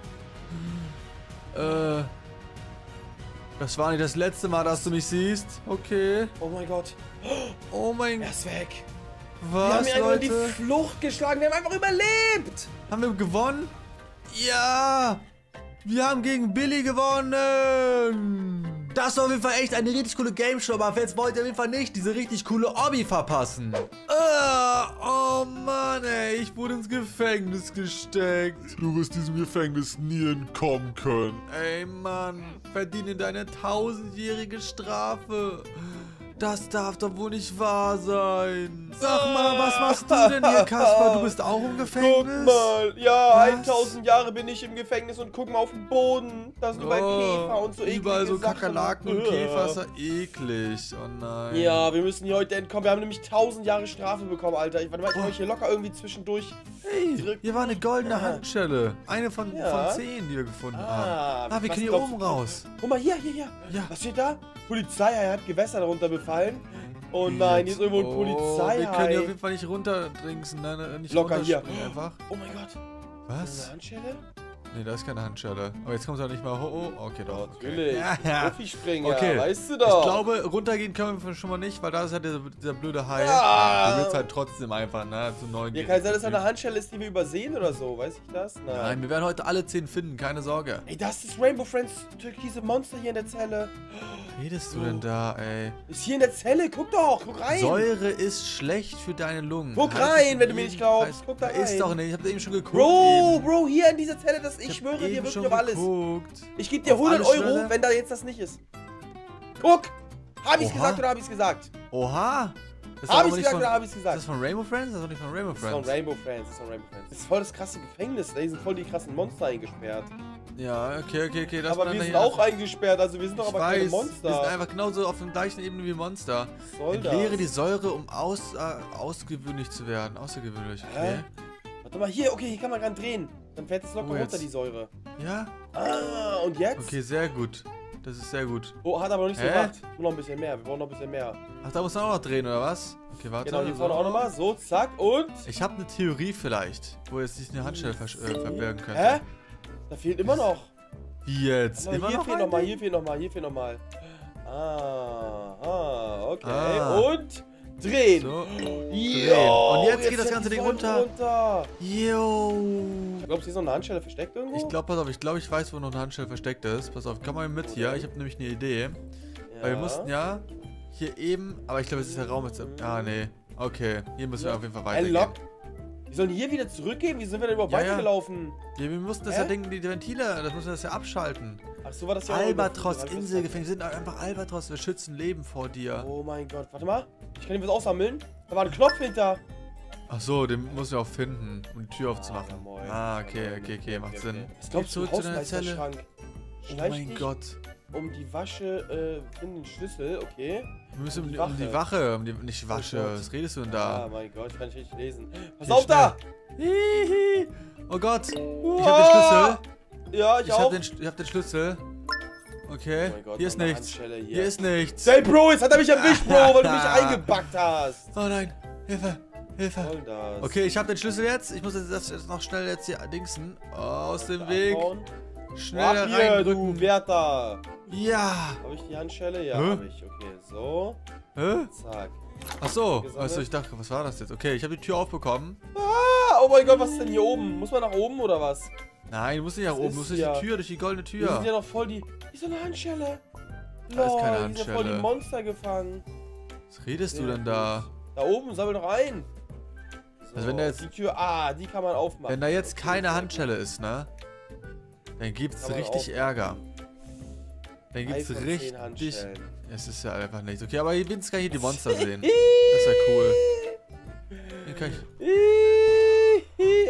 Das war nicht das letzte Mal, dass du mich siehst. Okay. Oh mein Gott. Oh mein Er ist weg. Wir Was, haben ihn einfach in die Leute? Flucht geschlagen. Wir haben einfach überlebt. Haben wir gewonnen? Ja! Wir haben gegen Billy gewonnen! Das war auf jeden Fall echt eine richtig coole Game Show, aber jetzt wollt ihr auf jeden Fall nicht diese richtig coole Obby verpassen. Oh Oh Mann, ey, ich wurde ins Gefängnis gesteckt. Du wirst diesem Gefängnis nie entkommen können. Ey, Mann, verdiene deine 1000-jährige Strafe. Das darf doch wohl nicht wahr sein. Sag mal, was machst du denn hier, Kasper? Du bist auch im Gefängnis? Guck mal, ja, Was? 1000 Jahre bin ich im Gefängnis und guck mal auf den Boden. Da sind überall Käfer und so eklige überall so Sachen. Kakerlaken und Käfer, ist ja eklig. Oh nein. Ja, wir müssen hier heute entkommen. Wir haben nämlich 1000 Jahre Strafe bekommen, Alter. Warte mal, ich kann euch hier locker irgendwie zwischendurch Hey, drücken. hier war eine goldene Handschelle. Eine von 10, die wir gefunden haben. Wir was können hier glaubst oben du? raus. Guck mal, hier. Ja. Was steht da? Polizei hat Gewässer darunter befallen. Oh nein, hier ist irgendwo ein Polizei. Wir können hier auf jeden Fall nicht runterdringsen, ne? Nicht Locker hier. runterspringen einfach. Oh mein Gott. Was? Eine Handschelle? Nee, da ist keine Handschelle. Aber jetzt kommst du auch nicht mal hoch. Oh, okay, doch. Okay. Natürlich. Ja. Profispringer, Okay. weißt du doch. Ich glaube, runtergehen können wir schon mal nicht, weil da ist halt dieser blöde Hai. Ja. Du willst halt trotzdem einfach, ne? Zu neuen. Ja, kann sein, dass da eine Handschelle ist, die wir übersehen oder so. Weiß ich das? Nein, wir werden heute alle 10 finden, keine Sorge. Ey, das ist Rainbow Friends türkise Monster hier in der Zelle. Redest du denn da, ey? Ist hier in der Zelle. Guck doch. Guck rein. Säure ist schlecht für deine Lungen. Guck Halt rein, es wenn du mir nicht jeden glaubst. Preis. Guck da Ist rein. doch nicht. Ich hab eben schon geguckt. Bro, hier in dieser Zelle, ich hab schwöre dir eben wirklich schon auf alles. geguckt. Ich gebe dir Auf 100 alle Euro, Schwelle? wenn da jetzt das nicht ist. Guck! Hab ich's Oha. gesagt oder hab ich's gesagt? Oha. Das ist Hab aber ich's nicht gesagt von- oder hab ich's Ist gesagt? das von Rainbow Friends? Das ist doch nicht von Rainbow Das ist von Friends. Rainbow Friends, das ist voll das krasse Gefängnis, da sind voll die krassen Monster eingesperrt. Ja, okay. Das Aber war wir dann sind hier- auch eingesperrt, also wir sind doch Ich aber keine weiß, wir sind Monster. einfach genauso auf der gleichen Ebene wie Monster. Was soll Entleere das? die Säure, um ausgewöhnlich zu werden. Außergewöhnlich, okay. Warte mal, hier, okay, hier kann man dran drehen. Dann fährt es locker Oh, runter, jetzt. die Säure. Ja? Ah, und jetzt? Okay, sehr gut. Das ist sehr gut. Oh, hat aber noch nicht so Hä? gemacht. Nur noch ein bisschen mehr, wir brauchen noch ein bisschen mehr. Ach, da muss man auch noch drehen, oder was? Okay, warte. Genau, hier so. vorne auch nochmal. So, zack, und... Ich habe eine Theorie vielleicht, wo jetzt nicht eine Handschelle verbergen könnte. Hä? Da fehlt immer noch. Wie jetzt? Aber Immer hier noch fehlt ein nochmal, Ding? hier fehlt nochmal, hier fehlt nochmal. Okay. Ah. Und drehen. So. Jo, Und jetzt geht das fährt ganze die Ding Säure runter. Yo. Glaubst du, hier ist noch eine Handschelle versteckt irgendwo? Ich glaube, pass auf, ich weiß, wo noch eine Handschelle versteckt ist. Pass auf, komm mal mit hier. Ich habe nämlich eine Idee. Weil wir mussten ja hier eben, aber ich glaube, es ist der Raum jetzt. Ah, nee. Okay, hier müssen wir auf jeden Fall weitergehen. Lock. Wir sollen hier wieder zurückgehen? Wie sind wir denn überhaupt Ja, ja. weitergelaufen? Ja, wir mussten das Hä? ja Ding, die Ventile, das müssen wir das ja abschalten. Ach so, war das ja auch Albatros, überprüft. Inselgefängnis, sind einfach Albatros, wir schützen Leben vor dir. Oh mein Gott, warte mal. Ich kann ihn was aussammeln. Da war ein Knopf hinter. Ach so, den müssen wir auch finden, um die Tür aufzumachen. moin. Ah, okay, macht Sinn. Was glaubst du, Zurück zu deiner Zelle. Hausmeisterschrank? Oh Schleich mein dich Gott. um die Wasche, finden den Schlüssel, okay. Wir müssen um die die Wache, nicht Wasche. Gott. Was redest du denn Ah, da? mein Gott, ich kann nicht richtig lesen. Pass Hier, auf da! Hihi. Oh Gott, ich hab den Schlüssel. Ja, ich auch. Ich hab den Schlüssel. Okay, Oh mein Gott, hier ist noch eine nichts. Handschelle hier. Hier ist nichts. Hey Bro, jetzt hat er mich erwischt, Bro, weil du mich eingebackt hast. Oh nein, Hilfe, Was Hilfe. soll das? Okay, ich hab den Schlüssel jetzt. Ich muss jetzt noch schnell jetzt hier dingsen. Aus dem Weg. Abhauen. Schnell Ab hier, du reindrücken. Wärter. Ja. Habe ich die Handschelle? Ja, Hä? habe ich. Okay, so. Hä? Zack. Ach so. Gesammelt. Also ich dachte, was war das jetzt? Okay, ich habe die Tür aufbekommen. Ah, oh mein Gott, was ist denn hier oben? Muss man nach oben oder was? Nein, du musst nicht nach Was oben. ist Du musst durch ja? die Tür, durch die goldene Wir sind ja Tür. noch voll die... Hier ist so eine Handschelle. Da ist keine Lol, hier sind ja voll die Handschelle. Monster gefangen. Was redest du Sehr denn da? Da oben, sammel doch ein. So, Also wenn da jetzt- die Tür, die kann man aufmachen. Wenn da jetzt Okay, keine sehr Handschelle ist, ne? Dann gibt's Kann man richtig aufmachen. Ärger. Dann gut. gibt's 3 von 10 richtig... Handschellen. Es ist ja einfach nichts. Okay, aber hier kann ich hier die Monster sehen. Das ist ja cool. Hier kann ich...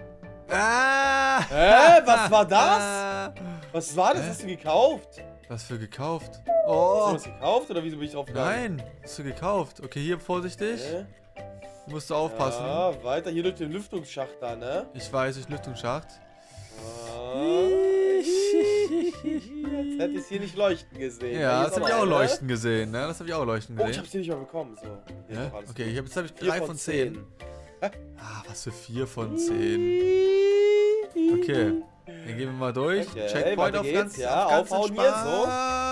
Ah! Hä? Was war das? Ah. Was war das? Hä? Hast du gekauft? Was für gekauft? Hast Oh! du was gekauft oder wieso bin ich drauf gegangen? Nein! Hast du gekauft? Okay, hier vorsichtig. Musst du aufpassen. Ja, weiter hier durch den Lüftungsschacht da, ne? Ich weiß, durch Lüftungsschacht. Jetzt hätte ich es hier nicht leuchten gesehen. Ja, Hier das ist habe ich noch auch eine. leuchten gesehen, ne? Das habe ich auch leuchten Oh, ich gesehen. hab's hier nicht mal bekommen. So. Hier Ja? ist doch alles Okay, gut. jetzt habe ich 4 3 von 10. Ah, was für 4 von 10. Okay, dann gehen wir mal durch. Okay, Checkpoint weiter auf geht's, ganz, ja, auf ganz aufhauen hier, so.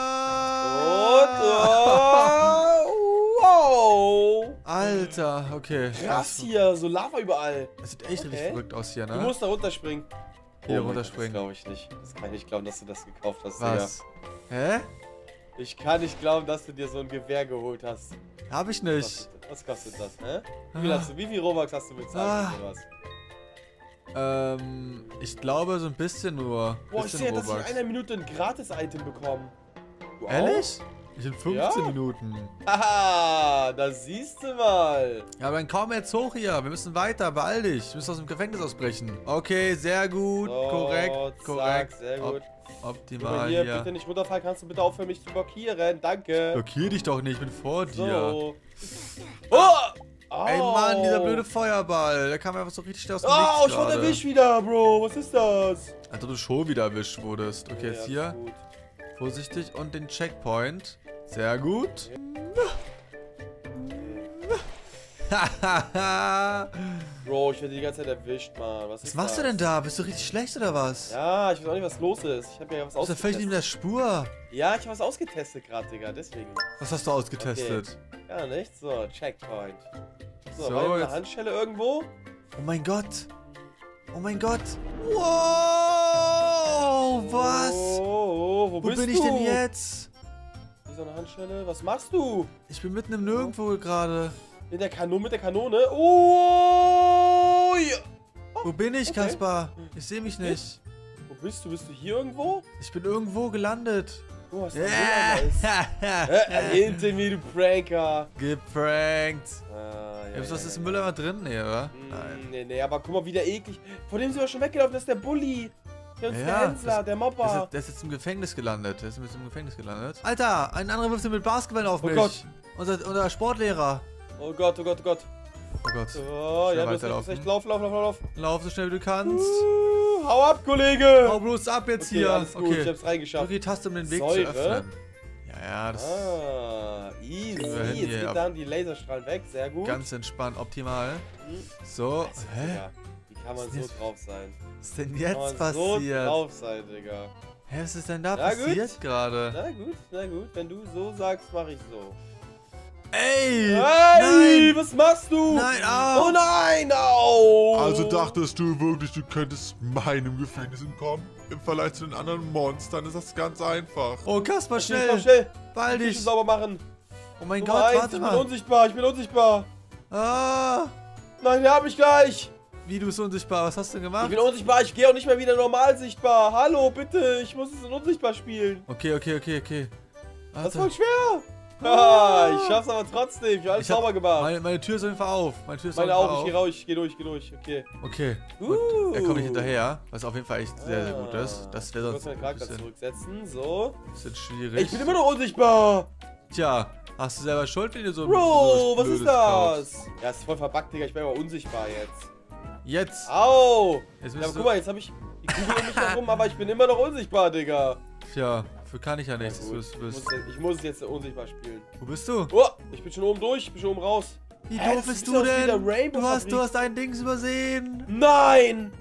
entspannt. Wow! Alter, okay. Krass hier, so Lava überall. Das sieht echt richtig Okay. verrückt aus hier, Du ne? musst da runterspringen. Hier Oh mein runterspringen. Gott, das glaube ich nicht. Das kann ich nicht glauben, dass du das gekauft hast. Was? Hä? Digga. Ich kann nicht glauben, dass du dir so ein Gewehr geholt hast. Hab ich nicht. Was kostet das, hä? Wie viel Robux hast du bezahlt oder was? Ich glaube so ein bisschen nur. Boah, ich Bisschen sehe, dass ich in Robux. einer Minute ein Gratis-Item bekomme. Du auch? Ehrlich? Ich in 15 Ja? Minuten. Haha, das siehst du mal. Ja, aber dann komm jetzt hoch hier. Wir müssen weiter. Beeil dich. Wir müssen aus dem Gefängnis ausbrechen. Okay, sehr gut. So, Korrekt. Korrekt. Zack, sehr gut. Optimal Hier, hier. bitte nicht runterfallen. Kannst du bitte aufhören, mich zu blockieren? Danke. Blockier dich doch nicht. Ich bin vor dir. So. Oh! Ey, Mann, dieser blöde Feuerball. Der kam einfach so richtig schnell aus dem Oh, Nichts ich wurde gerade. erwischt wieder, Bro. Was ist das? Alter, du schon wieder erwischt wurdest. Okay, jetzt Ja, hier. gut. Vorsichtig. Und den Checkpoint. Sehr gut. Bro, ich werde die ganze Zeit erwischt, Mann. Was machst du denn da? Bist du richtig schlecht oder was? Ja, ich weiß auch nicht, was los ist. Ich habe ja was Du bist ja völlig neben ausgetestet. der Spur. Ja, ich habe was ausgetestet gerade, Digga. Deswegen. Was hast du ausgetestet? Gar nicht. So, Checkpoint. So, So, war hier eine jetzt- Handschelle irgendwo? Oh mein Gott. Oh mein Gott. Wow. Was? Oh, wo Wo bist bin du? ich denn jetzt? Hier ist so eine Handschelle. Was machst du? Ich bin mitten im Nirgendwo gerade. In der Kanone, mit der Kanone? Oh! Ja. Wo bin ich, Okay. Kaspar? Ich sehe mich nicht. Wo bist du? Bist du hier irgendwo? Ich bin irgendwo gelandet. Oh, was ist da hinter mir, du Pranker. Geprankt. Ah, Was ist im Mülleimer drin? Nee, oder? Nein. Nee, aber guck mal, wie der eklig. Vor dem sind wir schon weggelaufen, das ist der Bully. Der Ja, Hänsler, der Der Mobber. ist jetzt im Gefängnis gelandet. Der ist jetzt im Gefängnis gelandet. Alter, ein anderer wirft mit Basketball auf Oh mich. Gott. Unser Sportlehrer. Oh Gott, oh Gott, oh Gott. Oh Gott. Oh, Schnell ja, du hast weiterlaufen. echt. Lauf. Lauf so schnell wie du kannst. Hau ab, Kollege. Hau bloß ab jetzt Okay, hier. alles gut, ich hab's Drück reingeschafft. die Taste, um den Weg Säure? zu öffnen. Ja, das Ah, easy. Kriegen wir hin Jetzt hier, geht ja. dann die Laserstrahlen weg, sehr gut. ist ganz entspannt, optimal. Mhm. So, hä? Digga, wie kann man Was ist so jetzt- drauf sein? Was ist denn Wie kann jetzt man so passiert? drauf sein, Digga? Hä, was ist denn da Na gut. passiert gerade? Na gut, wenn du so sagst, mach ich so. Ey! Hey, Nein! was machst du? Nein, au! Oh nein, au! Also dachtest du wirklich, du könntest meinem Gefängnis entkommen? Im Vergleich zu den anderen Monstern ist das ganz einfach. Oh, Kaspar, Komm schnell! schnell. Beeil Küche dich! sauber machen. Oh mein Nummer Gott, eins, warte ich bin mal! unsichtbar, ich bin unsichtbar. Ah! Nein, der hat mich gleich. Wie, du bist unsichtbar? Was hast du Ich gemacht? bin unsichtbar, ich gehe auch nicht mehr wieder normal sichtbar. Hallo, bitte, ich muss es in unsichtbar spielen. Okay. Das ist voll Warte. schwer. Ah, ich schaff's aber trotzdem, ich hab alles Ich hab- sauber gemacht. Meine Tür ist auf jeden Fall auf. Meine Tür ist Meine auf jeden auch, Fall ich geh raus, ich geh durch, okay. Okay, gut. Er kommt nicht hinterher, was auf jeden Fall echt sehr gut ist. Das wäre Ich muss sonst meinen ein Charakter bisschen, zurücksetzen, so. schwierig. Ich bin immer noch unsichtbar. Tja, hast du selber Schuld, wenn ihr so Bro, so was ist Blödes klaut? das? Ja, ist voll verbuggt, Digga, ich bin aber unsichtbar jetzt. Jetzt! Au! Jetzt Ja, bist aber du... guck mal, jetzt hab ich die Kugel um mich herum, aber ich bin immer noch unsichtbar, Digga. Tja, für kann ich ja Na nichts. gut, ich muss es jetzt unsichtbar spielen. Wo bist du? Oh, ich bin schon oben durch, ich bin schon oben raus. Wie Hä, doof das bist sieht du aus wie der denn? Rainbow-Fabrik. Du hast dein Dings übersehen. Nein!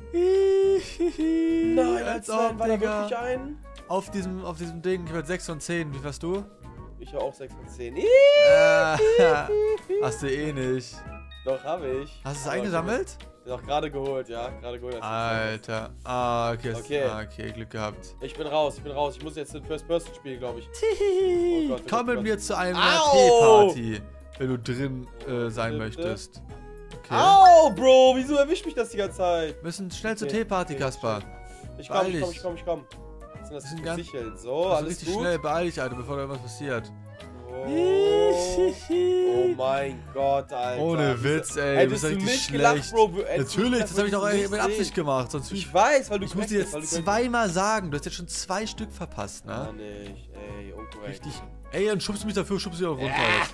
Nein, Nein, als war da wirklich ein? Auf diesem Ding, ich werde 6 von 10. Wie warst du? Ich war auch 6 von 10. Hast du eh nicht. Doch, hab ich. Hast du es Aber eingesammelt? Doch, gerade geholt, ja. Gerade geholt. als du gesagt Alter. Okay. Okay, Glück gehabt. hast. Ich bin raus. Ich muss jetzt in First Person spielen, glaube ich. Gott, oh Komm mit Gott. mir zu einem Au! RP-Party, wenn du drin sein Bitte. möchtest. Okay. Au, Bro, wieso erwischt mich das die ganze Zeit? Wir müssen schnell zur Okay, Teeparty, okay, Kaspar. Ich Beeil komm. dich. Was sind das Wir sind für ganz- Sicheln? So, Also alles richtig gut? schnell, beeil dich, Alter, bevor da irgendwas passiert. Oh mein Gott, Alter. Ohne Witz, ey, du Hättest bist du richtig nicht schlecht. gelacht, Bro. Hättest du Natürlich, nicht das habe ich doch gelacht, würdest du mit nicht Absicht sehen. gemacht. Sonst Ich weiß, weil du ich muss dir jetzt zweimal sagen, du hast jetzt schon 2 Stück verpasst, Ja, ne? nicht, ey, unkorrekt. Richtig. Ey, dann schubst du mich dafür, schubst du dich auch runter jetzt.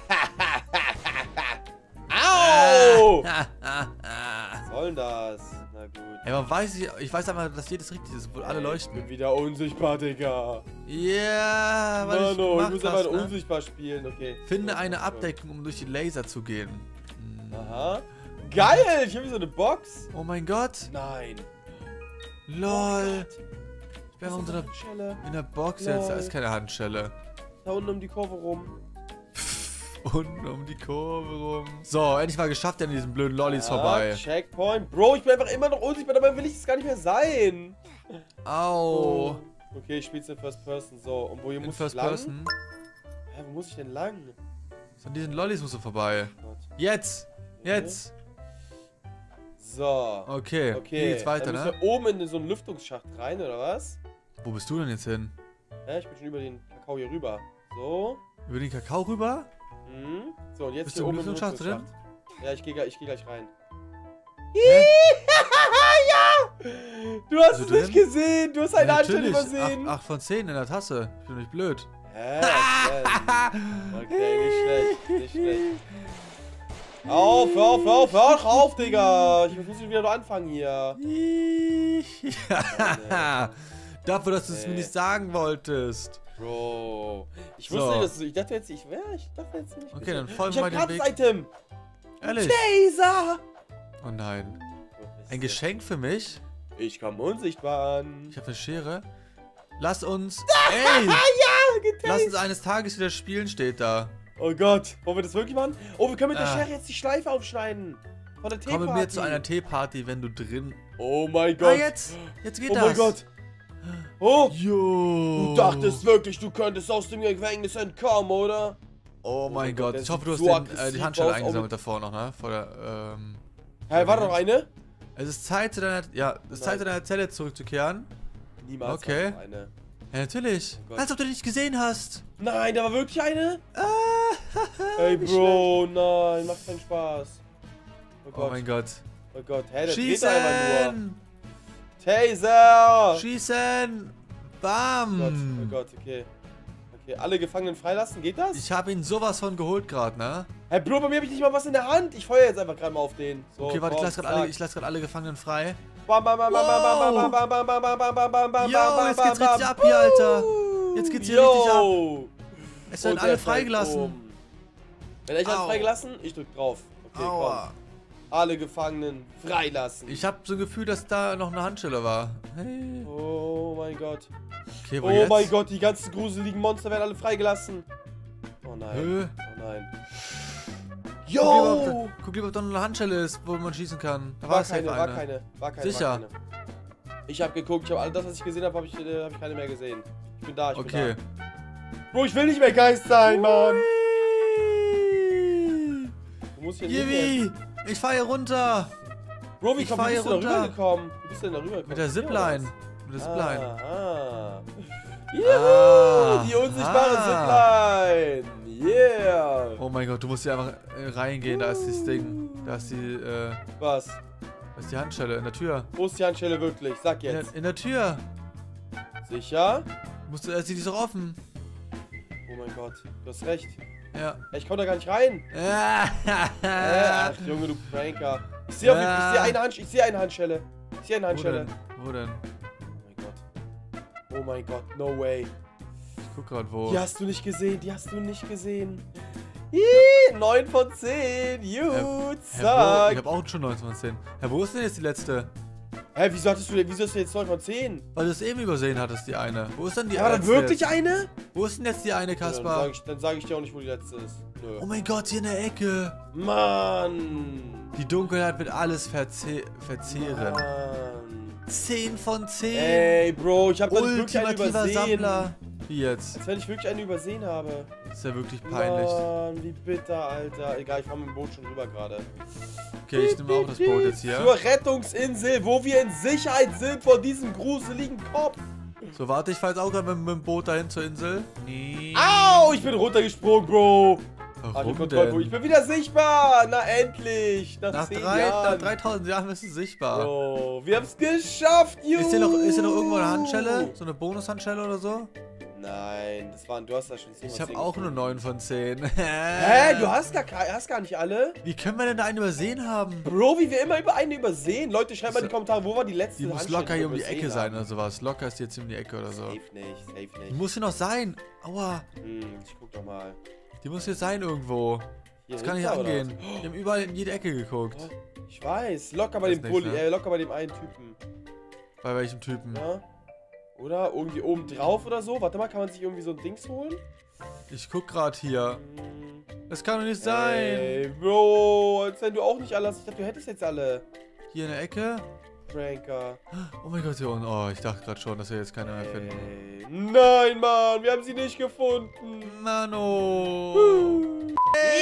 Au! Ah, Was soll denn das? Na gut. Ey, man weiß, ich weiß einfach, dass jedes richtig ist, obwohl alle Ich bin leuchten. wieder unsichtbar, Digga. Yeah, was Mano, ich ich gemacht muss hast, aber ne? unsichtbar spielen, okay. Finde eine Abdeckung, um durch die Laser zu gehen. Aha. Geil, ich habe hier so eine Box. Oh mein Gott. Nein. LOL. Ich bin Was in ist so das einer für eine Schelle? in der Box jetzt, da Lol. ist keine Handschelle. Da unten um die Kurve rum. Unten um die Kurve rum. So, endlich mal geschafft an diesen blöden Lollis vorbei. Checkpoint. Bro, ich bin einfach immer noch unsichtbar, dabei will ich es gar nicht mehr sein. Au. Okay, ich spiel's in First Person. So, und wo hier In muss ich First lang? Person. Hä, wo muss ich denn lang? An diesen Lollis musst du vorbei. Jetzt! Jetzt! So. Okay, Okay. hier geht's weiter, Dann ne? müssen wir oben in so einen Lüftungsschacht rein, oder was? Wo bist du denn jetzt hin? Ja, ich bin schon über den Kakao hier rüber. So. Über den Kakao rüber? Mhm. So, und jetzt Bist hier du im oben im Lüftungsschacht drin? Lüftungsschacht. Ja, ich geh gleich rein. Hä? Ja! Du hast Bist es du nicht drin? gesehen. Du hast eine Handstelle Natürlich. übersehen. 8 von 10 in der Tasse. Ich bin nicht blöd. Hä? Okay, nicht schlecht. Nicht schlecht. Auf, hör auf, Digga. Ich muss wieder nur anfangen hier. Dafür, dass du es mir Nee. nicht sagen wolltest. Bro. Ich So. wusste nicht, dass du. Ich dachte jetzt, ich dachte jetzt nicht. Okay, dann folgen Ich wir hab dem gratis Weg. Item. Ehrlich? Taser. Oh nein. Ein Geschenk für mich? Ich komme unsichtbar an. Ich habe eine Schere. Lass uns... Ey! Lass uns eines Tages wieder spielen, steht da. Oh Gott. Wollen wir das wirklich machen? Oh, wir können mit der Ah. Schere jetzt die Schleife aufschneiden. Von der Teeparty. Komm mit mir zu einer Teeparty, wenn du drin... Oh mein Gott. Ah, jetzt! Jetzt geht Oh das! mein Gott. Oh. Jo! Du dachtest wirklich, du könntest aus dem Gefängnis entkommen, oder? Oh mein Gott, Gott. der Ich hoffe, du hast sieht so die aggressiv Handschelle aus, auch eingesammelt mit- davor noch, ne? Vor der, Hä, war da noch eine? Es ist Zeit, zu deiner... Ja, es ist Zeit, Nein. zu deiner Zelle zurückzukehren. Niemals Okay. war noch eine. Ja, natürlich. Oh Gott. Als ob du die nicht gesehen hast. Nein, da war wirklich eine? Ey, wie Bro, nein, macht keinen Spaß. Oh Oh Gott, mein Gott. oh Gott, hä, der dreht einfach nur. Schießen! Taser! Schießen! Oh Bam! Gott, okay. Okay, alle Gefangenen freilassen, geht das? Ich habe ihn sowas von geholt gerade, ne? Hey, Bro, bei mir hab ich nicht mal was in der Hand. Ich feuer jetzt einfach gerade mal auf den. So, Okay, warte, ich komm, lasse gerade zack. alle Gefangenen frei. Bam, bam, bam, bam, bam, bam, bam, bam, bam, bam, bam, bam, bam, bam, Yo, bam, jetzt bam, geht's richtig bam. ab hier, Alter. Jetzt geht's hier richtig ab. Yo. Es werden Und alle er fällt freigelassen. um. Wenn ich alles Au. freigelassen, ich drück drauf. Okay, Aua. komm. Alle Gefangenen freilassen. Ich habe so ein Gefühl, dass da noch eine Handschelle war. Hey. Oh mein Gott. Okay, wo Oh jetzt? mein Gott, die ganzen gruseligen Monster werden alle freigelassen. Oh nein. Hö. Oh nein. Guck Yo! lieber, ob da noch eine Handschelle ist, wo man schießen kann. Da War safe keine, war keine. Sicher? War keine. Ich habe geguckt, ich habe all das, was ich gesehen habe, habe ich keine mehr gesehen. Ich bin da, ich Okay. bin da. Bro, ich will nicht mehr Geist sein, Mann. Du musst hier nicht Yivi! Ich fahr hier runter! Bro, wie Ich bist fahr du hier da runter. rübergekommen? Wie bist du denn da rübergekommen? Mit der Zipline. Mit der Zipline. Ah. Juhu, die unsichtbare Zipline. Yeah. Oh mein Gott, du musst hier einfach reingehen. Da ist das Ding. Da ist Was? da ist die Handschelle in der Tür. Wo ist die Handschelle wirklich? Sag In jetzt. der, in der Tür. Sicher? Sie ist doch offen. Oh mein Gott, du hast recht. Ja. Ich komm da gar nicht rein. Ach, Junge, du Pranker. Ich sehe eine Handschelle. Ich sehe eine Handschelle. Ich sehe eine Wo Handschelle. denn? Wo denn? Oh mein Gott. Oh mein Gott, no way. Ich guck grad wo. Die hast du nicht gesehen, die hast du nicht gesehen. Ih, 9 von 10. Juhu, Herr Bro, ich zack. hab auch schon 9 von 10. Herr, wo ist denn jetzt die letzte? Hä, wieso hast du jetzt 9 von 10? Weil du es eben übersehen hattest, die eine. Wo ist denn die Ja, dann letzte wirklich jetzt? eine? Wo ist denn jetzt die eine, Ja, Kaspar? dann sag ich dir auch nicht, wo die letzte ist. Nö. Oh mein Gott, hier in der Ecke. Mann. Die Dunkelheit wird alles verzehren. Mann. 10 von 10. Ey, Bro, ich hab da nicht wirklich eine Ultimativer übersehen. Sammler. Wie jetzt? Als wenn ich wirklich eine übersehen habe. Das ist ja wirklich peinlich. Mann, wie bitter, Alter. Egal, ich fahr mit dem Boot schon rüber gerade. Okay, ich nehme auch das Boot jetzt hier. Zur Rettungsinsel, wo wir in Sicherheit sind vor diesem gruseligen Kopf. So, warte, ich fahr jetzt auch gerade mit dem Boot dahin zur Insel. Nee. Au, ich bin runtergesprungen, Bro. Warum Kontrollpunkt. Ich denn? bin wieder sichtbar. Na, endlich. Nach 10 Nach Jahren. 3000 Jahren bist du sichtbar. Bro, wir haben's geschafft, Juhu. Ist hier noch irgendwo eine Handschelle? So eine Bonushandschelle oder so? Nein, du hast da schon 10 Ich von habe 10 auch nur gefunden. 9 von 10. Hä, du hast gar nicht alle? Wie können wir denn da einen übersehen haben? Bro, wie wir immer über eine übersehen. Leute, schreibt mal in die Kommentare, wo war die letzte Die muss Handschelle, locker wir hier um die übersehen Ecke sein haben. oder sowas. Locker ist die jetzt hier um die Ecke oder so. Safe nicht, safe Die nicht. muss hier noch sein. Aua. Ich guck doch mal. Die muss hier sein irgendwo. Hier Das kann nicht hinter, oder angehen. Wir haben überall in jede Ecke geguckt. was? Ich weiß. Locker bei Weiß dem nicht, ne? locker bei dem einen Typen. Bei welchem Typen? Ja? Oder irgendwie oben drauf oder so. Warte mal, kann man sich irgendwie so ein Dings holen? Ich guck gerade hier. Hm. Das kann doch nicht sein. Ey, Bro, als wenn du auch nicht alle hast. Ich dachte, du hättest jetzt alle. Hier in der Ecke. Pranker. Oh mein Gott, hier unten. Oh, ich dachte gerade schon, dass wir jetzt keine mehr finden. Ey, nein, Mann, wir haben sie nicht gefunden. Mano.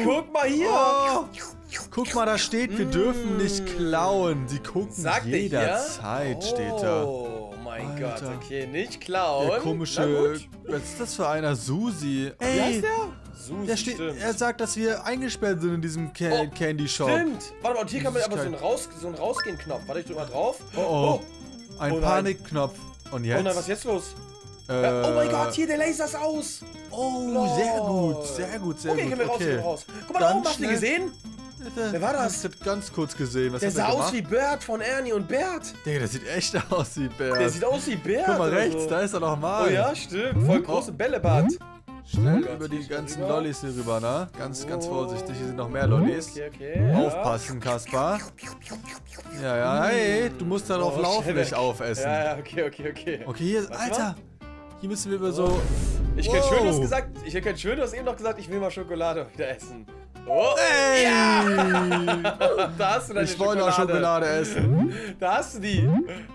guck mal hier. Oh. Guck mal, da steht, wir dürfen nicht klauen. Sie gucken Sagt ihr jederzeit, hier? steht da. Oh mein Alter. Gott, okay, nicht klauen. Der Na komische, gut. was ist das für einer? Susi. Wie heißt Ey, der? Susi, der steht, stimmt. er sagt, dass wir eingesperrt sind in diesem Candy Shop. Stimmt. Warte mal, und hier kann man aber Süßigkeit. so einen Rausgehen-Knopf. Warte, ich drück mal drauf. Oh. Ein Oh nein. Panikknopf. Und jetzt? Oh nein, was ist jetzt los? Oh mein Gott, hier, der Laser ist aus. Oh, sehr gut, sehr gut, sehr Okay, gut. können wir raus, können wir raus. Guck mal da Dann oben, hast du die schnell. gesehen? Wer war das? Ich hab ganz kurz gesehen. Was Der hat er sah gemacht? aus wie Bert von Ernie und Bert. Digga, der sieht echt aus wie Bert. Der sieht aus wie Bert. Guck mal oder rechts, so. da ist er noch mal. Oh ja, stimmt. Voll große Bällebad. Schnell Oh Gott, über die hier ganzen rüber. Lollis hier rüber, ne? Ganz vorsichtig, hier sind noch mehr Lollis. Okay. Aufpassen, Kaspar. Ja, hey, du musst darauf Oh, laufen, schnell nicht weg. aufessen. Ja, okay. Okay, hier, Warte Alter. Hier müssen wir über so... Ich hätte schön, du hast eben noch gesagt, ich will mal Schokolade wieder essen. Oh, Ey! ja! Da hast du deine Ich wollte auch Schokolade essen. Da hast du die.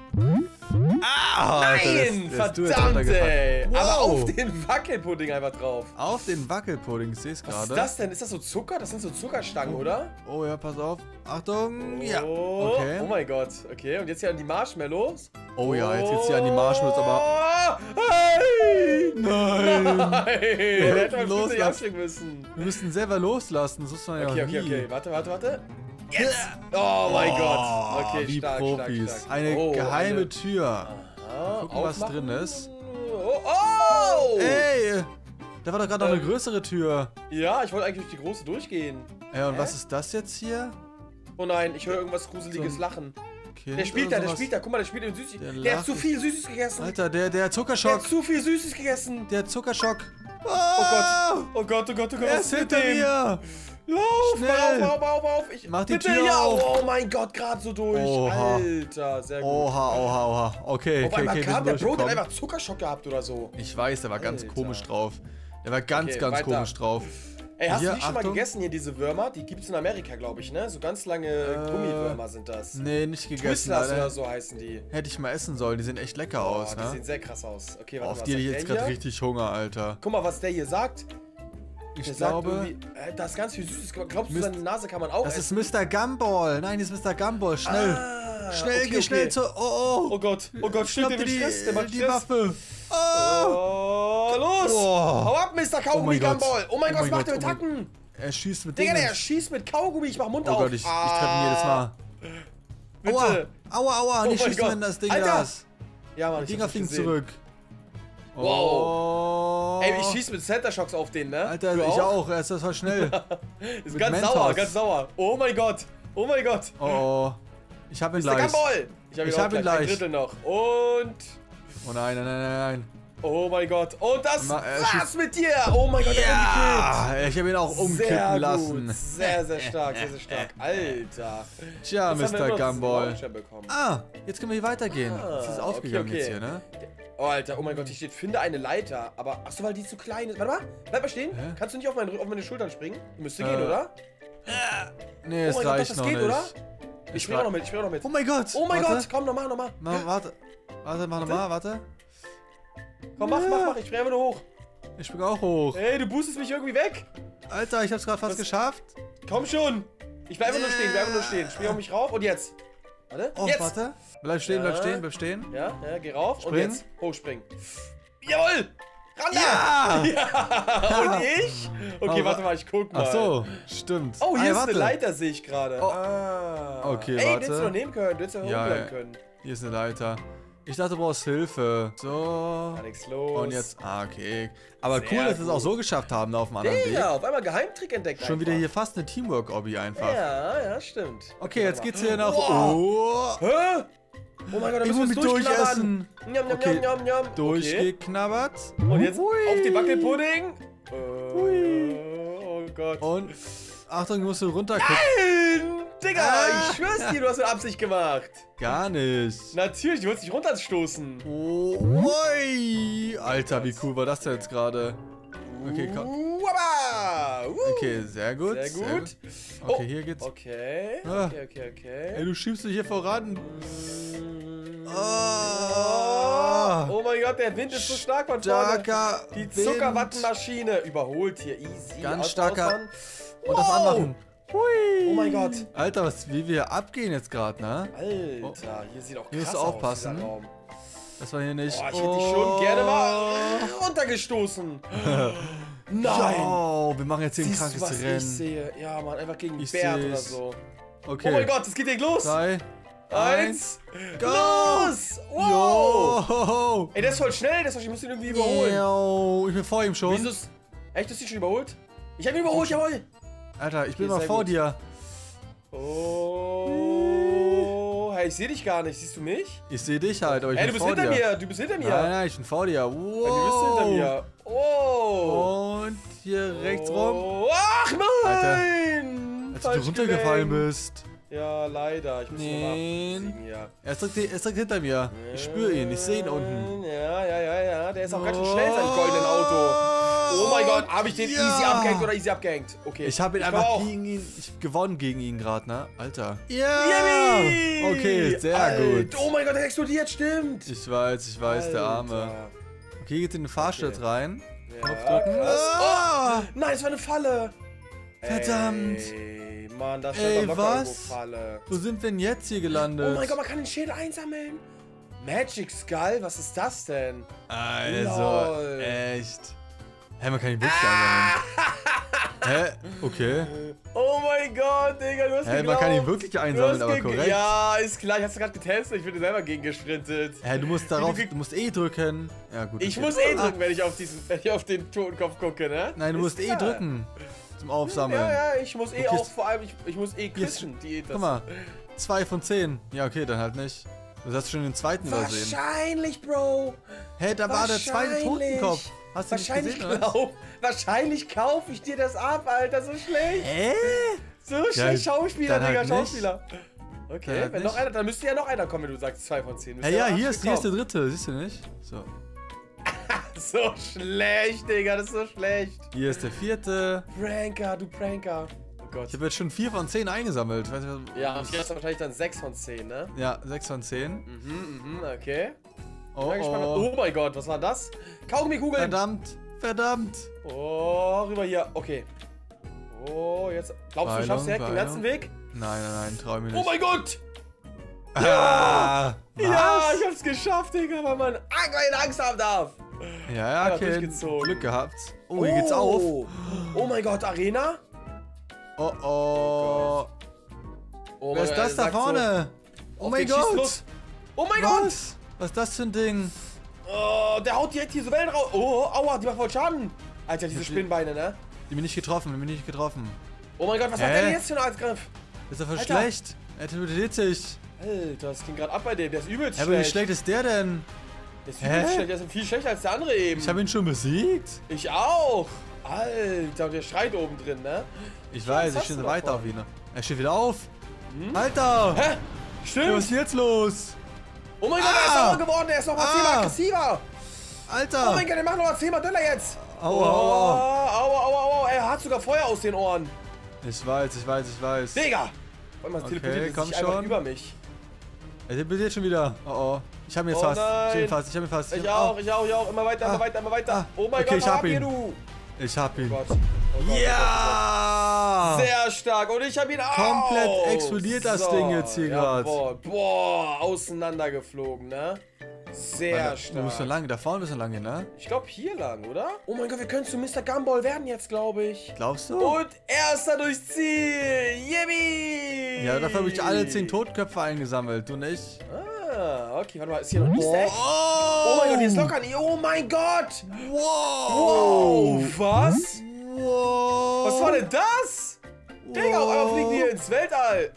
Ah, Alter, Nein, der ist jetzt verdammt, runtergefallen. ey. Wow. Aber auf den Wackelpudding einfach drauf. Auf den Wackelpudding, ich seh's Was gerade. ist das denn? Ist das so Zucker? Das sind so Zuckerstangen, oder? Oh ja, pass auf. Achtung, ja. Oh, Okay. oh mein Gott. Okay, und jetzt hier an die Marshmallows. Oh ja, jetzt geht's hier an die Marshmallows, aber... Hey! Nein! Nein! Hätte man Loslassen. nicht abschrecken müssen. Wir müssen selber loslassen, das muss man ja Okay, nie. okay. Warte. Jetzt! Oh mein Gott. Okay, wie stark, Profis. stark. Eine Oh, geheime Tür. Aha, Gucken, was aufmachen. drin ist. Oh! Ey! Da war doch gerade noch eine größere Tür. Ja, ich wollte eigentlich durch die große durchgehen. Und Hä? was ist das jetzt hier? Oh nein, ich höre irgendwas gruseliges So ein Lachen. Kind Der spielt oder da, der sowas? spielt da. Guck mal, der spielt in Süßes. Der Der hat lacht. zu viel Süßes gegessen. Alter, der Der Zuckerschock. hat zu viel Süßes gegessen. Der Zuckerschock. Oh Gott. Oh Gott. Er Was ist ist mit hinter dem? mir. Lauf, Schnell. auf. Mach die bitte, Tür ja. auf. Oh mein Gott, gerade so durch. Oha. Alter, sehr gut. Oha. Okay, Auf einmal wir kam sind der Bro, der hat durchgekommen. einfach Zuckerschock gehabt oder so. Ich weiß, der war ganz Alter. komisch drauf. Der war ganz Okay, weiter. komisch drauf. Ey, hast Hier, du die schon mal Achtung. gegessen hier, diese Würmer? Die gibt's in Amerika, glaube ich, ne? So ganz lange Gummiwürmer sind das. Nee, nicht gegessen. Twistlers Alter. oder so heißen die. Hätte ich mal essen sollen, die sehen echt lecker aus, Oh, die ne? sehen sehr krass aus. Okay, warte Auf mal, die hätte ich sagt jetzt der gerade hier? richtig Hunger, Alter. Guck mal, was der hier sagt. Ich Der glaube, sagt irgendwie, da ist ganz viel Süßes. Glaubst du, Mist. seine Nase kann man auch das essen? ist Mr. Gumball. Nein, das ist Mr. Gumball. Schnell. Schnell, geh schnell zu... Oh Gott, stimmt, Schnapp der dir Stress, der macht die Stress. Waffe. Oh, los! Oh. Hau ab, Mr. Kaugummi Gott. Gumball! Oh mein Gott, was macht der mit oh mein- Hacken? Er schießt mit Digga, Dingen. der schießt mit Kaugummi, ich mach Mund Oh auf. Gott, ich treffe ihn jedes Mal. Bitte. Aua, Oh nicht mein schießen, Gott. wenn das Ding Alter. da ist. Ja, Mann, Die ich Dinger hab's fliegen gesehen. zurück. Wow. Ey, ich schieß mit Center Shocks auf den, ne? Alter, Du ich auch. Er ist das voll schnell. Ist Mit ganz Mentos. sauer, ganz sauer. Oh mein Gott. Oh. Ich hab ihn Mr. gleich. Gumball. Ich hab ihn Ich auch hab ihn gleich. Ein gleich. Drittel noch. Und... Oh nein. Oh mein Gott. Und das Er war's schießt- mit dir. Oh mein Gott, Ja, ich hab ihn auch umkippen sehr lassen. Gut. Sehr, sehr stark, sehr, sehr stark. Alter. Tja, Jetzt haben wir Mr. nur noch Gumball. Voucher bekommen. Jetzt können wir hier weitergehen. Es ist aufgegangen okay. jetzt hier, ne? Oh, Alter, oh mein Gott, hier steht, finde eine Leiter. Aber, achso, weil die zu klein ist. Warte mal, bleib mal stehen. Hä? Kannst du nicht auf meine Schultern springen? Müsste gehen, oder? Nee, es Oh mein Gott, reicht das noch geht, nicht. oder? Ich spring auch noch mit, Oh mein Gott. Oh mein warte. Gott, komm, nochmal. Warte, mach nochmal, warte. Komm, mach. Ich spring einfach nur hoch. Ich spring auch hoch. Ey, du boostest mich irgendwie weg. Alter, ich hab's gerade fast geschafft. Komm schon. Ich bleib einfach nur stehen, Spring auf mich rauf und jetzt. Warte, Oh, jetzt. warte. Bleib stehen. Ja, geh rauf und Spring. jetzt hochspringen. Jawohl. Ran da. Ja! Ja. Und ich? Okay, Aber- warte mal, ich guck mal. Ach so, stimmt. Oh, hier ist warte. eine Leiter, sehe ich gerade. Oh. Ah. Okay, Ey, warte. den hättest du noch nehmen können, du hättest ja Ja, hochbleiben ja. können. Hier ist eine Leiter. Ich dachte, du brauchst Hilfe. So. Gar nichts los. Und jetzt. Okay. Aber Sehr cool, dass wir es auch gut. so geschafft haben, da auf dem anderen Weg. Ja, auf einmal Geheimtrick entdeckt. Schon wieder einfach. hier fast eine Teamwork-Obby einfach. Ja, stimmt. Okay, jetzt warte geht's hier nach. Wow. Oh. Hä? Oh mein Gott, da Ich müssen muss wir mich es durchknabbern. durchessen. Njam, njam, Okay. njam, njam. Okay. Durchgeknabbert. Und jetzt Hui. auf den Wackelpudding. Hui. Oh Gott. Und. Achtung, du musst runtergucken. Nein! Digga, Ah. ich schwör's dir, du hast mit Absicht gemacht. Gar nicht. Natürlich, du wolltest dich runterstoßen. Oh, ui. Alter, wie cool war das denn jetzt gerade? Okay, komm. Uaba. Okay, sehr gut. Sehr gut. Okay, hier geht's. Okay, Ah. okay. Ey, du schiebst dich hier voran. Oh mein Gott, der Wind ist so stark von vorne. Starker Die Wind. Zuckerwattenmaschine überholt hier easy. Ganz starker- Ausfahren. Und das anmachen. Hui. Oh mein Gott. Alter, wie wir abgehen jetzt gerade, ne? Alter, hier sieht auch Hier musst krass du aus, aufpassen. dieser Raum. Das war hier nicht. Boah, ich hätte dich schon gerne mal runtergestoßen. Nein. Oh, wir machen jetzt hier ein Siehst du, krankes was ich Rennen. sehe? Ja, Mann, einfach gegen Ich Bert oder seh's. so. Okay. Oh mein Gott, es geht direkt los. 3, 1, go! los! Wow! Yo! Ey, der ist voll schnell, ich muss ihn irgendwie überholen. Yo, ich bin vor ihm schon. Wieso ist... Echt, du hast ihn schon überholt? Ich hab ihn überholt, jawohl! Alter, ich bin Okay, mal sehr vor gut. dir. Oh, hey, ich sehe dich gar nicht. Siehst du mich? Ich sehe dich halt, aber ich Ey, bin du bist vor hinter dir. mir. Du bist hinter mir. Nein, ich bin vor dir. Wow. Du bist hinter mir. Oh. Und hier rechts rum. Oh. Ach nein! Als du runtergefallen bist. Ja, leider. Ich muss Nein. noch hier. Er ist direkt hinter mir. Ich spüre ihn, ich sehe ihn unten. Ja. Der ist auch ganz schön schnell, sein goldenen Auto. Oh mein Gott, habe ich den Ja. easy abgehängt oder easy abgehängt? Okay. Ich habe ihn komm einfach auch. gegen ihn. Ich gewonnen gegen ihn gerade, ne? Alter. Ja! Yippie! Okay, sehr gut. Oh mein Gott, der explodiert, stimmt. Ich weiß, der Arme. Alter. Okay, geht in den Fahrstuhl rein. Ja, Knopf drücken. krass. Ah! Oh, nein, es war eine Falle. Verdammt. Ey, Mann, das Ey, steht doch locker was? irgendwo Falle. Wo sind wir denn jetzt hier gelandet? Oh mein Gott, man kann den Schädel einsammeln. Magic Skull, was ist das denn? Also, Lol. echt. Hä, man kann ihn wirklich einsammeln. Hä? Okay. Oh mein Gott, Digga, du hast Hä, man geglaubt. kann ihn wirklich einsammeln, Du hast aber korrekt. Ja, ist klar, ich hab's gerade getestet, ich bin selber gegen gesprintet. Hä, du musst darauf, du musst E drücken. Ja, gut. Ich okay. muss drücken, wenn ich auf den Totenkopf gucke, ne? Nein, du Ist musst klar. drücken. Zum Aufsammeln. Ja, ich muss Okay, auch, vor allem, ich muss Hier ist- küssen, die das. Guck mal. 2 von 10. Ja, okay, dann halt nicht. Du hast schon den zweiten übersehen. Wahrscheinlich, Bro. Hä, da war der zweite Totenkopf. Hast du nicht Wahrscheinlich gesehen, oder? Wahrscheinlich kaufe ich dir das ab, Alter, so schlecht. Hä? So schlecht, Schauspieler, dann Digga, halt nicht. Schauspieler. Okay, Dann halt wenn noch nicht. einer, dann müsste ja noch einer kommen, wenn du sagst 2 von 10. Hä, ja, hier ist der dritte, siehst du nicht? So. So schlecht, Digga, das ist so schlecht. Hier ist der vierte. Pranker, du Pranker. Oh Gott. Ich habe jetzt schon 4 von 10 eingesammelt. Weiß nicht, Ja, und hier ist wahrscheinlich dann 6 von 10, ne? ja, 6 von 10. Okay. Oh, Bin gespannt. oh. Oh mein Gott, was war das? Kaugummi-Kugeln. Verdammt, verdammt. Oh, rüber hier. Okay. Oh, jetzt. Glaubst du, du schaffst direkt den ganzen Weg? Nein, trau mir nicht. Oh mein Gott! Ah, was? Ja, ich hab's geschafft, Digga, weil man keine Angst haben darf. Ja, Ja, okay. durchgezogen. Glück gehabt. Oh, hier geht's auf. Oh mein Gott, Arena? Oh, oh. Oh Wer ist das da vorne? Oh mein Gott. Oh mein Gott! Was? Was ist das für ein Ding? Oh, der haut direkt hier so Wellen raus. Oh, aua, die macht voll Schaden. Alter, diese Spinnbeine, ne? Die bin nicht getroffen, Oh mein Gott, was hat Hä? der denn jetzt für einen Angriff? Ist doch voll Alter. schlecht. Er teleportiert sich. Alter, das ging gerade ab bei dem. Der ist übelst Aber wie schlecht. schlecht ist der denn? Der ist übelst Hä? schlecht. Der ist viel schlechter als der andere eben. Ich habe ihn schon besiegt. Ich auch. Alter, und der schreit oben drin, ne? Ich weiß, hast ich stehe du weiter davon? auf ihn. Er steht wieder auf. Alter! Hä? Ja, Stimmt. was ist jetzt los? Oh mein Gott, er ist sauer geworden. Der ist noch mal 10-mal aggressiver. Alter! Oh mein Gott, der macht noch mal 10-mal Döller jetzt. Aua, aua. Aua. Er hat sogar Feuer aus den Ohren. Ich weiß. Digga. Warte mal, Okay, teleportiert komm sich einfach schon. über mich. Er teleportiert schon wieder. Oh. Ich hab ihn jetzt Oh fast. nein. Ich hab ihn fast. Ich auch. Immer weiter. Oh mein Okay, Gott, ich hab hab hier, ihn. du. Ich hab ihn. Oh Gott. Ja! Sehr stark. Und ich hab ihn auch. Komplett explodiert das Ding jetzt hier grad. Boah, auseinandergeflogen, ne? Sehr Du musst so stark. lange, da vorne bist du lange, ne? Ich glaube hier lang, oder? Oh mein Gott, wir können zu Mr. Gumball werden jetzt, glaube ich. Glaubst du? Und erster durchs Ziel. Yippie! Ja, dafür habe ich alle 10 Totenköpfe eingesammelt, du nicht? Ah, okay, warte mal, ist hier noch ein Easter Egg? Oh mein Gott, hier ist locker ein... Oh mein Gott! Wow! Was? Wow! Was war denn das? Digga, auf einmal fliegen die hier ins Weltall.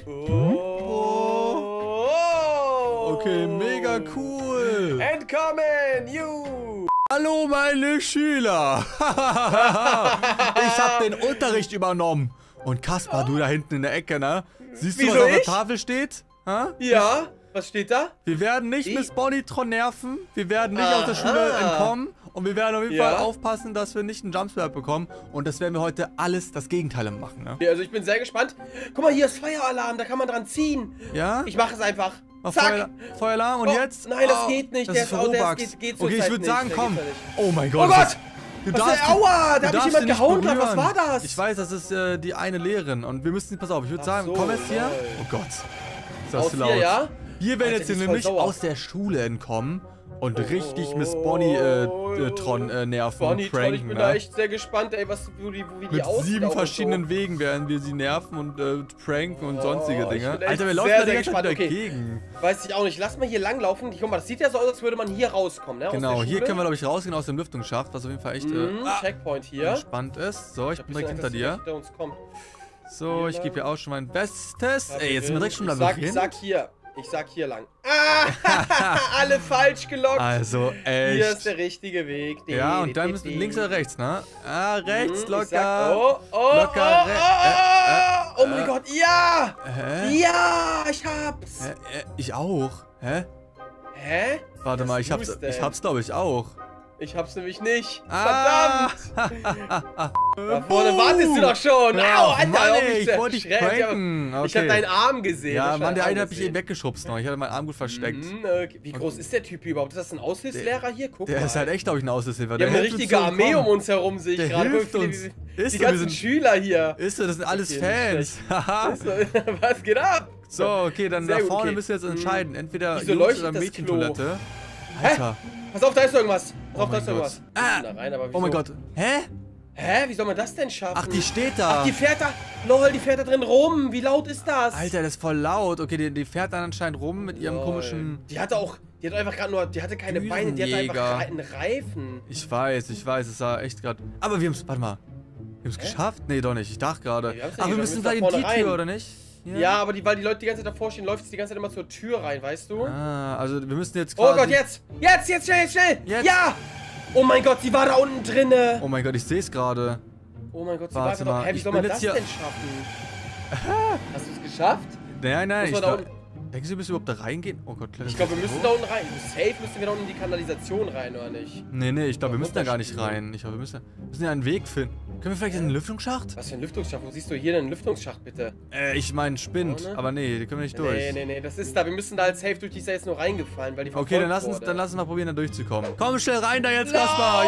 Okay, mega cool. Entkommen, you! Hallo meine Schüler. Ich habe den Unterricht übernommen. Und Kaspar, du da hinten in der Ecke, ne? Siehst du, Wieso was auf der ich? Tafel steht? Ha? Ja, was steht da? Wir werden nicht Ich? Miss Bonitron nerven. Wir werden nicht aus der Schule entkommen. Und wir werden auf jeden Ja. Fall aufpassen, dass wir nicht einen Jumpscare bekommen. Und das werden wir heute alles das Gegenteil machen, ne? Okay, also ich bin sehr gespannt. Guck mal, hier ist Feueralarm, da kann man dran ziehen. Ja? Ich mache es einfach. Mach Zack! Feueralarm und Oh, jetzt? Nein, das geht nicht. Das Der ist ist für out, der Robux. geht Okay, ich zurzeit würde nicht. sagen, Der komm. geht ja nicht. Oh mein Oh Gott. Gott! Aua, da hab ich darfst jemand sie nicht gehauen gerade. Was berühren. war das? Ich weiß, das ist die eine Lehrerin. Und wir müssen, pass auf, ich würde Ach sagen, so, komm jetzt hier. geil. Oh Gott. Ist das Aus zu hier, laut. ja? Wir werden Alter, jetzt die hier ist voll nämlich sauer. aus der Schule entkommen und richtig Miss Bonnie Tron nerven Bonnie und Tron, pranken. ich bin ne? da echt sehr gespannt, ey, wie die Mit aussieht. 7 auch und verschiedenen Wegen werden wir sie nerven und pranken und sonstige ich Dinge. bin echt Alter, wir laufen sehr, da die sehr ganze Zeit gespannt. Okay. dagegen. so. Weiß ich auch nicht. Lass mal hier langlaufen. Guck mal, das sieht ja so aus, als würde man hier rauskommen, ne? Genau, aus der hier Schule. können wir, glaube ich, rausgehen aus dem Lüftungsschacht, was auf jeden Fall echt Checkpoint hier. spannend ist. So, ich bin direkt hinter dir. Hinter uns kommt. So, ich gebe hier auch schon mein Bestes. Ey, jetzt sind wir direkt schon im Ich Labyrinth. sag hier lang. Ah, alle falsch gelockt. Also, echt. Hier ist der richtige Weg. Ja, und dann müssen wir links oder rechts, ne? Ah, rechts, Ich locker. sag, Locker, oh mein Gott, ja! Hä? Ja, ich hab's! Ich auch. Hä? Hä? Warte Was mal, ich tust hab's, denn? ich hab's glaube ich auch. Ich hab's nämlich nicht. Ah. Verdammt! Da vorne wartest du doch schon! Au, Alter! Mann, hör auf ey, mich ich wollte dich schräg, aber- pranken. Okay. Ich hab deinen Arm gesehen. Ja, ich Mann, hab der deinen eine Arm hat mich gesehen. eben weggeschubst noch. Ich hatte meinen Arm gut versteckt. Okay. Wie groß ist der Typ überhaupt? Ist das ein Aushilfslehrer hier? Guck Der mal. ist halt echt, glaube ich, ein Aushilfshelfer. Wir Der haben eine hilft uns richtige zu Armee um entkommen. uns herum, sehe ich Der gerade. hilft Guck, uns. Die Ist so, wir ganzen sind- Schüler hier. Ist so, das sind alles Okay, Fans. Haha. Was geht ab? So, okay, dann Sehr da gut, vorne okay. müssen wir jetzt entscheiden. Entweder Wieso Jungs- leuchtet oder das Mädchentoilette. Hä? Alter. Pass auf, da ist irgendwas. Pass auf, da mein ist irgendwas. Gott. Ah. Da rein, aber Oh mein wieso? Gott. Hä? Hä? Wie soll man das denn schaffen? Ach, die steht da. Ach, die fährt da. Lol, die fährt da drin rum. Wie laut ist das? Alter, das ist voll laut. Okay, die fährt dann anscheinend rum mit ihrem Lol. komischen... Die hatte einfach gerade nur, die hatte keine Beine, die hatte einfach Düsenjäger. einen Reifen. Ich weiß, es sah echt gerade... Aber wir haben's, warte mal. Wir haben's geschafft? Nee, doch nicht. Ich dachte gerade. Nee, wir haben's Ach, nicht wir geschafft. müssen Wir gleich müssen in da die vorne Tür, rein. oder nicht? Ja, aber weil die Leute die ganze Zeit davor stehen, läuft sie die ganze Zeit immer zur Tür rein, weißt du? Ah, also wir müssen jetzt Oh quasi... Gott, jetzt! Jetzt, schnell! Jetzt. Ja! Oh mein Gott, sie war da unten drinne! Oh mein Gott, ich sehe es gerade. Oh mein Gott, sie Warte war da mal, doch. Hä, wie ich soll bin man jetzt das hier- denn schaffen? Hast du es geschafft? Nein, Muss ich man da glaub, unten- Denkst du, wir müssen überhaupt da reingehen? Oh Gott, Ich glaube, wir müssen da unten rein. Safe müssen wir da unten in die Kanalisation rein, oder nicht? Nee, ich glaube, wir müssen da gar nicht runterspringen. rein. Ich glaube, wir müssen ja einen Weg finden. Können wir vielleicht in den Lüftungsschacht? Was für ein Lüftungsschacht? Wo siehst du hier denn einen Lüftungsschacht, bitte? Ich meine Spind, Vorne? aber nee, die können wir nicht durch. Nee, das ist da. Wir müssen da als safe durch. Die ist da jetzt nur reingefallen, weil die Okay, dann verfolgt lass uns wurde. mal probieren, da durchzukommen. Komm schnell rein da jetzt, Lauf! Kaspar!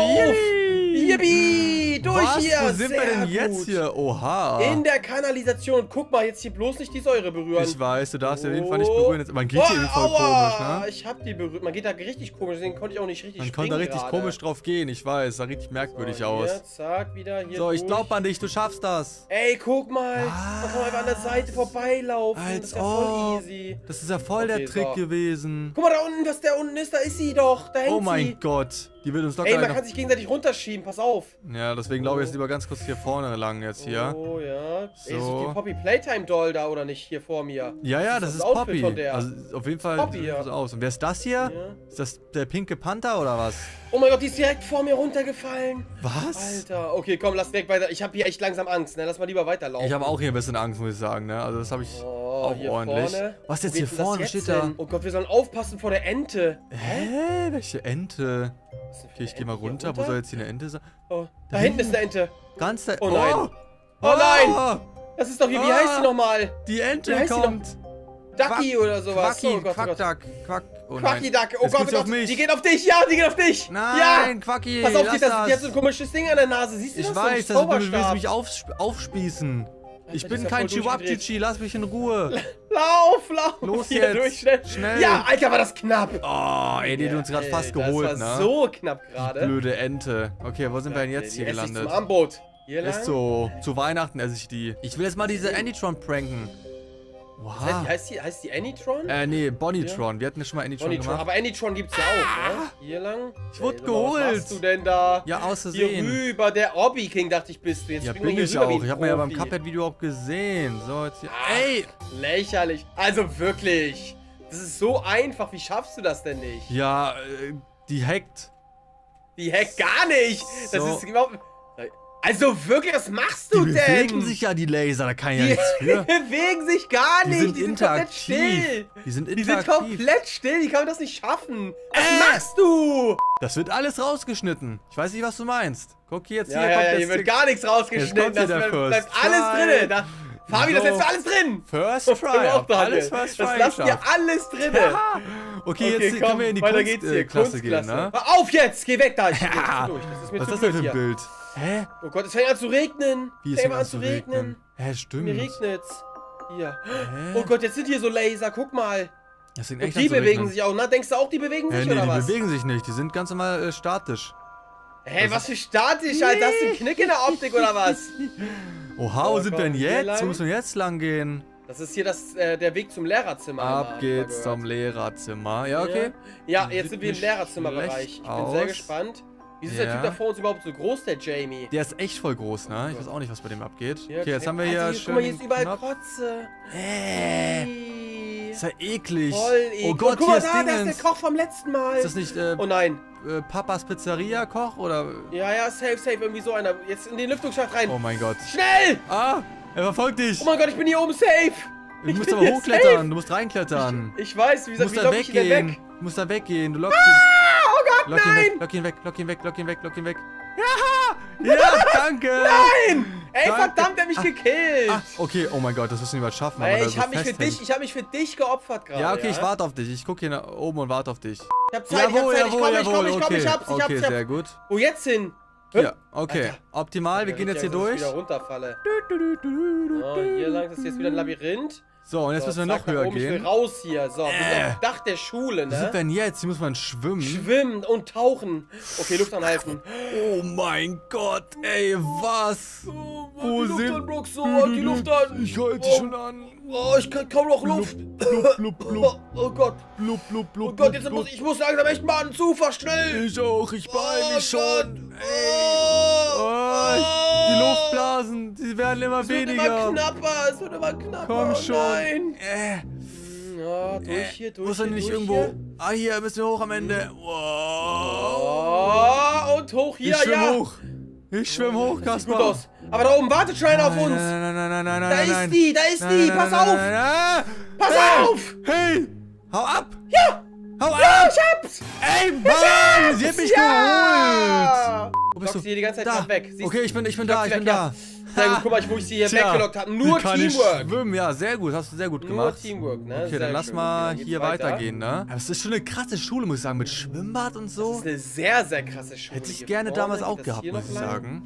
Yippie! Durch Was? hier! Wo sind wir Sehr denn jetzt gut. hier? Oha! In der Kanalisation. Guck mal, jetzt hier bloß nicht die Säure berühren. Ich weiß, du darfst auf jeden Fall nicht berühren. Jetzt- Man geht hier irgendwie voll aua, komisch, ne? Ich hab die berührt. Man geht da richtig komisch, deswegen konnte ich auch nicht richtig Man springen konnte da richtig gerade. komisch drauf gehen, ich weiß. Sah richtig merkwürdig So, aus. Hier, zack, wieder hier So, ich durch. glaub an dich, du schaffst das. Ey, guck mal. Man kann einfach an der Seite vorbeilaufen. Das Als ist ja voll ob. easy. Das ist ja voll Okay, der Trick so. gewesen. Guck mal da unten, was der unten ist. Da ist sie doch. Da hängt Oh mein sie. Gott. Die wird uns locker Ey, man noch... kann sich gegenseitig runterschieben. Pass auf. Ja, deswegen glaube ich jetzt lieber ganz kurz hier vorne lang jetzt hier. Oh, ja. Ey, ist So. die Poppy Playtime Doll da oder nicht? Hier vor mir. Ja, das ist Outfit Poppy. von der. Also auf jeden Fall Poppy, sieht ja. das aus. Und wer ist das hier? Ja. Ist das der pinke Panther oder was? Oh mein Gott, die ist direkt vor mir runtergefallen. Was? Alter. Okay, komm, lass direkt weiter. Ich habe hier echt langsam Angst, ne? Lass mal lieber weiterlaufen. Ich habe auch hier ein bisschen Angst, muss ich sagen, ne? Also das habe ich Oh, auch hier ordentlich. vorne. Was Wo jetzt hier geht denn das vorne? jetzt Steht da? hin? Oh Gott, wir sollen aufpassen vor der Ente. Hä? Welche Ente? Was ist denn für Okay, ich eine gehe mal Ente hier runter. Wo soll jetzt hier eine Ente sein? Oh, da hinten ist eine Ente. Ganz da... Oh nein. Oh nein. Das ist doch wie heißt die nochmal? Die Wie Ente heißt die kommt. Ducky oder sowas. Quacki, Oh Gott, oh Gott. Quackduck, Quack... Oh Quacki nein. Duck. Oh Jetzt Gott, geht's oh auf Gott. mich. Die geht auf dich. Ja, die geht auf dich. Nein, Ja. Quacki, Pass auf, lass die hat so ein komisches Ding an der Nase. Siehst du Ich das? weiß, so dass ein du willst Zauberstab. mich aufspießen. Ich die bin ist ja kein voll durchgedreht. Chihuahua, lass mich in Ruhe. Lauf. Los Hier jetzt. durch, schnell. Schnell. Ja, Alter, war das knapp. Oh, ey, die hat uns gerade fast geholt, das war ne? so knapp gerade. Blöde Ente. Okay, wo sind wir denn jetzt Die hier esse ich gelandet? zum Armbrot. Hier lang. Ist so. Zu Weihnachten esse ich die. Ich will jetzt mal diese Anytron pranken. Das heißt, Wow. heißt die Anytron? Nee, Bonitron. Wir hatten ja schon mal Anytron Bonitron. gemacht. Aber Anytron gibt's ja auch, ne? Hier lang. Ich wurde Ey, sag mal, geholt. Was machst du denn da? Ja, aus Hier Versehen. rüber, der Obby King, dachte ich, bist du. Jetzt Ja, springen wir bin hier ich rüber wie auch. ein Ich habe mir ja beim Profi. Cuphead-Video auch gesehen. So, jetzt hier. Ey! Lächerlich. Also wirklich. Das ist so einfach. Wie schaffst du das denn nicht? Ja, die hackt. Die hackt gar nicht. Das So. ist überhaupt... Also wirklich, was machst du Die denn? bewegen sich ja, die Laser. Da kann ich ja Die nichts für. bewegen sich gar Die nicht. sind Die sind komplett interaktiv. still. Die sind Die sind interaktiv. komplett still. Die kann das nicht schaffen. Was machst du? Das wird alles rausgeschnitten. Ich weiß nicht, was du meinst. Guck hier jetzt, Ja, hier kommt hier jetzt wird gar nichts Jetzt rausgeschnitten. kommt hier Das der bleibt First alles Try. drin. Da, Fabi, das So. lässt du alles drin. First Können wir Try. auch Alles behandeln. First Das Try lassen wir geschafft. alles drin. Okay, jetzt können wir in die Kunstklasse gehen, ne? Hör auf jetzt! Geh weg da! Ich geh durch. Das ist mir Was zu ist das denn blöd für ein hier. Bild? Hä? Oh Gott, es fängt an zu regnen. Wie Es ist fängt denn an zu regnen. Hä, stimmt. Mir regnet's. Hier. Hä? Oh Gott, jetzt sind hier so Laser. Guck mal. Das fängt Und echt an die zu bewegen regnen. sich auch, ne? Denkst du auch, die bewegen sich Nee, oder die was? bewegen sich nicht. Die sind ganz normal statisch. Hä, was für statisch, Alter? Hast du einen Knick in der Optik oder was? Oha, wo So, sind wir komm, denn hier jetzt? lang. Wo müssen wir jetzt lang gehen? Das ist hier der Weg zum Lehrerzimmer. Ab geht's zum zum Lehrerzimmer. Ja, okay. Ja, jetzt Sieht sind wir im nicht Lehrerzimmerbereich. schlecht Ich bin aus. sehr gespannt. Wieso ist der Ja. Typ da vor uns überhaupt so groß, der Jamie? Der ist echt voll groß, ne? Ich weiß auch nicht, was bei dem abgeht. Ja, Okay, jetzt haben wir hier Alter, schön. Guck mal, hier ist überall Knopf. Kotze. Ist ja eklig. Voll eklig. Oh Gott, guck hier mal ist da, das ist Dingens. der Koch vom letzten Mal. Ist das nicht Oh nein. Papas Pizzeria Koch oder? Ja, safe, irgendwie so einer. Jetzt in den Lüftungsschacht rein. Oh mein Gott. Schnell! Ah, er verfolgt dich. Oh mein Gott, ich bin hier oben safe. Du musst bin aber hier hochklettern. Du musst reinklettern. Ich weiß, Du wie musst lock da ich ihn denn weggehen. weg? Du musst da weggehen. Du lockst ihn. Oh Gott, Lock ihn nein! weg, lock ihn weg, lock ihn weg, lock ihn weg, lock ihn weg. Ja! Ja, danke! Nein! Ey, Danke. verdammt, der hat mich gekillt! Ah, okay, oh mein Gott, das müssen wir niemals schaffen. Ey, aber ich habe mich für dich geopfert gerade. Ja, okay, ich warte auf dich. Ich gucke hier nach oben und warte auf dich. Ich hab Zeit, ich komm, ich hab's. Okay, sehr gut. Wo jetzt hin? Ja, okay. Alter. Optimal, wir gehen jetzt hier Dass ich durch. wieder runterfalle. Oh, hier lang, das ist jetzt wieder ein Labyrinth. So, und jetzt müssen wir noch zack, nach höher oben, ich will gehen. raus hier. So, wir sind auf dem Dach der Schule, Wo sind wir ne? denn jetzt? Hier muss man schwimmen. Schwimmen und tauchen. Okay, Luft anhalten. Oh mein Gott, ey, was? Wo die Luft sind... an, Brooks, so, die Luft an. Ich halte dich schon an. Oh, ich kann kaum noch Luft. Blub, blub, blub, Oh Gott. blub, blub, blub, Oh Gott, jetzt blub, muss ich muss langsam echt mal an den Ufer, schnell. Ich auch, ich beeil mich schon. Oh, Die Luftblasen, die werden immer es wird weniger. immer knapper, es wird immer knapper. Komm oh schon. Nein. Ja, Muss er nicht irgendwo... Hier. Ah, hier müssen wir hoch am Ende. Wow. Oh, und hoch hier, Ich schwimm ja. hoch. Ich schwimm hoch, Das sieht Kaspar. gut aus. Aber da oben wartet schon einer auf uns. Nein, nein, nein, nein, nein, Da nein, ist nein. die, da ist die. Pass auf. Nein. Pass Hey. auf. Hey, hau ab. Ja. Hau ab. Ja, ich hab's. Ey, Mann, sie hat mich geholt. Ja. Wo bist Lock du? sie hier die ganze Zeit Da. grad weg. Siehst Okay, du? ich bin Lock da, sie ich bin weg, da. ja. Sehr gut, guck mal, wo ich sie hier Tja, weggelockt habe. wie Nur kann ich Teamwork. schwimmen? Ja, sehr gut, hast du sehr gut Nur gemacht. Teamwork, ne? Okay, Sehr dann lass schön. mal Okay, dann hier geht's weiter. weitergehen, ne? Aber es ist schon eine krasse Schule, muss ich sagen, mit Schwimmbad und so. Das ist eine sehr, sehr krasse Schule. Hätte ich Hier gerne vorne damals geht auch das gehabt, hier muss noch ich lang. sagen.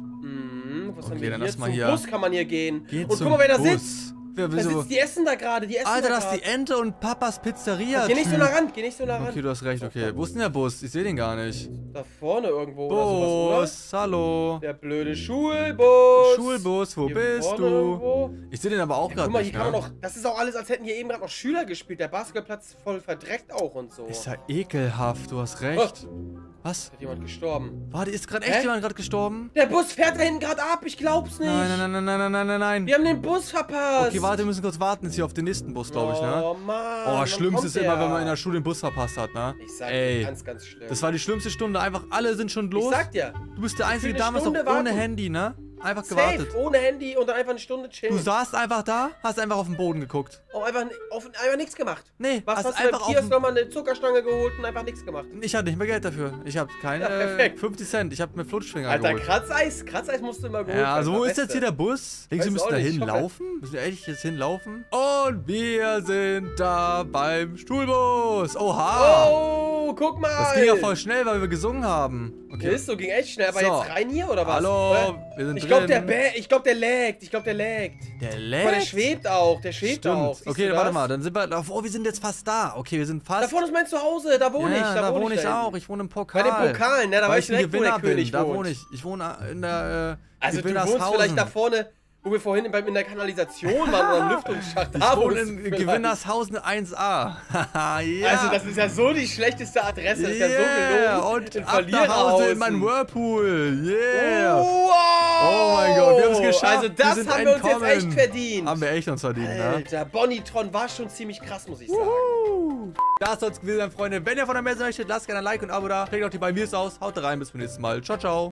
Was Okay, haben wir dann hier? lass mal Zum hier. Bus kann man hier gehen. Geht Und zum guck mal, wer da Bus. sitzt. Wer, Da wieso? sitzt, die essen da gerade, die essen Alter, da das ist die grad. Ente und Papas Pizzeria. Geh nicht so Typ. nah ran, geh nicht so nah ran. Okay, du hast recht, okay. Wo ist denn der Bus? Ich sehe den gar nicht. Da vorne irgendwo oder sowas, Bus, hallo. oder? Der blöde Schulbus. Schulbus, wo Hier bist vorne du? irgendwo. Ich sehe den aber auch Ja, gerade guck mal, nicht, hier kann man ne? noch. Das ist auch alles, als hätten hier eben gerade noch Schüler gespielt. Der Basketballplatz ist voll verdreckt auch und so. Ist ja ekelhaft, du hast recht. Was? Hat jemand gestorben? Warte, ist gerade echt Hä? jemand gerade gestorben? Der Bus fährt da hinten gerade ab, ich glaub's nicht. Nein, nein, nein, nein, nein, nein, nein, nein. Wir haben den Bus verpasst. Okay, warte, wir müssen kurz warten, jetzt hier auf den nächsten Bus, glaube ich, ne? Oh Mann. Oh, wann schlimmste kommt ist immer, der? wenn man in der Schule den Bus verpasst hat, ne? Ich sag dir, Ey, ganz, ganz schlimm. das war die schlimmste Stunde, einfach alle sind schon ich los. sag dir. Du bist der Einzige eine damals noch Stunde ohne warten. Handy, ne? Einfach Safe, gewartet. ohne Handy und dann einfach eine Stunde Du chillen. saßt einfach da, hast einfach auf den Boden geguckt. Oh, einfach nichts gemacht. Nee, Was hast hast du beim einfach auf Kiosk den... nochmal eine Zuckerstange geholt und einfach nichts gemacht? Ich hatte nicht mehr Geld dafür. Ich habe keine Ja, perfekt. 50 Cent. Ich habe mir Flutschfinger Alter, geholt. Kratzeis musst du immer geholt Ja, also werden, wo das ist jetzt Beste. hier der Bus? Denkst du, wir Weiß müssen auch da nicht, hinlaufen? Müssen wir echt jetzt hinlaufen? Und wir sind da beim Stuhlbus. Oha! Oh, guck mal. Das ging ja voll schnell, weil wir gesungen haben. Okay. Ist so, ging echt schnell. Aber So. jetzt rein hier oder was? Hallo, wir sind Ich glaube, drin. der laggt. Ich glaube, der laggt. Der Aber lädt? der schwebt auch. Der schwebt Stimmt. auch. Siehst Okay, du warte das? mal, dann sind wir... Oh, wir sind jetzt fast da. Okay, wir sind fast... Da vorne ist mein Zuhause. Da wohne ich. ja, da wohne ich da auch. hinten. Ich wohne im Pokal. Bei den Pokalen, ne? Da Weil weiß ich ein direkt, wo der Gewinner bin. König Da wohnt. wohne ich. Ich wohne in der... Also du wohnst vielleicht da vorne, wo wir vorhin in der Kanalisation waren oder im Lüftungsschacht. Ich Da wohne wohnst in du vielleicht. Gewinnershausen 1a. ja. Also das ist ja so die schlechteste Adresse. Das ist ja so gelogen. Und in ab nach Hause in meinen Whirlpool. Yeah. Wow. Oh mein Gott, wir haben es geschafft. Also das sind haben wir uns jetzt entkommen. echt verdient. Haben wir echt uns verdient, ne? Alter, Bonitron war schon ziemlich krass, muss ich sagen. Das soll's gewesen sein, Freunde. Wenn ihr von der Messe möchtet, lasst gerne ein Like und ein Abo da. Checkt auch die bei mir aus. Haut rein, bis zum nächsten Mal. Ciao, ciao.